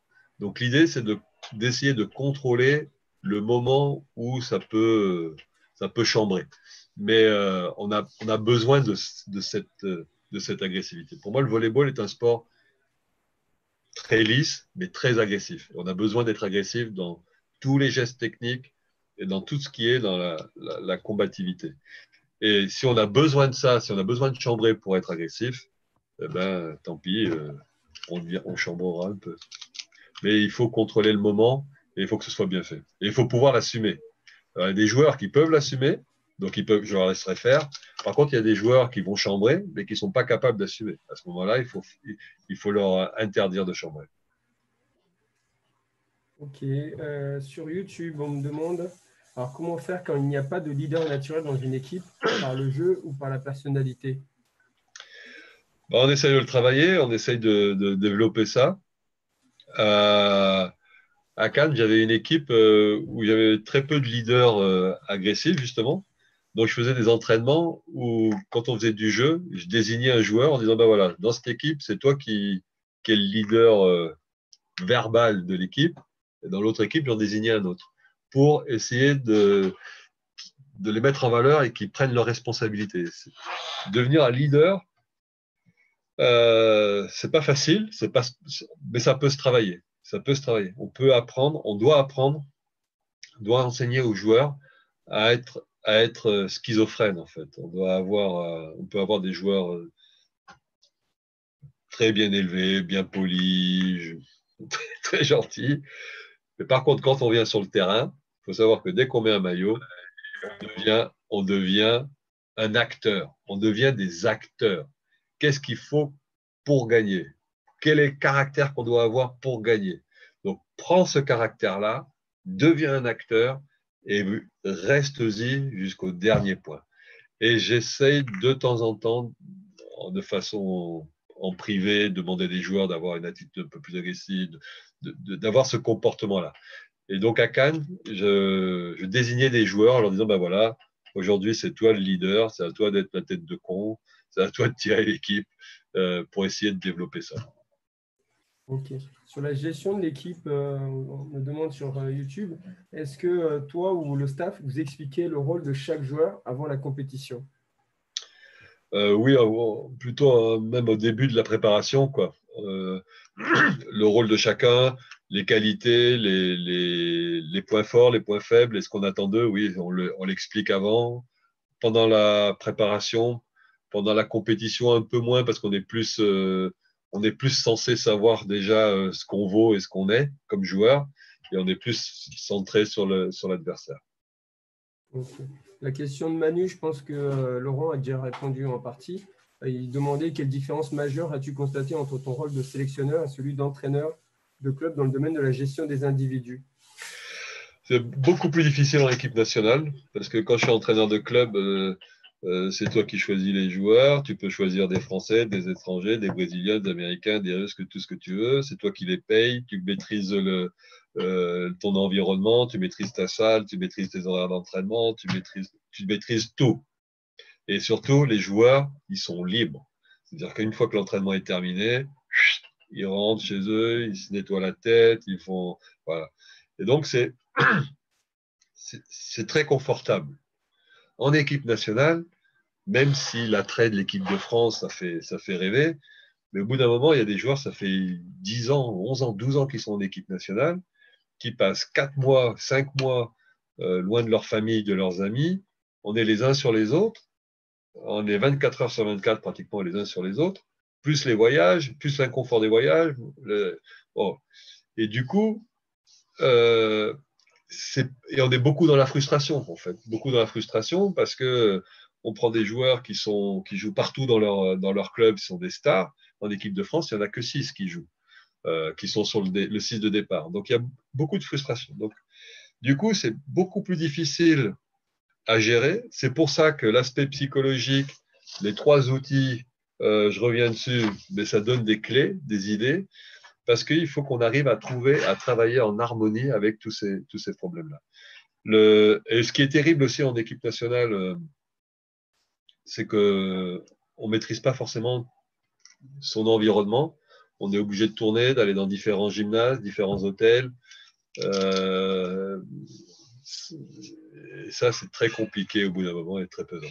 Donc l'idée, c'est de, d'essayer de contrôler le moment où ça peut, ça peut chambrer. Mais euh, on, a, on a besoin de, de, cette, de cette agressivité. Pour moi, le volleyball est un sport très lisse, mais très agressif. On a besoin d'être agressif dans tous les gestes techniques et dans tout ce qui est dans la, la, la combativité. Et si on a besoin de ça, si on a besoin de chambrer pour être agressif, eh ben, tant pis, euh, on, on chambrera un peu. Mais il faut contrôler le moment et il faut que ce soit bien fait. Et il faut pouvoir l'assumer. Il y a des joueurs qui peuvent l'assumer, donc ils peuvent, je leur laisserai faire. Par contre, il y a des joueurs qui vont chambrer, mais qui ne sont pas capables d'assumer. À ce moment-là, il faut, il faut leur interdire de chambrer.
Ok. Euh, sur YouTube, on me demande alors, comment faire quand il n'y a pas de leader naturel dans une équipe, par le jeu ou par la personnalité?
Ben, on essaye de le travailler, on essaye de, de développer ça. Euh, à Cannes, j'avais une équipe euh, où il y avait très peu de leaders euh, agressifs, justement. Donc, je faisais des entraînements où, quand on faisait du jeu, je désignais un joueur en disant, ben voilà, dans cette équipe, c'est toi qui, qui es le leader euh, verbal de l'équipe. Et dans l'autre équipe, j'en désignais un autre. Pour essayer de, de les mettre en valeur et qu'ils prennent leurs responsabilités. Devenir un leader, euh, c'est pas facile, c'est pas, mais ça peut se travailler. Ça peut se travailler. On peut apprendre, on doit apprendre, on doit enseigner aux joueurs à être, à être schizophrènes, en fait. On doit avoir, on peut avoir des joueurs très bien élevés, bien polis, très gentils. Mais par contre, quand on vient sur le terrain, il faut savoir que dès qu'on met un maillot, on devient, on devient un acteur. On devient des acteurs. Qu'est-ce qu'il faut pour gagner? Quel est le caractère qu'on doit avoir pour gagner? Donc, prends ce caractère-là, deviens un acteur et reste-y jusqu'au dernier point. Et j'essaye de temps en temps, de façon en privé, demander des joueurs d'avoir une attitude un peu plus agressive, de, de, d'avoir ce comportement-là. Et donc à Cannes, je, je désignais des joueurs en leur disant, ben voilà, aujourd'hui c'est toi le leader, c'est à toi d'être la tête de con, c'est à toi de tirer l'équipe euh, pour essayer de développer ça.
Ok. Sur la gestion de l'équipe, euh, on me demande sur euh, YouTube, est-ce que euh, toi ou le staff, vous expliquez le rôle de chaque joueur avant la compétition?
euh, Oui, plutôt euh, même au début de la préparation, quoi. Euh, le rôle de chacun, les qualités, les, les, les points forts, les points faibles, et ce qu'on attend d'eux, oui, on, le, on l'explique avant. Pendant la préparation, pendant la compétition, un peu moins, parce qu'on est plus, euh, on est plus censé savoir déjà euh, ce qu'on vaut et ce qu'on est comme joueur, et on est plus centré sur, le, sur l'adversaire.
Okay. La question de Manu, je pense que euh, Laurent a déjà répondu en partie. Il demandait quelle différence majeure as-tu constaté entre ton rôle de sélectionneur et celui d'entraîneur de club dans le domaine de la gestion des individus?
C'est beaucoup plus difficile en équipe nationale, parce que quand je suis entraîneur de club, euh, euh, c'est toi qui choisis les joueurs, tu peux choisir des Français, des étrangers, des Brésiliens, des Américains, des Russes, tout ce que tu veux, c'est toi qui les payes, tu maîtrises le, euh, ton environnement, tu maîtrises ta salle, tu maîtrises tes horaires d'entraînement, tu maîtrises, tu maîtrises tout. Et surtout, les joueurs, ils sont libres. C'est-à-dire qu'une fois que l'entraînement est terminé, ils rentrent chez eux, ils se nettoient la tête, ils font… Voilà. Et donc, c'est… c'est très confortable. En équipe nationale, même si l'attrait de l'équipe de France, ça fait, ça fait rêver, mais au bout d'un moment, il y a des joueurs, ça fait dix ans, onze ans, douze ans qu'ils sont en équipe nationale, qui passent quatre mois, cinq mois euh, loin de leur famille, de leurs amis. On est les uns sur les autres. On est vingt-quatre heures sur vingt-quatre pratiquement les uns sur les autres, plus les voyages, plus l'inconfort des voyages. Le... Bon. Et du coup, euh, et on est beaucoup dans la frustration, en fait. Beaucoup dans la frustration parce que on prend des joueurs qui, sont, qui jouent partout dans leur, dans leur club, qui sont des stars. En équipe de France, il n'y en a que six qui jouent, euh, qui sont sur le, le six de départ. Donc, il y a beaucoup de frustration. Donc, du coup, c'est beaucoup plus difficile à gérer. C'est pour ça que l'aspect psychologique, les trois outils, euh, je reviens dessus, mais ça donne des clés, des idées, parce qu'il faut qu'on arrive à trouver, à travailler en harmonie avec tous ces, tous ces problèmes-là. Le, et ce qui est terrible aussi en équipe nationale, euh, c'est qu'on ne maîtrise pas forcément son environnement. on est obligé de tourner, d'aller dans différents gymnases, différents hôtels. Euh, et ça, c'est très compliqué au bout d'un moment et très pesant.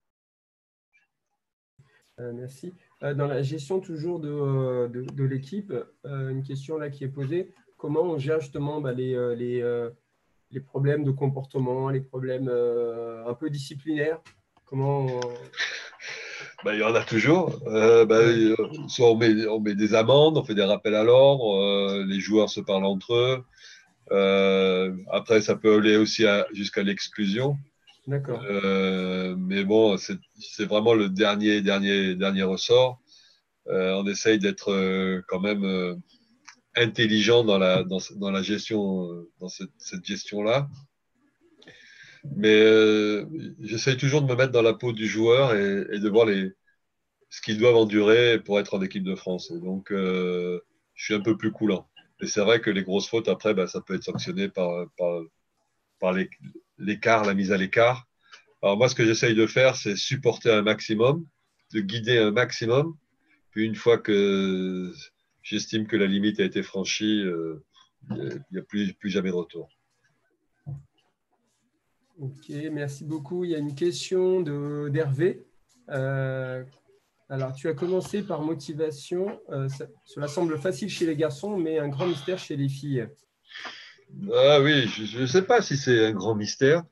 Euh, merci. Euh, dans la gestion toujours de, de, de l'équipe, euh, une question là qui est posée, comment on gère justement bah, les, les, euh, les problèmes de comportement, les problèmes euh, un peu disciplinaires? Comment on...
bah, il y en a toujours. Euh, bah, ouais. Soit on met, on met des amendes, on fait des rappels à l'ordre, euh, les joueurs se parlent entre eux. Euh, après, ça peut aller aussi jusqu'à l'exclusion.
D'accord.
Euh, mais bon, c'est vraiment le dernier, dernier, dernier ressort. Euh, on essaye d'être euh, quand même euh, intelligent dans la, dans, dans la gestion, euh, dans cette, cette gestion-là. Mais euh, j'essaye toujours de me mettre dans la peau du joueur et, et de voir les, ce qu'ils doivent endurer pour être en équipe de France. Et donc, euh, je suis un peu plus coulant. Et c'est vrai que les grosses fautes, après, bah, ça peut être sanctionné par, par, par l'écart, la mise à l'écart. Alors moi, ce que j'essaye de faire, c'est supporter un maximum, de guider un maximum. Puis une fois que j'estime que la limite a été franchie, euh, il n'y a plus, plus jamais de retour.
Ok, merci beaucoup. Il y a une question d'Hervé. Euh, alors, tu as commencé par motivation. Euh, ça, cela semble facile chez les garçons, mais un grand mystère chez les filles.
Ah oui, je ne sais pas si c'est un grand mystère.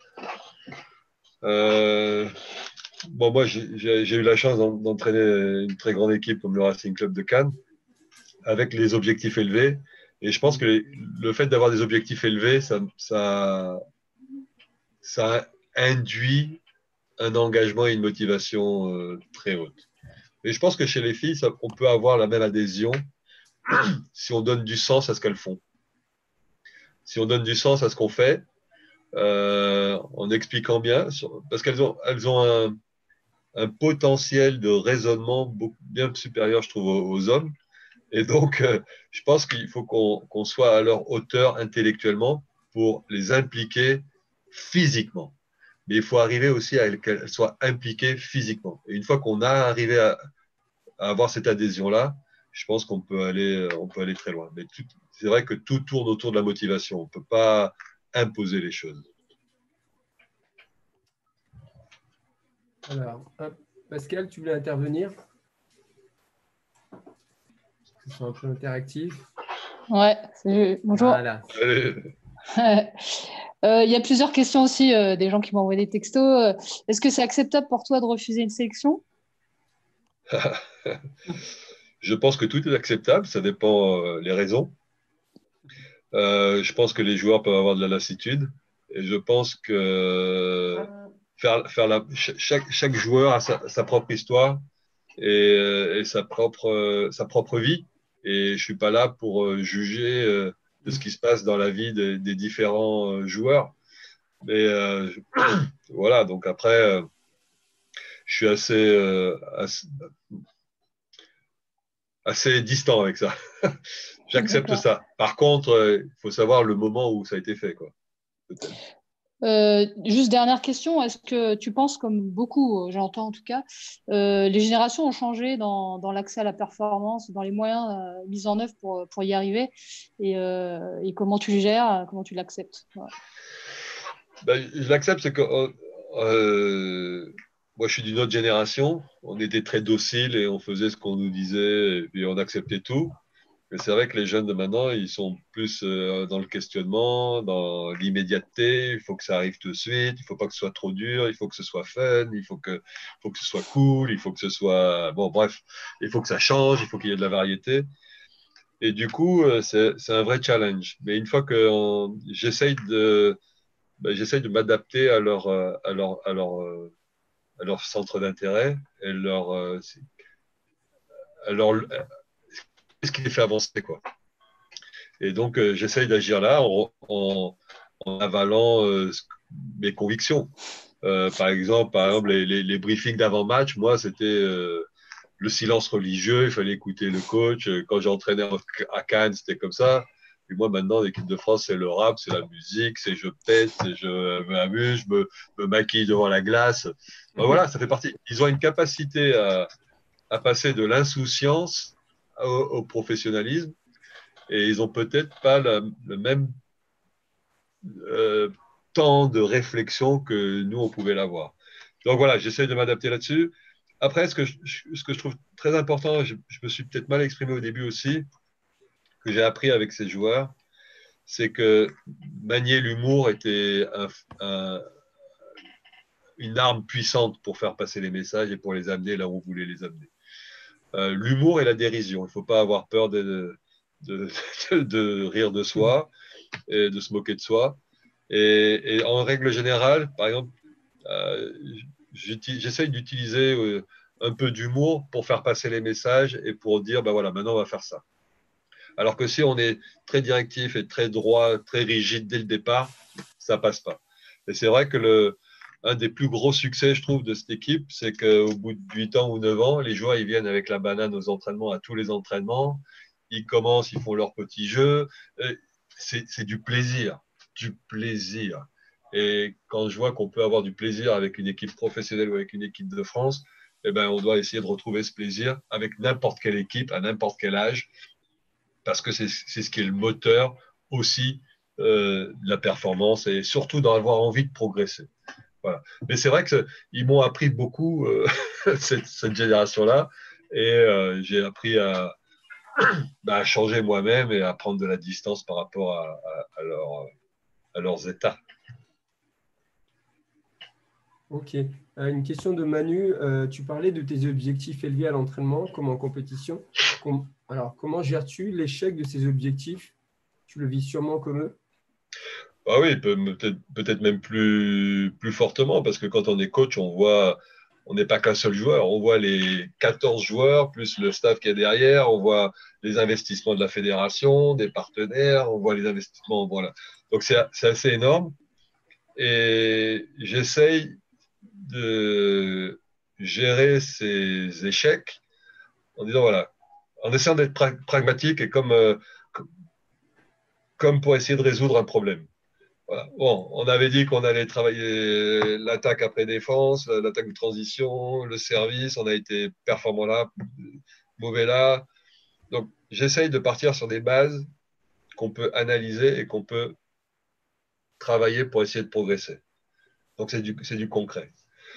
Euh, bon, moi, j'ai eu la chance d'entraîner une très grande équipe comme le Racing Club de Cannes, avec les objectifs élevés. Et je pense que les, le fait d'avoir des objectifs élevés, ça, ça, ça induit un engagement et une motivation euh, très haute. Mais je pense que chez les filles, ça, on peut avoir la même adhésion si on donne du sens à ce qu'elles font. Si on donne du sens à ce qu'on fait, euh, en expliquant bien, parce qu'elles ont, elles ont un, un potentiel de raisonnement beaucoup, bien supérieur, je trouve, aux, aux hommes. Et donc, euh, je pense qu'il faut qu'on qu'on soit à leur hauteur intellectuellement pour les impliquer physiquement. Mais il faut arriver aussi à qu'elles soient impliquées physiquement. Et une fois qu'on a arrivé à, à avoir cette adhésion-là, je pense qu'on peut aller, on peut aller très loin. Mais c'est vrai que tout tourne autour de la motivation. On ne peut pas imposer les choses.
Alors, hop. Pascal, tu voulais intervenir? Que ce soit un peu interactif.
Ouais, bonjour.
Voilà.
Euh, il y a plusieurs questions aussi, euh, des gens qui m'ont envoyé des textos. Est-ce que c'est acceptable pour toi de refuser une sélection?
Je pense que tout est acceptable, ça dépend euh, les raisons. Euh, je pense que les joueurs peuvent avoir de la lassitude et je pense que faire, faire la, chaque, chaque joueur a sa, sa propre histoire et, et sa, propre, sa propre vie. Et je ne suis pas là pour juger euh, de ce qui se passe dans la vie des, des différents euh, joueurs. Mais euh, voilà, donc après, euh, je suis assez, euh, assez, assez distant avec ça. J'accepte ça. Par contre, il euh, faut savoir le moment où ça a été fait, quoi. Peut-être.
Euh, juste dernière question, est-ce que tu penses, comme beaucoup, j'entends en tout cas, euh, les générations ont changé dans, dans l'accès à la performance, dans les moyens euh, mis en œuvre pour, pour y arriver et, euh, et comment tu le gères, comment tu l'acceptes? Ouais.
Ben, je l'accepte, c'est que euh, moi je suis d'une autre génération, on était très dociles et on faisait ce qu'on nous disait et puis on acceptait tout. Mais c'est vrai que les jeunes de maintenant, ils sont plus euh, dans le questionnement, dans l'immédiateté. Il faut que ça arrive tout de suite. Il ne faut pas que ce soit trop dur. Il faut que ce soit fun. Il faut que, faut que ce soit cool. Il faut que ce soit… Bon, bref, il faut que ça change. Il faut qu'il y ait de la variété. Et du coup, euh, c'est un vrai challenge. Mais une fois que j'essaye de, ben, j'essaye de m'adapter à leur, à leur, à leur, à leur centre d'intérêt et leur… À leur ce qui les fait avancer, quoi. Et donc, euh, j'essaye d'agir là en, en, en avalant euh, mes convictions. Euh, par exemple, par exemple les, les, les briefings d'avant-match, moi, c'était euh, le silence religieux, il fallait écouter le coach. Quand j'entraînais à Cannes, c'était comme ça. Et moi, maintenant, l'équipe de France, c'est le rap, c'est la musique, c'est je pète, c'est je m'amuse, je me, me maquille devant la glace. Ben, voilà, ça fait partie. Ils ont une capacité à, à passer de l'insouciance au, au professionnalisme et ils n'ont peut-être pas la, le même euh, temps de réflexion que nous, on pouvait l'avoir. Donc voilà, j'essaie de m'adapter là-dessus. Après, ce que je, ce que je trouve très important, je, je me suis peut-être mal exprimé au début aussi, que j'ai appris avec ces joueurs, c'est que manier l'humour était un, un, une arme puissante pour faire passer les messages et pour les amener là où on voulait les amener. Euh, l'humour et la dérision, il ne faut pas avoir peur de, de, de, de rire de soi et de se moquer de soi. Et, et en règle générale, par exemple, euh, j'essaye d'utiliser euh, un peu d'humour pour faire passer les messages et pour dire, ben voilà, maintenant on va faire ça. Alors que si on est très directif et très droit, très rigide dès le départ, ça passe pas. Et c'est vrai que le, un des plus gros succès, je trouve, de cette équipe, c'est qu'au bout de huit ans ou neuf ans, les joueurs, ils viennent avec la banane aux entraînements, à tous les entraînements. Ils commencent, ils font leur petit jeu. C'est du plaisir, du plaisir. Et quand je vois qu'on peut avoir du plaisir avec une équipe professionnelle ou avec une équipe de France, eh ben, on doit essayer de retrouver ce plaisir avec n'importe quelle équipe, à n'importe quel âge, parce que c'est ce qui est le moteur aussi euh, de la performance et surtout d'avoir envie de progresser. Voilà. Mais c'est vrai qu'ils m'ont appris beaucoup, euh, cette, cette génération-là, et euh, j'ai appris à, bah, à changer moi-même et à prendre de la distance par rapport à, à, à, leur, à leurs états.
Ok. Euh, une question de Manu. Euh, tu parlais de tes objectifs élevés à l'entraînement comme en compétition. Com Alors, comment gères-tu l'échec de ces objectifs? Tu le vis sûrement comme eux?
Ah oui, peut-être peut-être même plus, plus fortement, parce que quand on est coach, on voit, on n'est pas qu'un seul joueur, on voit les quatorze joueurs, plus le staff qui est derrière, on voit les investissements de la fédération, des partenaires, on voit les investissements, voilà. Donc c'est assez énorme. Et j'essaye de gérer ces échecs en disant, voilà, en essayant d'être pra pragmatique et comme, euh, comme pour essayer de résoudre un problème. Voilà. Bon, on avait dit qu'on allait travailler l'attaque après défense, l'attaque de transition, le service. On a été performant là, mauvais là. Donc, j'essaye de partir sur des bases qu'on peut analyser et qu'on peut travailler pour essayer de progresser. Donc, c'est du, c'est du concret,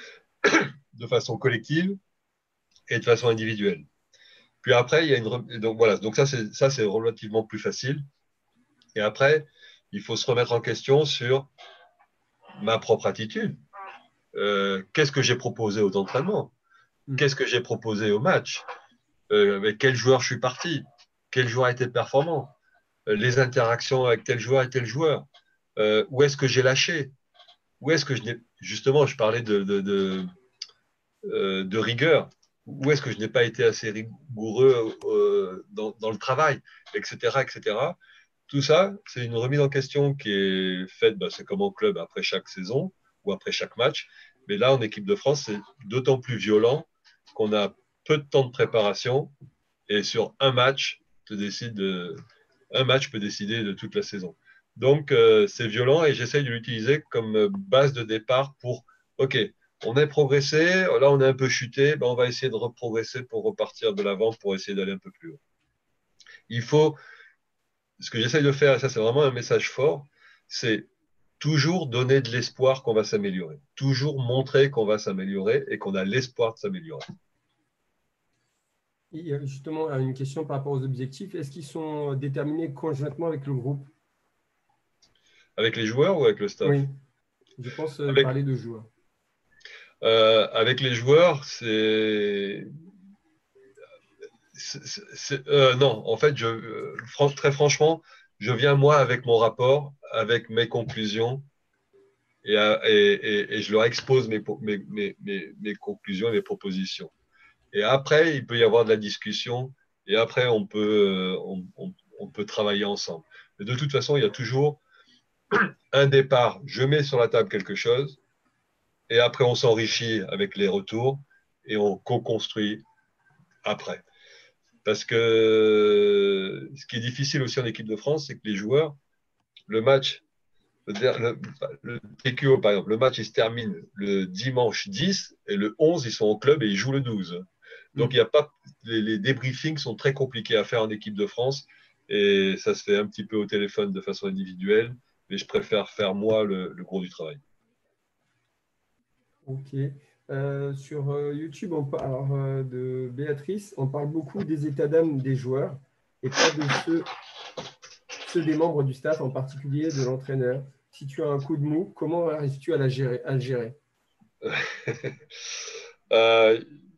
de façon collective et de façon individuelle. Puis après, il y a une. Donc, voilà. Donc, ça, c'est, ça, c'est relativement plus facile. Et après, il faut se remettre en question sur ma propre attitude. Euh, qu'est-ce que j'ai proposé aux entraînements? Qu'est-ce que j'ai proposé au match? euh, Avec quel joueur je suis parti? Quel joueur a été performant? euh, Les interactions avec tel joueur et tel joueur? euh, Où est-ce que j'ai lâché? Où est-ce que je n'ai... Justement, je parlais de, de, de, euh, de rigueur. Où est-ce que je n'ai pas été assez rigoureux euh, dans, dans le travail, et cetera, et cetera. Tout ça, c'est une remise en question qui est faite, bah, c'est comme en club après chaque saison ou après chaque match. Mais là, en équipe de France, c'est d'autant plus violent qu'on a peu de temps de préparation et sur un match, te décide de, un match peut décider de toute la saison. Donc, euh, c'est violent et j'essaye de l'utiliser comme base de départ pour, OK, on a progressé, là on a un peu chuté, ben on va essayer de reprogresser pour repartir de l'avant pour essayer d'aller un peu plus haut. Il faut, ce que j'essaye de faire, et ça c'est vraiment un message fort, c'est toujours donner de l'espoir qu'on va s'améliorer. Toujours montrer qu'on va s'améliorer et qu'on a l'espoir de s'améliorer.
Il y a justement une question par rapport aux objectifs. Est-ce qu'ils sont déterminés conjointement avec le groupe?
Avec les joueurs ou avec le staff?
Oui, je pense avec... parler de joueurs.
Euh, avec les joueurs, c'est... Euh, non, en fait, je, euh, fran très franchement, je viens moi avec mon rapport, avec mes conclusions, et, et, et, et je leur expose mes, mes, mes, mes, mes conclusions et mes propositions. Et après, il peut y avoir de la discussion, et après, on peut, on, on, on peut travailler ensemble. Mais de toute façon, il y a toujours un départ. Je mets sur la table quelque chose, et après, on s'enrichit avec les retours, et on co-construit après. Parce que ce qui est difficile aussi en équipe de France, c'est que les joueurs, le match, le, le, le T Q O par exemple, le match il se termine le dimanche dix et le onze, ils sont au club et ils jouent le douze. Donc, il y a pas, les, les débriefings sont très compliqués à faire en équipe de France et ça se fait un petit peu au téléphone de façon individuelle, mais je préfère faire moi le, le gros du travail.
Ok. Euh, sur euh, YouTube, on parle, alors, euh, de Béatrice, on parle beaucoup des états d'âme des joueurs et pas de ceux, ceux des membres du staff, en particulier de l'entraîneur. Si tu as un coup de mou, comment arrives-tu à, la gérer, à le gérer?
euh,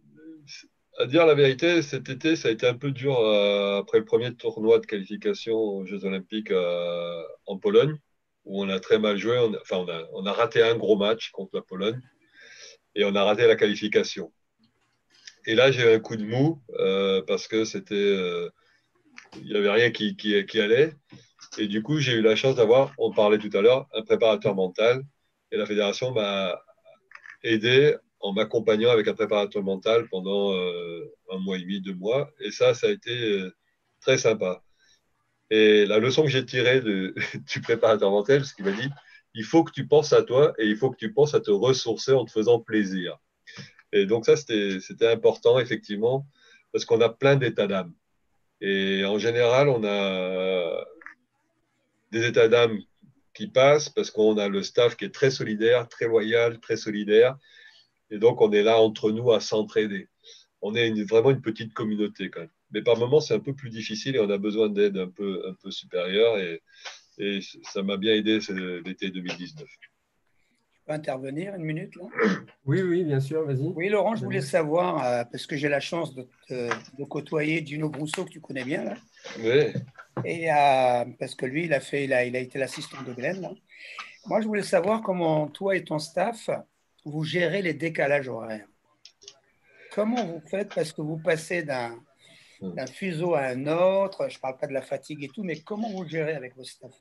À dire la vérité, cet été, ça a été un peu dur euh, après le premier tournoi de qualification aux Jeux Olympiques euh, en Pologne, où on a très mal joué. On a, enfin, on a, on a raté un gros match contre la Pologne et on a raté la qualification. Et là, j'ai eu un coup de mou euh, parce que c'était, euh, il n'y avait rien qui, qui, qui allait. Et du coup, j'ai eu la chance d'avoir, on parlait tout à l'heure, un préparateur mental. Et la fédération m'a aidé en m'accompagnant avec un préparateur mental pendant euh, un mois et demi, deux mois. Et ça, ça a été euh, très sympa. Et la leçon que j'ai tirée de, du préparateur mental, ce qu'il m'a dit, il faut que tu penses à toi et il faut que tu penses à te ressourcer en te faisant plaisir. Et donc ça, c'était, c'était important, effectivement, parce qu'on a plein d'états d'âme. Et en général, on a des états d'âme qui passent parce qu'on a le staff qui est très solidaire, très loyal, très solidaire. Et donc, on est là entre nous à s'entraider. On est une, vraiment une petite communauté quand même. Mais par moments, c'est un peu plus difficile et on a besoin d'aide un peu, un peu supérieure. Et, et ça m'a bien aidé l'été deux mille dix-neuf.
Je peux intervenir une minute là?
Oui, oui, bien sûr, vas-y.
Oui, Laurent, je voulais savoir, euh, parce que j'ai la chance de, de, de côtoyer Gino Brousseau, que tu connais bien là.
Oui.
Et euh, parce que lui, il a, fait, il a, il a été l'assistant de Glenn. Là. Moi, je voulais savoir comment toi et ton staff, vous gérez les décalages horaires. Comment vous faites? Parce que vous passez d'un d'un fuseau à un autre, je ne parle pas de la fatigue et tout, mais comment vous gérez avec vos staff?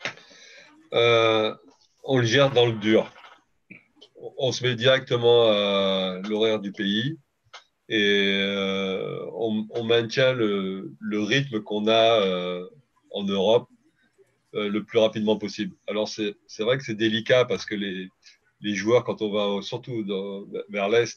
euh, On le gère dans le dur. On se met directement à l'horaire du pays et euh, on, on maintient le, le rythme qu'on a euh, en Europe euh, le plus rapidement possible. Alors, c'est vrai que c'est délicat parce que les, les joueurs, quand on va surtout dans, vers l'Est,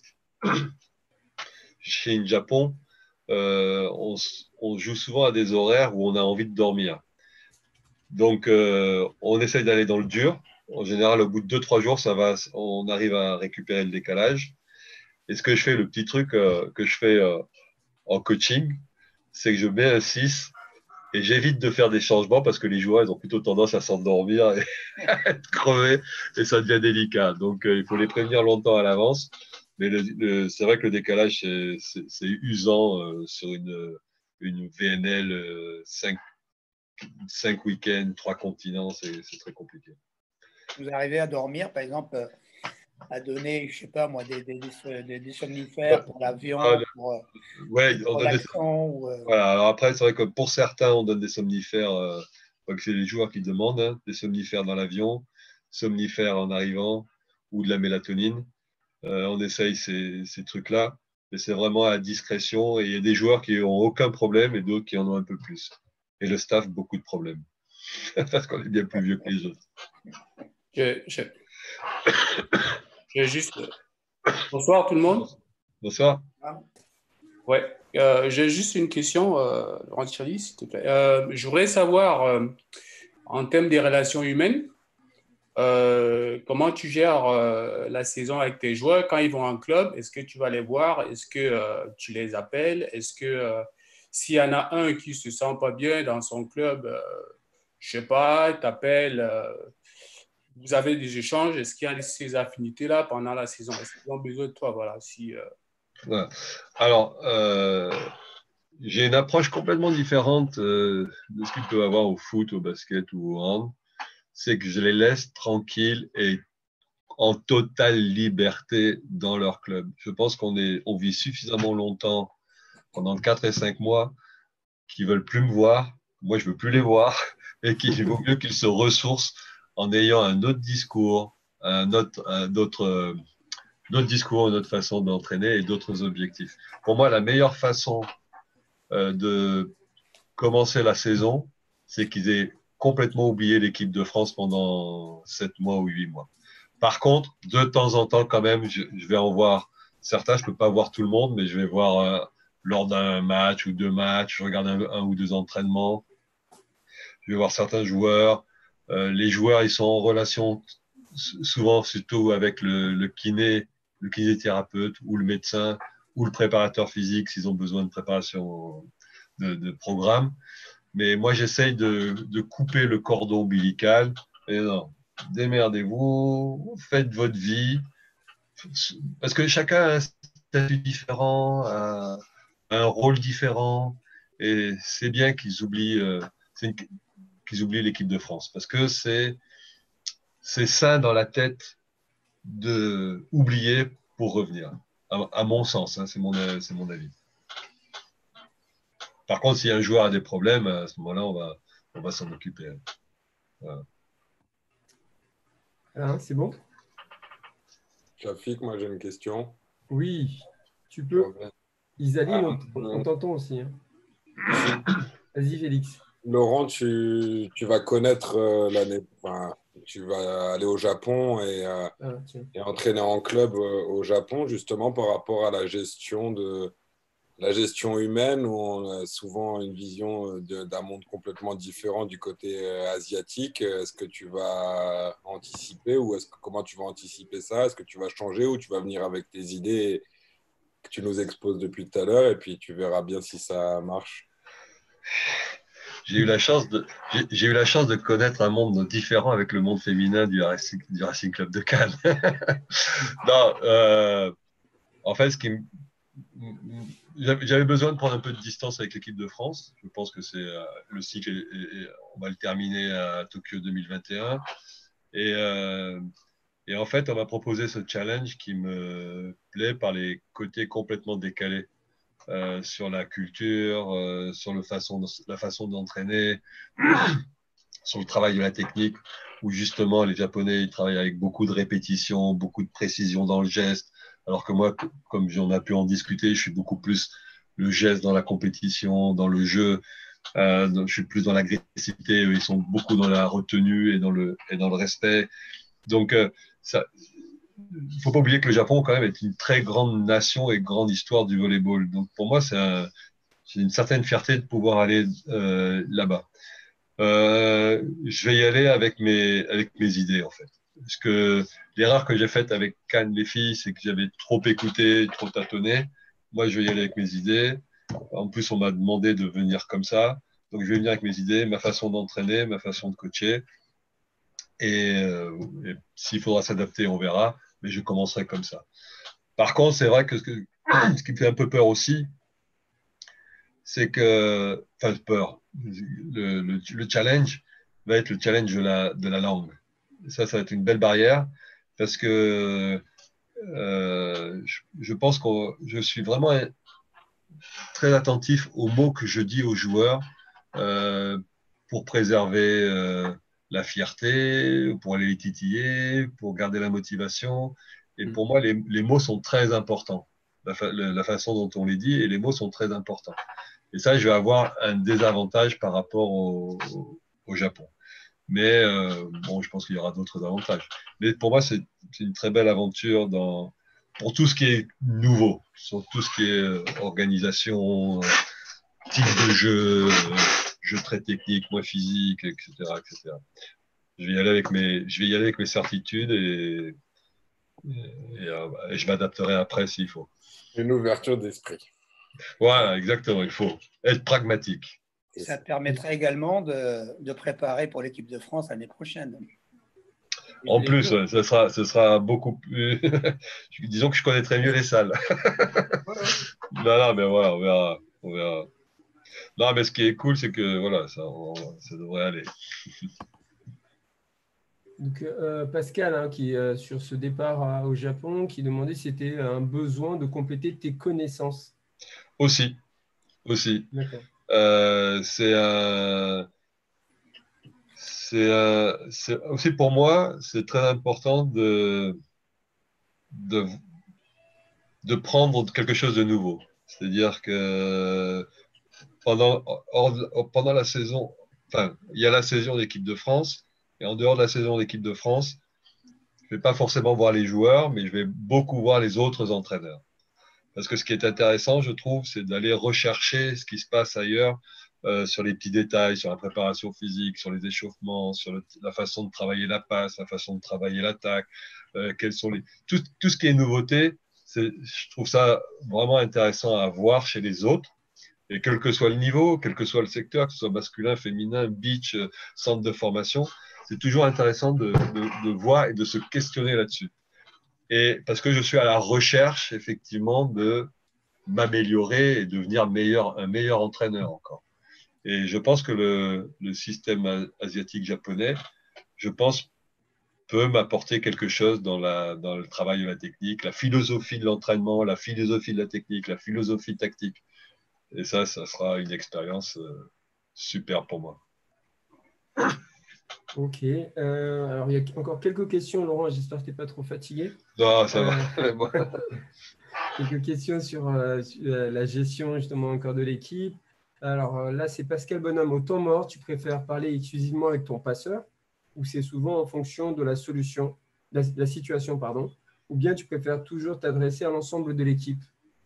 chez le Japon, euh, on, on joue souvent à des horaires où on a envie de dormir. Donc, euh, on essaye d'aller dans le dur. En général, au bout de deux, trois jours, ça va, on arrive à récupérer le décalage. Et ce que je fais, le petit truc euh, que je fais euh, en coaching, c'est que je mets un six et j'évite de faire des changements parce que les joueurs, ils ont plutôt tendance à s'endormir et à être crevés et ça devient délicat. Donc, euh, il faut les prévenir longtemps à l'avance. Mais le, le, c'est vrai que le décalage, c'est usant euh, sur une, une V N L euh, cinq, cinq week-ends, trois continents, c'est très compliqué.
Vous arrivez à dormir, par exemple, à donner, je sais pas moi, des, des, des, des somnifères pour l'avion,
ah,
pour,
ouais,
pour l'action ou euh...
Voilà, alors après, c'est vrai que pour certains, on donne des somnifères, euh, c'est les joueurs qui demandent, hein, des somnifères dans l'avion, somnifères en arrivant, ou de la mélatonine. Euh, on essaye ces, ces trucs-là, mais c'est vraiment à discrétion. Et il y a des joueurs qui n'ont aucun problème et d'autres qui en ont un peu plus. Et le staff, beaucoup de problèmes. Parce qu'on est bien plus vieux que les autres.
Je, je, je juste... Bonsoir tout le monde.
Bonsoir.
Ouais, euh, j'ai juste une question, euh, Laurent Thierry, s'il te plaît. Euh, je voudrais savoir, euh, en termes des relations humaines, euh, comment tu gères euh, la saison avec tes joueurs quand ils vont en club? Est-ce que tu vas les voir? Est-ce que euh, tu les appelles? Est-ce que euh, s'il y en a un qui ne se sent pas bien dans son club, euh, je ne sais pas, t'appelle, euh, vous avez des échanges? Est-ce qu'il y a ces affinités-là pendant la saison? Est-ce qu'ils ont besoin de toi? Voilà, si... Euh...
Ouais. Alors, euh, j'ai une approche complètement différente euh, de ce qu'il peut avoir au foot, au basket ou au hand. C'est que je les laisse tranquilles et en totale liberté dans leur club. Je pense qu'on est, on vit suffisamment longtemps, pendant quatre et cinq mois, qu'ils veulent plus me voir. Moi, je veux plus les voir et qu'il vaut mieux qu'ils se ressourcent en ayant un autre discours, un autre, un autre, un autre discours, une autre façon d'entraîner et d'autres objectifs. Pour moi, la meilleure façon euh, de commencer la saison, c'est qu'ils aient complètement oublié l'équipe de France pendant sept mois ou huit mois. Par contre, de temps en temps, quand même, je, je vais en voir certains, je ne peux pas voir tout le monde, mais je vais voir euh, lors d'un match ou deux matchs, je regarde un, un ou deux entraînements. Je vais voir certains joueurs. Euh, les joueurs, ils sont en relation souvent surtout avec le, le kiné, le kinésithérapeute ou le médecin ou le préparateur physique s'ils ont besoin de préparation de, de programme. Mais moi, j'essaye de, de couper le cordon ombilical. Et non, démerdez-vous, faites votre vie. Parce que chacun a un statut différent, a un rôle différent. Et c'est bien qu'ils oublient, euh, une, qu'ils oublient l'équipe de France. Parce que c'est, c'est sain dans la tête de oublier pour revenir. À, à mon sens, hein, c'est mon, c'est mon avis. Par contre, si un joueur a des problèmes, à ce moment-là, on va, on va s'en occuper. Voilà.
Ah, c'est bon?
Shafik, moi j'ai une question.
Oui, tu peux. Isaline, on, on t'entend aussi. Hein. Vas-y, Félix.
Laurent, tu, tu vas connaître euh, l'année. Enfin, tu vas aller au Japon et, euh, ah, et entraîner en club euh, au Japon, justement par rapport à la gestion de la gestion humaine, où on a souvent une vision d'un monde complètement différent du côté euh, asiatique. Est-ce que tu vas anticiper ou est-ce que, comment tu vas anticiper ça? Est-ce que tu vas changer ou tu vas venir avec tes idées que tu nous exposes depuis tout à l'heure et puis tu verras bien si ça marche?
J'ai eu la chance de, j'ai, j'ai eu la chance de connaître un monde différent avec le monde féminin du Racing, du Racing Club de Cannes. Non, euh, en fait, ce qui me, j'avais besoin de prendre un peu de distance avec l'équipe de France. Je pense que c'est euh, le cycle, est, est, on va le terminer à Tokyo deux mille vingt et un. Et, euh, et en fait, on m'a proposé ce challenge qui me plaît par les côtés complètement décalés. Euh, sur la culture, euh, sur le façon, la façon d'entraîner, sur le travail de la technique, où justement les Japonais ils travaillent avec beaucoup de répétitions, beaucoup de précision dans le geste, alors que moi, comme on a pu en discuter, je suis beaucoup plus le geste dans la compétition, dans le jeu, euh, je suis plus dans l'agressivité, ils sont beaucoup dans la retenue et dans le, et dans le respect. Donc, euh, ça, il ne faut pas oublier que le Japon, quand même, est une très grande nation et grande histoire du volleyball. Donc, pour moi, c'est, un, c'est une certaine fierté de pouvoir aller euh, là-bas. Euh, je vais y aller avec mes, avec mes idées, en fait. Parce que l'erreur que j'ai faite avec Cannes, les filles, c'est que j'avais trop écouté, trop tâtonné. Moi, je vais y aller avec mes idées. En plus, on m'a demandé de venir comme ça. Donc, je vais venir avec mes idées, ma façon d'entraîner, ma façon de coacher. Et, euh, et s'il faudra s'adapter, on verra. Mais je commencerai comme ça. Par contre, c'est vrai que ce, que ce qui me fait un peu peur aussi, c'est que, enfin, peur, le, le, le challenge va être le challenge de la, de la langue. Ça, ça va être une belle barrière parce que euh, je, je pense que je suis vraiment très attentif aux mots que je dis aux joueurs euh, pour préserver euh, la fierté, pour aller les titiller, pour garder la motivation. Et pour moi, les, les mots sont très importants. La, fa la façon dont on les dit et les mots sont très importants. Et ça, je vais avoir un désavantage par rapport au, au, au Japon. Mais euh, bon, je pense qu'il y aura d'autres avantages. Mais pour moi, c'est une très belle aventure dans, pour tout ce qui est nouveau, sur tout ce qui est euh, organisation, euh, type de jeu, euh, jeu très technique, moins physique, et cetera, et cetera. Je vais y aller avec mes, je vais y aller avec mes certitudes et, et, et, euh, et je m'adapterai après s'il faut.
Une ouverture d'esprit.
Voilà, exactement. Il faut être pragmatique.
Ça te permettra également de, de préparer pour l'équipe de France l'année prochaine.
En plus, ouais, ça sera, ce sera beaucoup plus. Disons que je connaîtrai mieux les salles. non, non, mais voilà, on verra, on verra. Non, mais ce qui est cool, c'est que voilà, ça, on, ça devrait aller.
Donc, euh, Pascal, hein, qui euh, sur ce départ à, au Japon, qui demandait si c'était un besoin de compléter tes connaissances.
Aussi, aussi.
D'accord.
Euh, c'est un. C'est un, c'est aussi pour moi, c'est très important de, de, de prendre quelque chose de nouveau. C'est-à-dire que pendant, hors, pendant la saison, enfin, il y a la saison d'équipe de France, et en dehors de la saison d'équipe de France, je ne vais pas forcément voir les joueurs, mais je vais beaucoup voir les autres entraîneurs. Parce que ce qui est intéressant, je trouve, c'est d'aller rechercher ce qui se passe ailleurs, euh, sur les petits détails, sur la préparation physique, sur les échauffements, sur le, la façon de travailler la passe, la façon de travailler l'attaque, euh, quels sont les tout, tout ce qui est nouveauté. Je trouve ça vraiment intéressant à voir chez les autres. Et quel que soit le niveau, quel que soit le secteur, que ce soit masculin, féminin, beach, euh, centre de formation, c'est toujours intéressant de, de, de voir et de se questionner là-dessus. Et parce que je suis à la recherche, effectivement, de m'améliorer et devenir meilleur, un meilleur entraîneur encore. Et je pense que le, le système asiatique japonais, je pense, peut m'apporter quelque chose dans, la, dans le travail de la technique, la philosophie de l'entraînement, la philosophie de la technique, la philosophie tactique. Et ça, ça sera une expérience euh, super pour moi.
Ok. Euh, alors, il y a encore quelques questions, Laurent. J'espère que tu n'es pas trop fatigué.
Non, ça
euh,
va.
Quelques questions sur, euh, sur la gestion, justement, encore de l'équipe. Alors euh, là, c'est Pascal Bonhomme. Au temps mort, tu préfères parler exclusivement avec ton passeur ou c'est souvent en fonction de la solution, la, la situation, pardon, ou bien tu préfères toujours t'adresser à l'ensemble de l'équipe?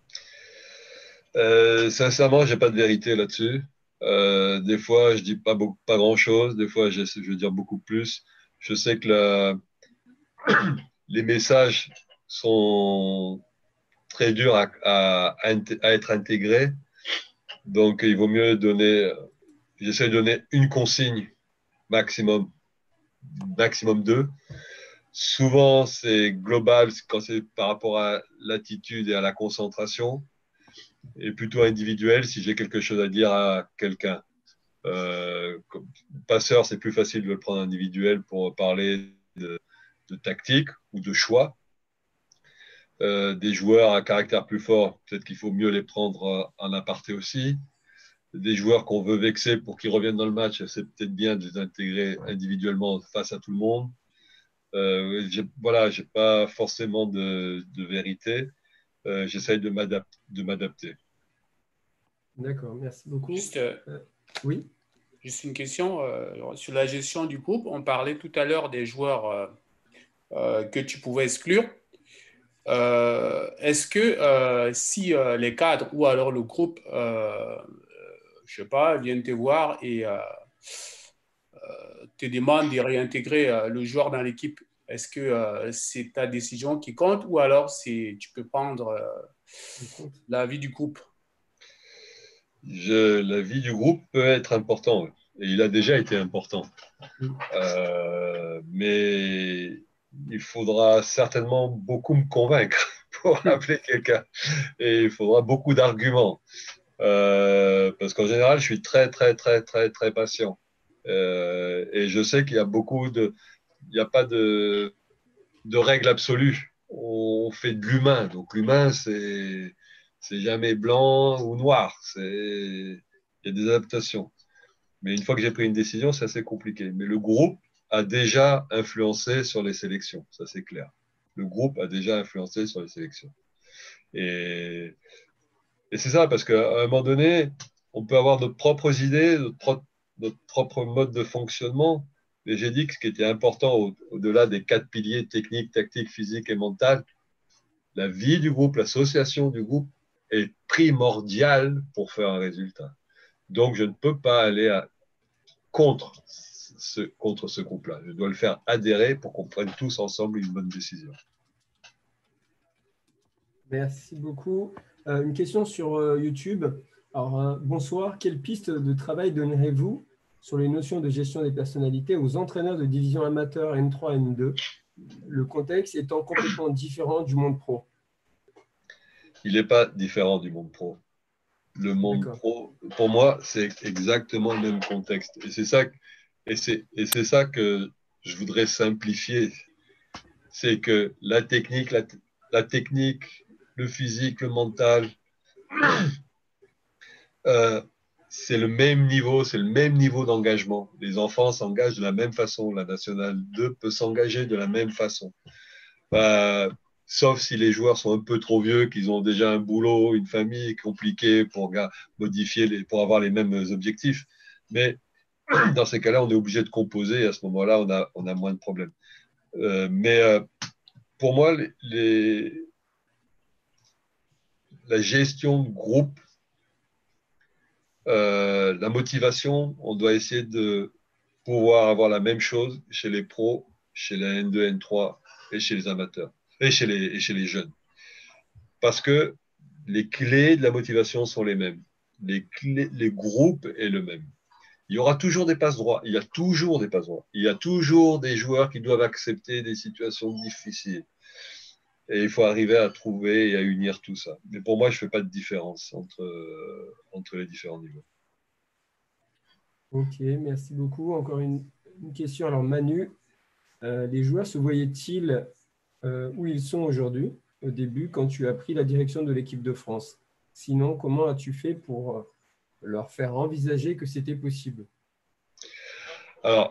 Euh, sincèrement, j'ai pas de vérité là-dessus. Euh, des fois, je dis pas beaucoup, pas grand-chose. Des fois, je, je veux dire beaucoup plus. Je sais que la, les messages sont très durs à, à, à être intégrés. Donc, il vaut mieux donner. J'essaie de donner une consigne maximum, maximum deux. Souvent, c'est global quand c'est par rapport à l'attitude et à la concentration, et plutôt individuel si j'ai quelque chose à dire à quelqu'un. Euh, comme passeur, c'est plus facile de le prendre individuel pour parler de, de tactique ou de choix. Euh, des joueurs à caractère plus fort, peut-être qu'il faut mieux les prendre en aparté aussi. Des joueurs qu'on veut vexer pour qu'ils reviennent dans le match, c'est peut-être bien de les intégrer individuellement face à tout le monde. Euh, j'ai, voilà, j'ai pas forcément de, de vérité. Euh, j'essaye de, m'adap- de m'adapter.
D'accord, merci beaucoup.
Juste, euh,
oui.
Juste une question euh, sur la gestion du groupe. On parlait tout à l'heure des joueurs euh, euh, que tu pouvais exclure. Euh, est-ce que euh, si euh, les cadres ou alors le groupe, euh, je sais pas, viennent te voir et euh, euh, te demandent de réintégrer euh, le joueur dans l'équipe, est-ce que euh, c'est ta décision qui compte ou alors c'est, tu peux prendre euh, l'avis du groupe?
Je, l'avis du groupe peut être important, et il a déjà été important.
Mm.
Euh, mais il faudra certainement beaucoup me convaincre pour appeler quelqu'un. Et il faudra beaucoup d'arguments. Euh, parce qu'en général, je suis très, très, très, très, très patient. Euh, et je sais qu'il y a beaucoup de... Il n'y a pas de, de règles absolues. On fait de l'humain. Donc l'humain, c'est... C'est jamais blanc ou noir. C'est... Il y a des adaptations. Mais une fois que j'ai pris une décision, c'est assez compliqué. Mais le groupe a déjà influencé sur les sélections. Ça, c'est clair. Le groupe a déjà influencé sur les sélections. Et, et c'est ça, parce qu'à un moment donné, on peut avoir nos propres idées, notre, pro- notre propre mode de fonctionnement. Mais j'ai dit que ce qui était important au- au-delà des quatre piliers techniques, tactiques, physiques et mentales, la vie du groupe, l'association du groupe est primordiale pour faire un résultat. Donc, je ne peux pas aller à, contre, ce, contre ce groupe-là. Je dois le faire adhérer pour qu'on prenne tous ensemble une bonne décision.
Merci beaucoup. Euh, une question sur euh, YouTube. Alors, euh, bonsoir. Quelle piste de travail donnerez-vous sur les notions de gestion des personnalités aux entraîneurs de division amateur N trois, N deux, le contexte étant complètement différent du monde pro?
Il n'est pas différent du monde pro. Le monde
D'accord.
pro, pour moi, c'est exactement le même contexte. Et c'est ça, et c'est, et c'est ça que je voudrais simplifier. C'est que la technique, la, la technique, le physique, le mental, euh, c'est le même niveau, c'est le même niveau d'engagement. Les enfants s'engagent de la même façon. La nationale deux peut s'engager de la même façon. Bah, sauf si les joueurs sont un peu trop vieux, qu'ils ont déjà un boulot, une famille compliquée pour modifier, les, pour avoir les mêmes objectifs. Mais dans ces cas-là, on est obligé de composer. Et à ce moment-là, on a, on a moins de problèmes. Euh, mais euh, pour moi, les, les, la gestion de groupe, euh, la motivation, on doit essayer de pouvoir avoir la même chose chez les pros, chez la N deux, N trois et chez les amateurs et chez les, et chez les jeunes. Parce que les clés de la motivation sont les mêmes. Les, clés, les groupes est le même. Il y aura toujours des passes droits. Il y a toujours des passes droits. Il y a toujours des joueurs qui doivent accepter des situations difficiles. Et il faut arriver à trouver et à unir tout ça. Mais pour moi, je ne fais pas de différence entre, euh, entre les différents niveaux.
Ok, merci beaucoup. Encore une, une question. Alors, Manu, euh, les joueurs se voyaient-ils euh, où ils sont aujourd'hui, au début, quand tu as pris la direction de l'équipe de France? Sinon, comment as-tu fait pour leur faire envisager que c'était possible?
Alors,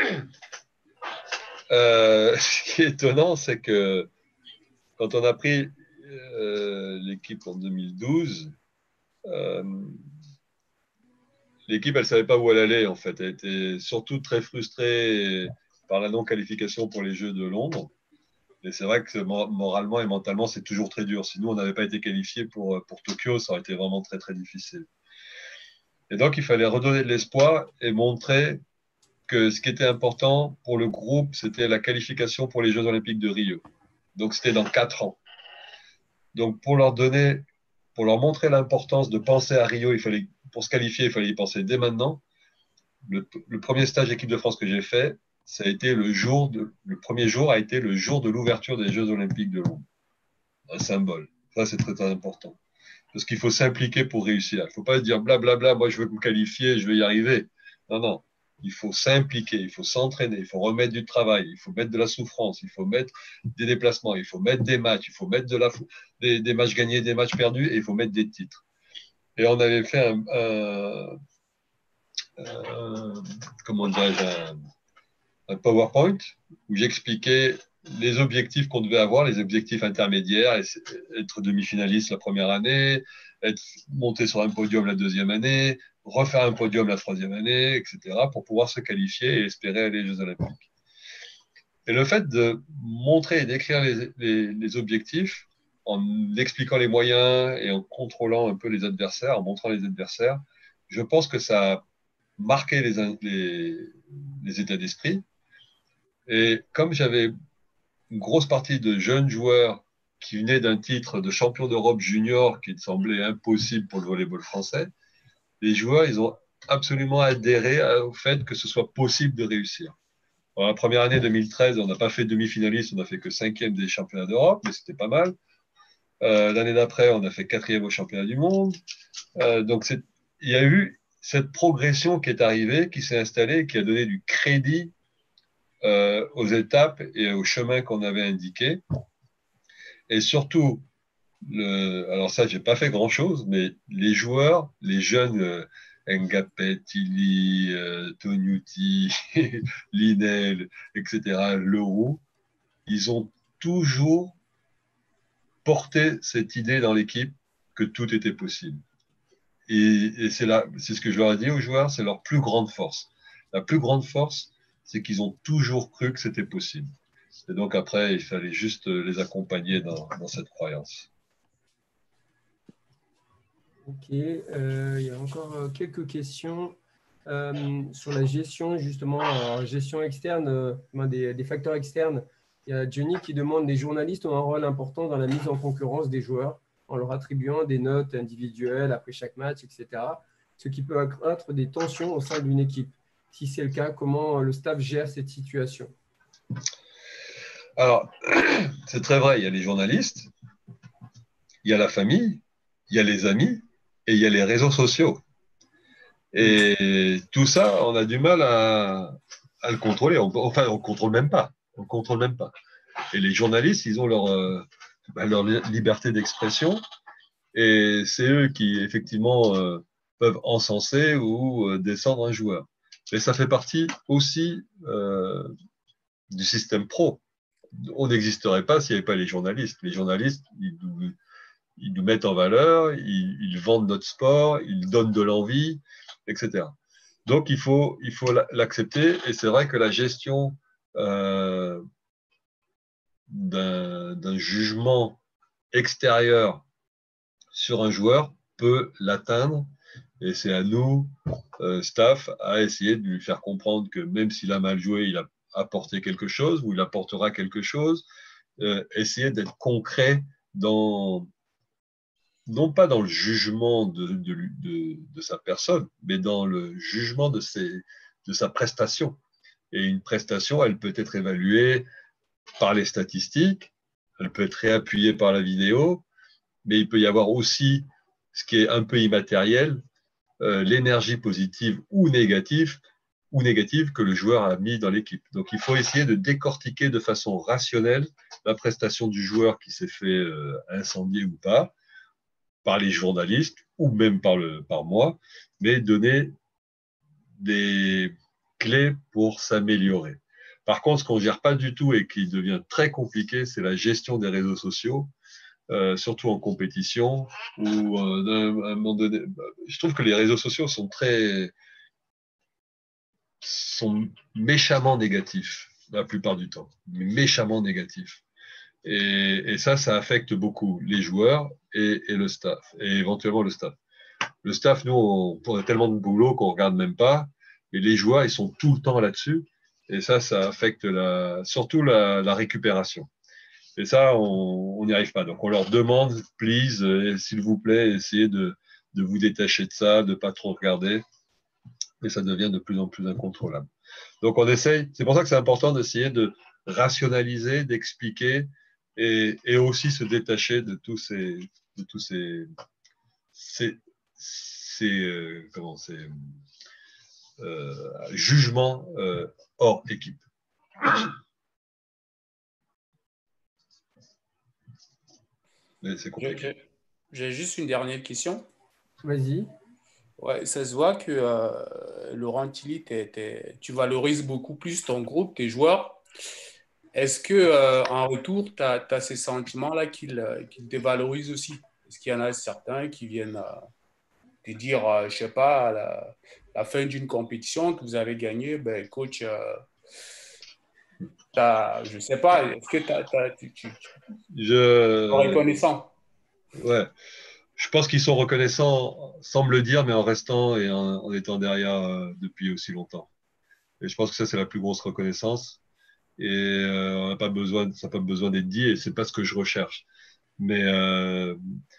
euh, ce qui est étonnant, c'est que quand on a pris euh, l'équipe en deux mille douze, euh, l'équipe, elle ne savait pas où elle allait, en fait. Elle était surtout très frustrée par la non-qualification pour les Jeux de Londres. Et c'est vrai que moralement et mentalement, c'est toujours très dur. Si nous, on n'avait pas été qualifiés pour, pour Tokyo, ça aurait été vraiment très, très difficile. Et donc, il fallait redonner de l'espoir et montrer que ce qui était important pour le groupe, c'était la qualification pour les Jeux Olympiques de Rio. Donc, c'était dans quatre ans. Donc, pour leur donner, pour leur montrer l'importance de penser à Rio, il fallait, pour se qualifier, il fallait y penser dès maintenant. Le, le premier stage équipe de France que j'ai fait, ça a été le jour de, le premier jour a été le jour de l'ouverture des Jeux Olympiques de Londres. Un symbole. Ça, c'est très, très important. Parce qu'il faut s'impliquer pour réussir. Il ne faut pas dire blablabla, bla, bla, moi, je veux me qualifier, je vais y arriver. Non, non. Il faut s'impliquer, il faut s'entraîner, il faut remettre du travail, il faut mettre de la souffrance, il faut mettre des déplacements, il faut mettre des matchs, il faut mettre de la, des, des matchs gagnés, des matchs perdus, et il faut mettre des titres. Et on avait fait un, un, un comment dirais-je, un, un PowerPoint où j'expliquais les objectifs qu'on devait avoir, les objectifs intermédiaires, être demi-finaliste la première année, être monté sur un podium la deuxième année, refaire un podium la troisième année, et cetera, pour pouvoir se qualifier et espérer aller aux Jeux Olympiques. Et le fait de montrer et d'écrire les, les, les objectifs, en expliquant les moyens et en contrôlant un peu les adversaires, en montrant les adversaires, je pense que ça a marqué les, les, les états d'esprit. Et comme j'avais une grosse partie de jeunes joueurs qui venaient d'un titre de champion d'Europe junior qui semblait impossible pour le volleyball français, les joueurs, ils ont absolument adhéré au fait que ce soit possible de réussir. Dans la première année deux mille treize, on n'a pas fait demi-finaliste, on n'a fait que cinquième des championnats d'Europe, mais c'était pas mal. Euh, l'année d'après, on a fait quatrième au championnat du monde. Euh, donc, il y a eu cette progression qui est arrivée, qui s'est installée, qui a donné du crédit Euh, aux étapes et au chemin qu'on avait indiqué. Et surtout, le, alors ça, j'ai pas fait grand-chose, mais les joueurs, les jeunes euh, Ngapet, Tilly, euh, Tognuti, Linel, et cetera, Leroux, ils ont toujours porté cette idée dans l'équipe que tout était possible. Et, et c'est là, c'est ce que je leur ai dit aux joueurs, c'est leur plus grande force. La plus grande force, c'est qu'ils ont toujours cru que c'était possible. Et donc après, il fallait juste les accompagner dans, dans cette croyance.
Ok, euh, il y a encore quelques questions euh, sur la gestion, justement, alors, gestion externe, euh, des, des facteurs externes. Il y a Johnny qui demande: les journalistes ont un rôle important dans la mise en concurrence des joueurs en leur attribuant des notes individuelles après chaque match, et cetera, ce qui peut accroître des tensions au sein d'une équipe. Si c'est le cas, comment le staff gère cette situation?
Alors, c'est très vrai, il y a les journalistes, il y a la famille, il y a les amis et il y a les réseaux sociaux. Et tout ça, on a du mal à, à le contrôler. On, enfin, on ne contrôle même pas. On contrôle même pas. Et les journalistes, ils ont leur, euh, leur liberté d'expression et c'est eux qui, effectivement, euh, peuvent encenser ou euh, descendre un joueur. Mais ça fait partie aussi euh, du système pro. On n'existerait pas s'il n'y avait pas les journalistes. Les journalistes, ils nous, ils nous mettent en valeur, ils, ils vendent notre sport, ils donnent de l'envie, et cetera. Donc, il faut, il faut l'accepter. Et c'est vrai que la gestion euh, d'un, d'un jugement extérieur sur un joueur peut l'atteindre. Et c'est à nous, euh, staff, à essayer de lui faire comprendre que même s'il a mal joué, il a apporté quelque chose ou il apportera quelque chose. Euh, essayer d'être concret dans, non pas dans le jugement de, de, de, de sa personne, mais dans le jugement de, ses, de sa prestation. Et une prestation, elle peut être évaluée par les statistiques, elle peut être réappuyée par la vidéo, mais il peut y avoir aussi ce qui est un peu immatériel, euh, l'énergie positive ou négative, ou négative que le joueur a mis dans l'équipe. Donc il faut essayer de décortiquer de façon rationnelle la prestation du joueur qui s'est fait euh, incendier ou pas, par les journalistes ou même par, le, par moi, mais donner des clés pour s'améliorer. Par contre, ce qu'on ne gère pas du tout et qui devient très compliqué, c'est la gestion des réseaux sociaux, euh, surtout en compétition, où euh, à un moment donné, je trouve que les réseaux sociaux sont très sont méchamment négatifs la plupart du temps, méchamment négatifs. Et, et ça, ça affecte beaucoup les joueurs et, et le staff, et éventuellement le staff. Le staff, nous, on, on a tellement de boulot qu'on ne regarde même pas, et les joueurs, ils sont tout le temps là-dessus, et ça, ça affecte la, surtout la, la récupération. Et ça, on n'y arrive pas. Donc, on leur demande, please, euh, s'il vous plaît, essayez de, de vous détacher de ça, de ne pas trop regarder, et ça devient de plus en plus incontrôlable. Donc, on essaye, c'est pour ça que c'est important d'essayer de rationaliser, d'expliquer, et, et aussi se détacher de tous ces, de tous ces, ces, ces, euh, comment, ces euh, jugements euh, hors équipe. Mais c'est compliqué.
J'ai juste une dernière question.
Vas-y.
Ouais, ça se voit que euh, Laurent Tilly, t'es, t'es, tu valorises beaucoup plus ton groupe, tes joueurs. Est-ce que euh, en retour, tu as ces sentiments-là qu'ils qu'il dévalorisent aussi? Est-ce qu'il y en a certains qui viennent euh, te dire, euh, je ne sais pas, à la, la fin d'une compétition que vous avez gagné, ben, coach, euh, t'as, je ne sais pas, est-ce que t'as, t'as, tu, tu, tu
je...
es reconnaissant?
Ouais. Je pense qu'ils sont reconnaissants sans me le dire, mais en restant et en, en étant derrière euh, depuis aussi longtemps. Et je pense que ça, c'est la plus grosse reconnaissance. Et euh, on n'a pas besoin, ça n'a pas besoin d'être dit, et c'est pas ce que je recherche. Mais euh,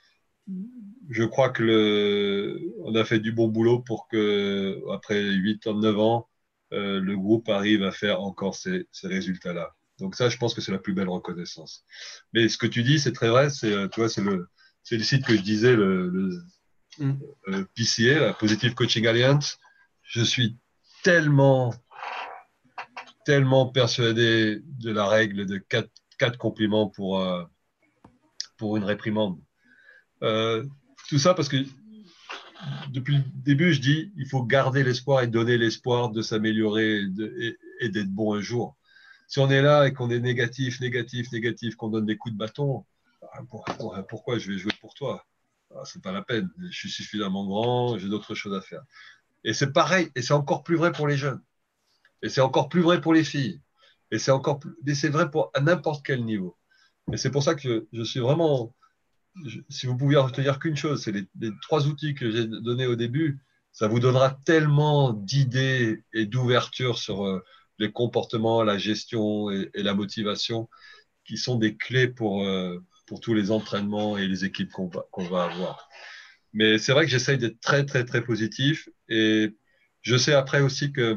je crois que le, on a fait du bon boulot pour que, après huit ans, neuf ans, euh, le groupe arrive à faire encore ces, ces résultats-là. Donc ça, je pense que c'est la plus belle reconnaissance. Mais ce que tu dis, c'est très vrai. C'est, tu vois, c'est le, c'est le site que je disais, le, le mm. euh, P C A, la Positive Coaching Alliance. Je suis tellement, tellement persuadé de la règle de quatre, quatre compliments pour, euh, pour une réprimande. Euh, tout ça parce que depuis le début, je dis il faut garder l'espoir et donner l'espoir de s'améliorer et, de, et, et d'être bon un jour. Si on est là et qu'on est négatif, négatif, négatif, qu'on donne des coups de bâton, pourquoi je vais jouer pour toi? C'est pas la peine. Je suis suffisamment grand, j'ai d'autres choses à faire. Et c'est pareil, et c'est encore plus vrai pour les jeunes. Et c'est encore plus vrai pour les filles. Et c'est encore plus, mais c'est vrai pour à n'importe quel niveau. Et c'est pour ça que je, je suis vraiment, je, si vous pouviez retenir qu'une chose, c'est les, les trois outils que j'ai donnés au début, ça vous donnera tellement d'idées et d'ouverture sur euh, les comportements, la gestion et, et la motivation, qui sont des clés pour, euh, pour tous les entraînements et les équipes qu'on va, qu'on va avoir. Mais c'est vrai que j'essaye d'être très, très, très positif. Et je sais après aussi que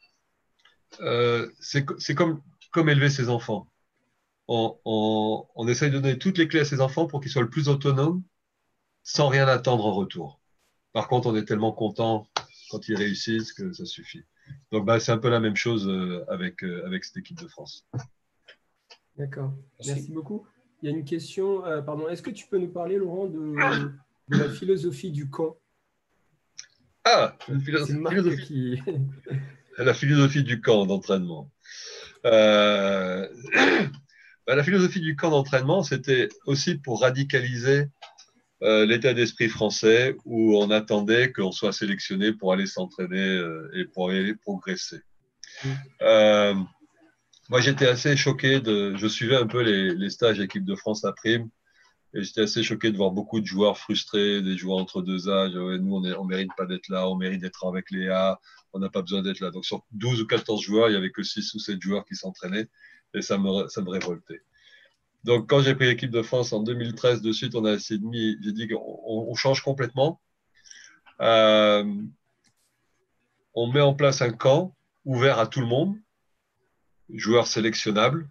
euh, c'est, c'est comme, comme élever ses enfants. On, on, on essaye de donner toutes les clés à ses enfants pour qu'ils soient le plus autonomes sans rien attendre en retour. Par contre, on est tellement content quand ils réussissent que ça suffit. Donc, bah, c'est un peu la même chose avec, avec cette équipe de France.
D'accord. Merci, Merci beaucoup. Il y a une question. Euh, pardon. Est-ce que tu peux nous parler, Laurent, de, de la philosophie du camp?
Ah, la philo-
c'est Marc
philosophie.
qui...
la philosophie du camp d'entraînement. Euh... bah, la philosophie du camp d'entraînement, c'était aussi pour radicaliser euh, l'état d'esprit français où on attendait qu'on soit sélectionné pour aller s'entraîner euh, et pour aller progresser. Mmh. Euh, moi, j'étais assez choqué. De, je suivais un peu les, les stages équipe de France à prime Et j'étais assez choqué de voir beaucoup de joueurs frustrés, des joueurs entre deux âges. Ouais, nous, on ne on mérite pas d'être là, on mérite d'être avec les A, on n'a pas besoin d'être là. Donc sur douze ou quatorze joueurs, il n'y avait que six ou sept joueurs qui s'entraînaient et ça me, ça me révoltait. Donc quand j'ai pris l'équipe de France en deux mille treize, de suite, on a essayé de mis, j'ai dit qu'on on change complètement. Euh, on met en place un camp ouvert à tout le monde, joueurs sélectionnables,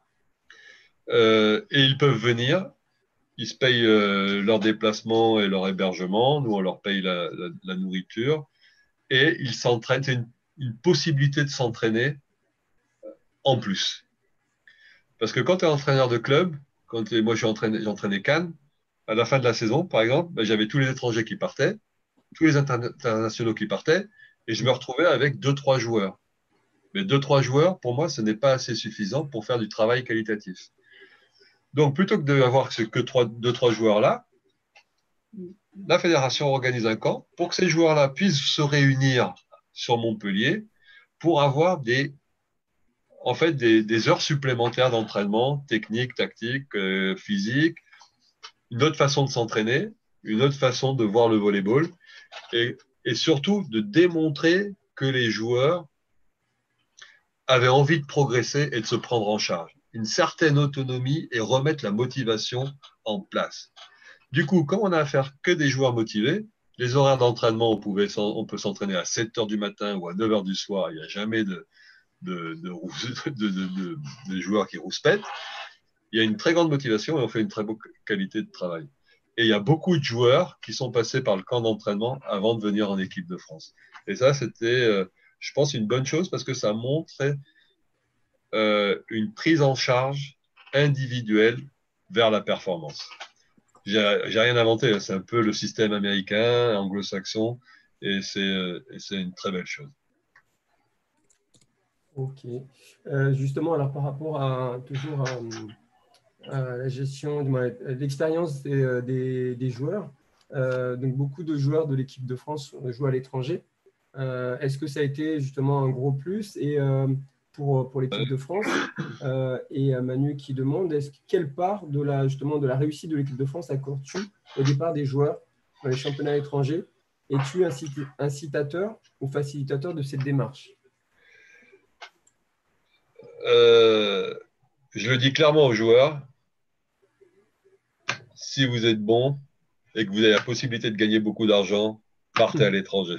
euh, et ils peuvent venir. Ils se payent euh, leur déplacement et leur hébergement. Nous, on leur paye la, la, la nourriture. Et ils s'entraînent. C'est une, une possibilité de s'entraîner en plus. Parce que quand tu es entraîneur de club, quand moi j'entraînais Cannes, à la fin de la saison, par exemple, ben, j'avais tous les étrangers qui partaient, tous les internationaux qui partaient, et je me retrouvais avec deux, trois joueurs. Mais deux, trois joueurs, pour moi, ce n'est pas assez suffisant pour faire du travail qualitatif. Donc, plutôt que d'avoir que trois, deux, trois joueurs-là, la fédération organise un camp pour que ces joueurs-là puissent se réunir sur Montpellier pour avoir des, en fait, des, des heures supplémentaires d'entraînement technique, tactique, euh, physique, une autre façon de s'entraîner, une autre façon de voir le volleyball et, et surtout de démontrer que les joueurs avaient envie de progresser et de se prendre en charge. Une certaine autonomie et remettre la motivation en place. Du coup, comme on a affaire que des joueurs motivés, les horaires d'entraînement, on, pouvait, on peut s'entraîner à sept heures du matin ou à neuf heures du soir. Il n'y a jamais de, de, de, de, de, de, de joueurs qui rouspètent. Il y a une très grande motivation et on fait une très bonne qualité de travail. Et il y a beaucoup de joueurs qui sont passés par le camp d'entraînement avant de venir en équipe de France. Et ça, c'était, euh, je pense, une bonne chose parce que ça montrait euh, une prise en charge individuelle vers la performance. J'ai rien inventé, c'est un peu le système américain, anglo-saxon, et c'est une très belle chose.
Ok. Euh, justement, alors par rapport à toujours à, à la gestion, de l'expérience des, des, des joueurs, euh, donc beaucoup de joueurs de l'équipe de France jouent à l'étranger. Euh, Est-ce que ça a été justement un gros plus et euh, pour, pour l'équipe de France euh, et Manu qui demande, est-ce quelle part de la, justement, de la réussite de l'équipe de France accordes-tu au départ des joueurs dans les championnats étrangers? Es-tu incitateur ou facilitateur de cette démarche?
euh, Je le dis clairement aux joueurs, si vous êtes bon et que vous avez la possibilité de gagner beaucoup d'argent, partez à l'étranger.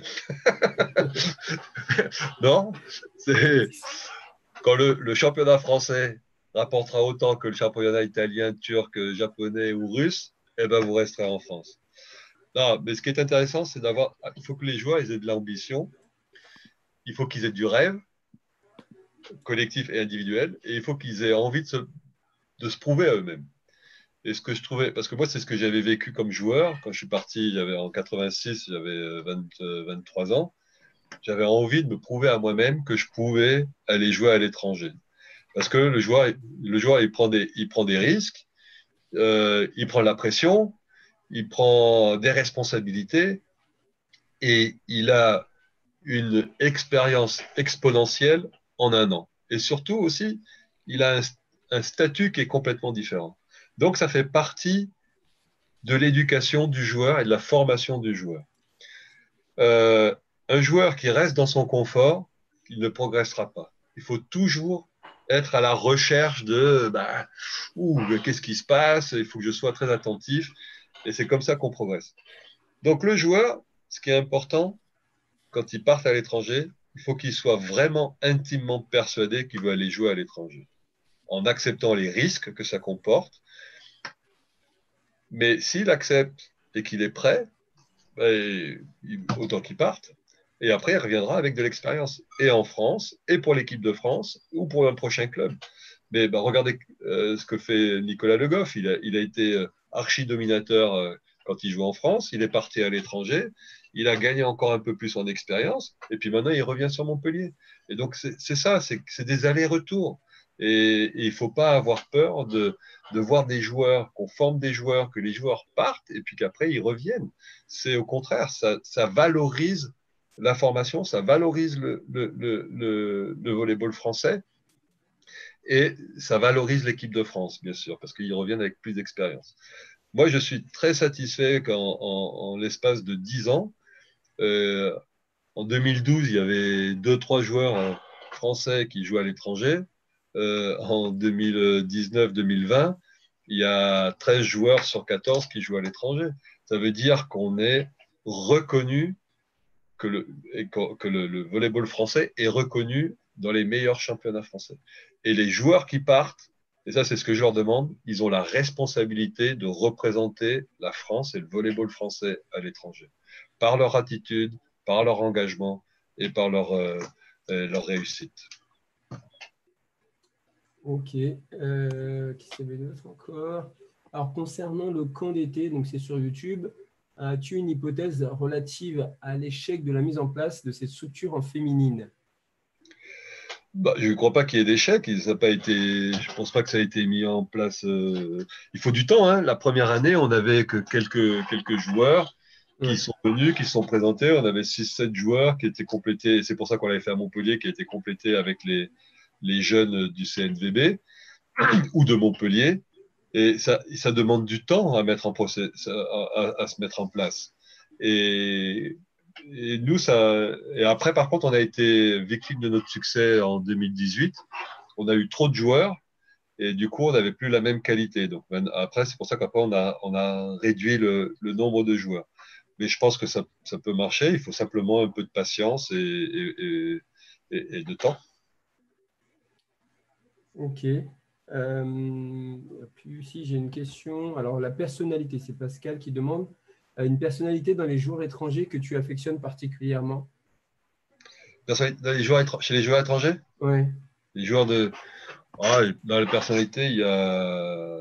Non, c'est quand le, le championnat français rapportera autant que le championnat italien, turc, japonais ou russe, eh ben vous resterez en France. Non, mais ce qui est intéressant, c'est d'avoir. Il faut que les joueurs ils aient de l'ambition, il faut qu'ils aient du rêve, collectif et individuel, et il faut qu'ils aient envie de se, de se prouver à eux-mêmes. Et ce que je trouvais, parce que moi, c'est ce que j'avais vécu comme joueur. Quand je suis parti, j'avais en quatre-vingt-six, j'avais vingt, vingt-trois ans. J'avais envie de me prouver à moi-même que je pouvais aller jouer à l'étranger. Parce que le joueur, le joueur il, prend des, il prend des risques, euh, il prend la pression, il prend des responsabilités et il a une expérience exponentielle en un an. Et surtout aussi, il a un, un statut qui est complètement différent. Donc, ça fait partie de l'éducation du joueur et de la formation du joueur. Euh, un joueur qui reste dans son confort, il ne progressera pas. Il faut toujours être à la recherche de bah, qu'est-ce qui se passe, il faut que je sois très attentif, et c'est comme ça qu'on progresse. Donc le joueur, ce qui est important, quand il part à l'étranger, il faut qu'il soit vraiment intimement persuadé qu'il veut aller jouer à l'étranger, en acceptant les risques que ça comporte. Mais s'il accepte et qu'il est prêt, ben, autant qu'il parte. Et après, il reviendra avec de l'expérience, et en France, et pour l'équipe de France, ou pour un prochain club. Mais ben, regardez euh, ce que fait Nicolas Le Goff. Il a, il a été euh, archi-dominateur euh, quand il joue en France. Il est parti à l'étranger. Il a gagné encore un peu plus en expérience. Et puis maintenant, il revient sur Montpellier. Et donc, c'est ça, c'est des allers-retours. Et, et il ne faut pas avoir peur de, de voir des joueurs, qu'on forme des joueurs, que les joueurs partent, et puis qu'après, ils reviennent. C'est au contraire, ça, ça valorise la formation, ça valorise le, le, le, le, le volleyball français et ça valorise l'équipe de France, bien sûr, parce qu'ils reviennent avec plus d'expérience. moi, je suis très satisfait qu'en en, en l'espace de dix ans, euh, en deux mille douze, il y avait deux, trois joueurs euh, français qui jouaient à l'étranger. Euh, en deux mille dix-neuf deux mille vingt, il y a treize joueurs sur quatorze qui jouent à l'étranger. Ça veut dire qu'on est reconnu, que le, que le, le volleyball français est reconnu dans les meilleurs championnats français. Et les joueurs qui partent, et ça c'est ce que je leur demande, ils ont la responsabilité de représenter la France et le volleyball français à l'étranger, par leur attitude, par leur engagement et par leur, euh, leur réussite.
Ok. Euh, qui s'est d'autre encore? Alors, concernant le camp d'été, donc c'est sur YouTube, as-tu une hypothèse relative à l'échec de la mise en place de cette structure en féminine?
Bah, je ne crois pas qu'il y ait d'échec. Ça n'a pas été, je ne pense pas que ça a été mis en place. Euh, il faut du temps. Hein. La première année, on n'avait que quelques, quelques joueurs qui ouais. sont venus, qui se sont présentés. On avait six sept joueurs qui étaient complétés. C'est pour ça qu'on l'avait fait à Montpellier, qui a été complété avec les, les jeunes du C N V B ou de Montpellier. Et ça, ça demande du temps à, mettre en procès, à, à, à se mettre en place. Et, et nous, ça. Et après, par contre, on a été victime de notre succès en deux mille dix-huit. On a eu trop de joueurs et du coup, on n'avait plus la même qualité. Donc après, c'est pour ça qu'après, on a, on a réduit le, le nombre de joueurs. Mais je pense que ça, ça peut marcher. Il faut simplement un peu de patience et, et, et, et de temps.
Ok. Euh, puis ici, j'ai une question. Alors, la personnalité, c'est Pascal qui demande euh, une personnalité dans les joueurs étrangers que tu affectionnes particulièrement.
Dans les joueurs, chez les joueurs étrangers?
Oui.
Les joueurs de. Ah, dans les personnalités, il y a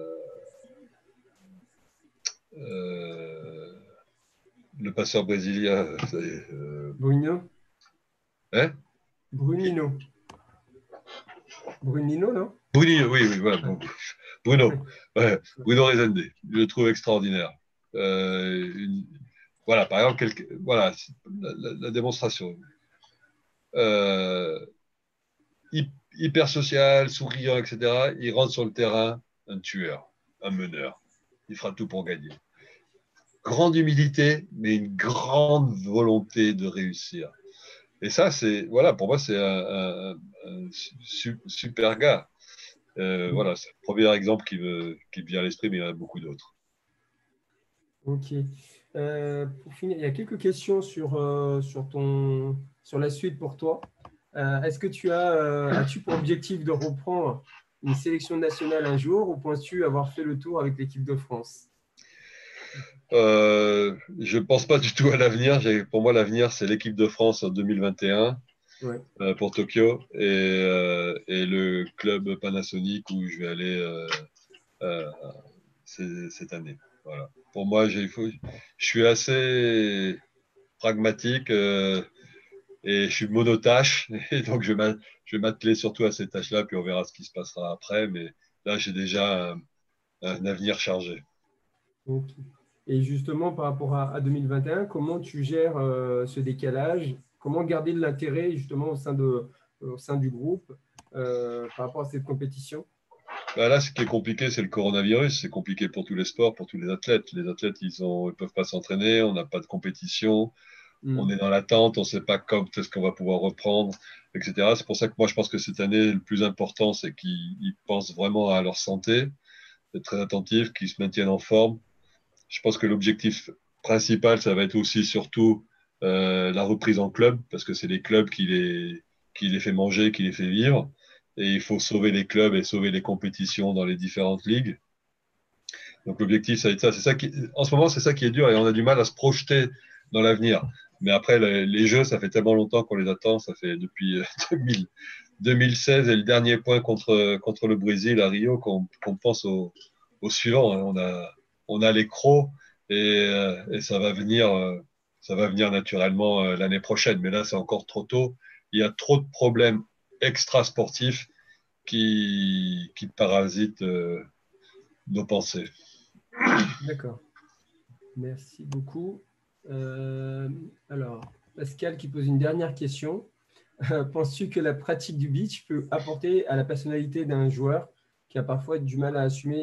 euh, le passeur brésilien. Euh...
Bruno.
Hein?
Brunino. Brunino, non?
Brunino, oui, oui, voilà. Bon. Bruno. Ouais. Bruno Rezende. Je le trouve extraordinaire. Euh, une... Voilà, par exemple, quelque... voilà, la, la, la démonstration. Euh... Hyper social, souriant, et cetera. Il rentre sur le terrain, un tueur, un meneur. Il fera tout pour gagner. Grande humilité, mais une grande volonté de réussir. Et ça, c'est, voilà, pour moi, c'est un, un, un super gars. Euh, voilà, c'est le premier exemple qui me, qui me vient à l'esprit, mais il y en a beaucoup d'autres.
Ok. Euh, pour finir, il y a quelques questions sur, euh, sur, ton, sur la suite pour toi. Euh, est-ce que tu as, euh, as-tu pour objectif de reprendre une sélection nationale un jour ou penses-tu avoir fait le tour avec l'équipe de France?
euh, Je ne pense pas du tout à l'avenir. Pour moi, l'avenir, c'est l'équipe de France en deux mille vingt et un ouais. euh, pour Tokyo et, euh, et le club Panasonic où je vais aller euh, euh, cette année. Voilà. Pour moi, il faut, je suis assez pragmatique. Euh, Et je suis monotâche, et donc je vais m'atteler surtout à ces tâches-là, puis on verra ce qui se passera après. Mais là, j'ai déjà un, un avenir chargé.
Okay. Et justement, par rapport à, à deux mille vingt et un, comment tu gères euh, ce décalage? Comment garder de l'intérêt justement au sein, de, au sein du groupe euh, par rapport à cette compétition?
Bah là, ce qui est compliqué, c'est le coronavirus. C'est compliqué pour tous les sports, pour tous les athlètes. Les athlètes, ils ne peuvent pas s'entraîner, on n'a pas de compétition. Mmh. On est dans l'attente, on ne sait pas quand est-ce qu'on va pouvoir reprendre, et cetera. C'est pour ça que moi, je pense que cette année, le plus important, c'est qu'ils pensent vraiment à leur santé, d'être très attentifs, qu'ils se maintiennent en forme. Je pense que l'objectif principal, ça va être aussi surtout euh, la reprise en club, parce que c'est les clubs qui les, qui les fait manger, qui les fait vivre. Et il faut sauver les clubs et sauver les compétitions dans les différentes ligues. Donc l'objectif, ça va être ça. C'est ça qui, en ce moment, c'est ça qui est dur et on a du mal à se projeter dans l'avenir. Mais après, les, les Jeux, ça fait tellement longtemps qu'on les attend. Ça fait depuis deux mille, deux mille seize et le dernier point contre, contre le Brésil à Rio qu'on qu'on pense au, au suivant. On a, on a les crocs et, et ça va venir, ça va venir naturellement l'année prochaine. Mais là, c'est encore trop tôt. Il y a trop de problèmes extra-sportifs qui, qui parasitent euh, nos pensées.
D'accord. Merci beaucoup. Euh, alors, Pascal qui pose une dernière question. Euh, penses-tu que la pratique du beach peut apporter à la personnalité d'un joueur qui a parfois du mal à assumer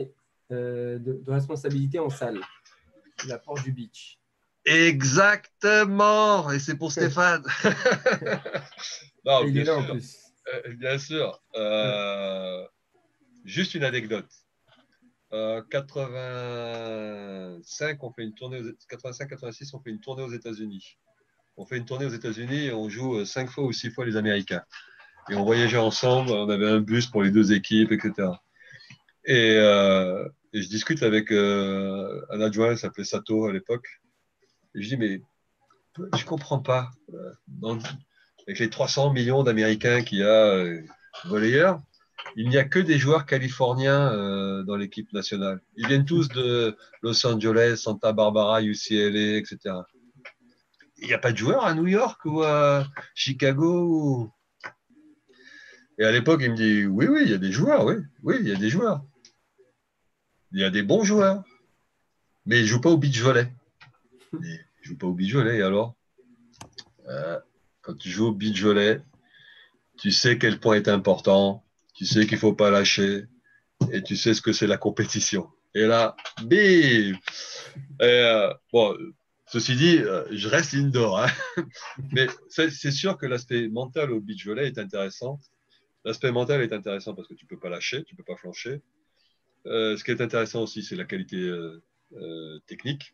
euh, de, de responsabilité en salle, l'apport du beach.
Exactement, et c'est pour Stéphane. Non,
Et il
bien
est là
sûr,
en plus.
euh, bien sûr. Euh, ouais. Juste une anecdote. Euh, quatre-vingt-cinq, on fait une tournée aux, quatre-vingt-cinq quatre-vingt-six, on fait une tournée aux États-Unis. On fait une tournée aux États-Unis et on joue cinq fois ou six fois les Américains. Et on voyageait ensemble, on avait un bus pour les deux équipes, et cetera. Et, euh, et je discute avec euh, un adjoint, il s'appelait Sato à l'époque. Et je dis, mais je ne comprends pas. Dans, avec les trois cents millions d'Américains qu'il y a euh, volleyeurs, il n'y a que des joueurs californiens euh, dans l'équipe nationale. Ils viennent tous de Los Angeles, Santa Barbara, U C L A, et cetera. Il n'y a pas de joueurs à New York ou à Chicago ou... Et à l'époque, il me dit, oui, oui, il y a des joueurs, oui, oui, il y a des joueurs. Il y a des bons joueurs, mais ils ne jouent pas au beach volley. Ils ne jouent pas au beach volley, et alors euh, quand tu joues au beach volley, tu sais quel point est important, tu sais qu'il ne faut pas lâcher, et tu sais ce que c'est la compétition. Et là, bim et euh, bon, ceci dit, euh, je reste indoor. Hein. Mais c'est, c'est sûr que l'aspect mental au beach volley est intéressant. L'aspect mental est intéressant parce que tu ne peux pas lâcher, tu ne peux pas flancher. Euh, ce qui est intéressant aussi, c'est la qualité euh, euh, technique.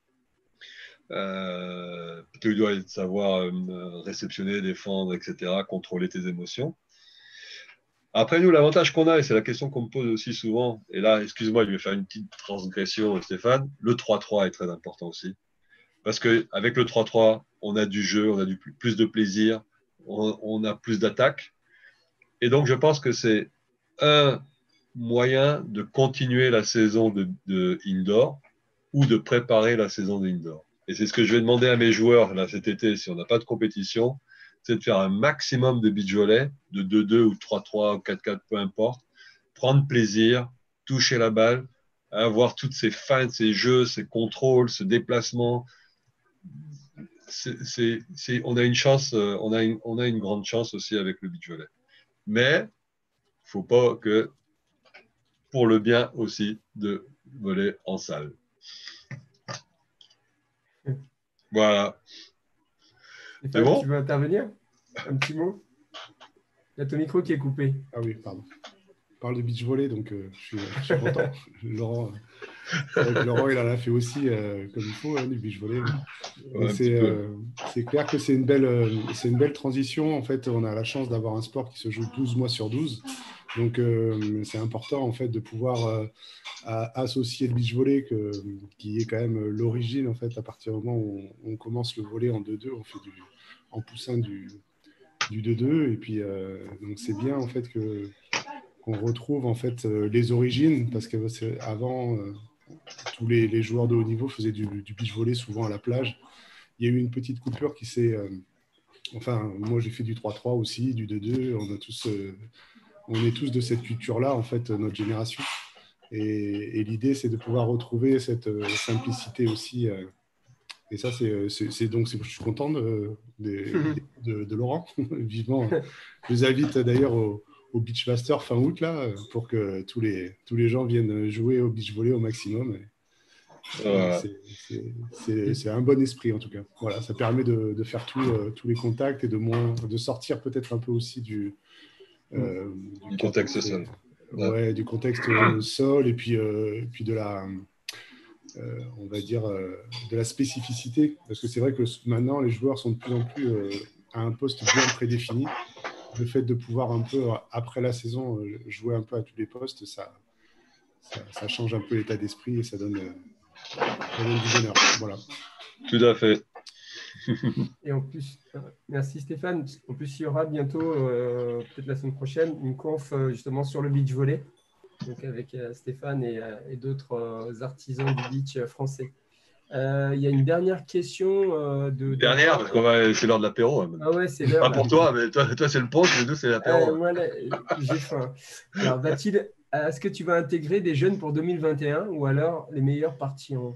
Euh, tu dois savoir euh, réceptionner, défendre, et cetera, contrôler tes émotions. Après, nous, l'avantage qu'on a, et c'est la question qu'on me pose aussi souvent, et là, excuse-moi, je vais faire une petite transgression, Stéphane, le trois trois est très important aussi. Parce qu'avec le trois trois, on a du jeu, on a du plus de plaisir, on, on a plus d'attaques. Et donc, je pense que c'est un moyen de continuer la saison de, de indoor ou de préparer la saison de indoor. Et c'est ce que je vais demander à mes joueurs là, cet été, si on n'a pas de compétition, c'est de faire un maximum de beach volley, de deux deux ou trois trois ou quatre quatre, peu importe, prendre plaisir, toucher la balle, avoir toutes ces feintes, ces jeux, ces contrôles, ce déplacement. C'est, c'est, c'est, on a une chance, on a une, on a une grande chance aussi avec le beach volley. Mais il ne faut pas que, pour le bien aussi, de voler en salle. Voilà.
Stéphane,
bon
tu veux intervenir? Un petit mot? Il y a ton micro qui est coupé.
Ah oui, pardon. On parle de beach volley, donc euh, je, suis, je suis content. Laurent, c'est vrai que Laurent, il en a fait aussi euh, comme il faut, hein, du beach volley.
Ouais,
c'est, euh, c'est clair que c'est une, belle, euh, c'est une belle transition. En fait, on a la chance d'avoir un sport qui se joue douze mois sur douze. Donc, euh, c'est important en fait, de pouvoir euh, à associer le beach volley, que, qui est quand même l'origine. En fait, à partir du moment où on, on commence le volley en deux deux, on fait du, en poussin du, du deux deux. Et puis, euh, donc c'est bien en fait que, qu'on retrouve en fait euh, les origines, parce qu'avant, euh, tous les, les joueurs de haut niveau faisaient du, du beach volley souvent à la plage. Il y a eu une petite coupure qui s'est... Euh, enfin, moi, j'ai fait du trois trois aussi, du deux deux. On, a tous, euh, on est tous de cette culture-là, en fait, notre génération. Et, et l'idée, c'est de pouvoir retrouver cette euh, simplicité aussi. Euh, et ça, c'est, c'est, c'est donc, c'est, je suis content de, de, de, de Laurent, vivement. Je vous invite d'ailleurs au, au Beachmaster fin août, là, pour que tous les, tous les gens viennent jouer au beach volley au maximum. Et,
Voilà.
C'est, c'est, c'est, c'est un bon esprit en tout cas. Voilà, ça permet de, de faire tout, euh, tous les contacts et de, moins, de sortir peut-être un peu aussi du, euh,
du,
du
contexte sol.
Ouais, ouais, du contexte euh, sol et puis, euh, puis de la, euh, on va dire, euh, de la spécificité. Parce que c'est vrai que maintenant, les joueurs sont de plus en plus euh, à un poste bien prédéfini. Le fait de pouvoir un peu, après la saison, euh, jouer un peu à tous les postes, ça, ça, ça change un peu l'état d'esprit et ça donne... Euh, Ça donne du bonheur. Voilà.
Tout à fait.
Et en plus, merci Stéphane. En plus, il y aura bientôt, euh, peut-être la semaine prochaine, une conf euh, justement sur le beach volley, donc avec euh, Stéphane et, euh, et d'autres euh, artisans du beach euh, français. Euh, il y a une dernière question euh, de.
Dernière, parce qu'on va, c'est l'heure de l'apéro.
Ah ouais, c'est l'heure.
Pas pour toi, mais toi, toi c'est le punch, mais nous, c'est l'apéro.
Euh, moi, là, j'ai faim. Alors, va-t-il, est-ce que tu vas intégrer des jeunes pour deux mille vingt et un ou alors les meilleurs partiront?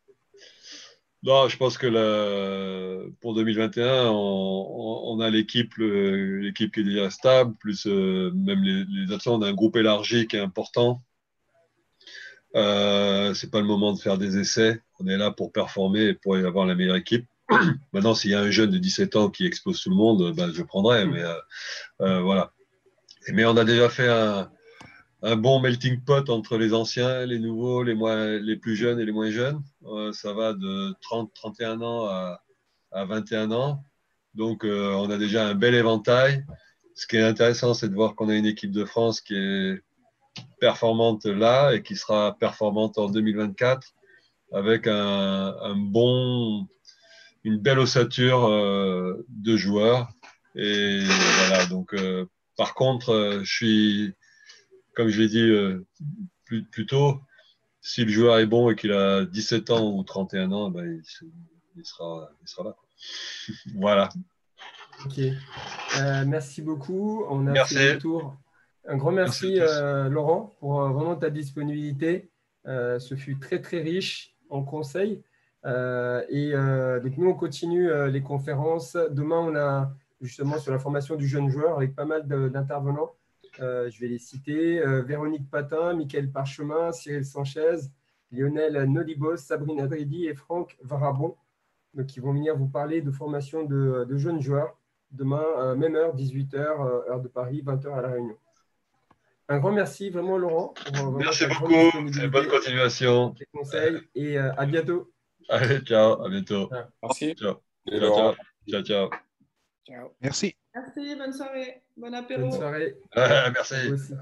Non, je pense que la, pour deux mille vingt et un, on, on a l'équipe, le, l'équipe qui est déjà stable, plus euh, même les, les absents, on a un groupe élargi qui est important. Euh, c'est pas le moment de faire des essais. On est là pour performer et pour avoir la meilleure équipe. Maintenant, s'il y a un jeune de dix-sept ans qui explose tout le monde, ben, je prendrai. Mais euh, euh, voilà. Mais on a déjà fait un, un bon melting pot entre les anciens, les nouveaux, les, moins, les plus jeunes et les moins jeunes. Euh, ça va de trente, trente et un ans à, à vingt et un ans. Donc, euh, on a déjà un bel éventail. Ce qui est intéressant, c'est de voir qu'on a une équipe de France qui est performante là et qui sera performante en deux mille vingt-quatre avec un, un bon, une belle ossature euh, de joueurs. Et voilà, donc, euh, par contre, euh, je suis, comme je l'ai dit euh, plus, plus tôt, si le joueur est bon et qu'il a dix-sept ans ou trente et un ans, ben, il, il, sera, il sera là. Voilà.
Ok. Euh, merci beaucoup. On a
merci.
fait le tour. Un grand merci,
merci
euh, Laurent, pour euh, vraiment ta disponibilité. Euh, ce fut très, très riche en conseils. Euh, et euh, donc, nous, on continue euh, les conférences. Demain, on a justement sur la formation du jeune joueur avec pas mal d'intervenants. Euh, je vais les citer. Euh, Véronique Patin, Mickaël Parchemin, Cyril Sanchez, Lionel Nolibos, Sabrina Dridi et Franck Varabon, donc, qui vont venir vous parler de formation de, de jeunes joueurs. Demain, euh, même heure, dix-huit heures, euh, heure de Paris, vingt heures à La Réunion. Un grand merci, vraiment, Laurent, pour euh, vraiment
merci
ta
beaucoup
grande disponibilité,
et bonne continuation.
tes conseils, et euh, à bientôt.
Allez, ciao, à bientôt.
Ah. Merci.
Ciao.
Et
Ciao,
Laurent.
ciao, ciao, ciao.
Ciao.
Merci.
Merci, bonne soirée. Bon apéro.
Bonne soirée.
Ah, merci.
À vous aussi.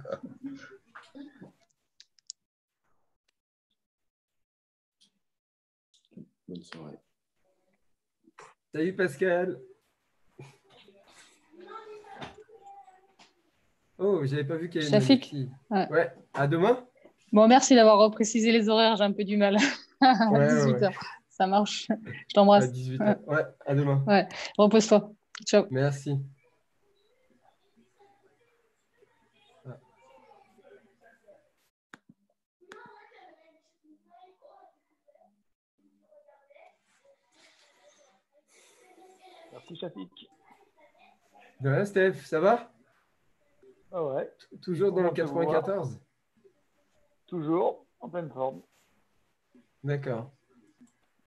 Bonne soirée.
Salut Pascal. Oh, j'avais pas vu qu'il y avait
Shafik.
une
Ouais.
ouais. À demain.
Bon, merci d'avoir reprécisé les horaires. J'ai un peu du mal. À
Ouais,
dix-huit heures.
ouais.
Ça marche. Je
À
t'embrasse.
dix-huit heures. Ouais, à demain.
Ouais. Repose-toi. Ciao.
Merci.
Merci Shafik.
De rien, Steph, ça va?
Ah ouais.
Toujours dans le
Comment te voir?
quatre-vingt-quatorze?
Toujours en pleine forme.
D'accord.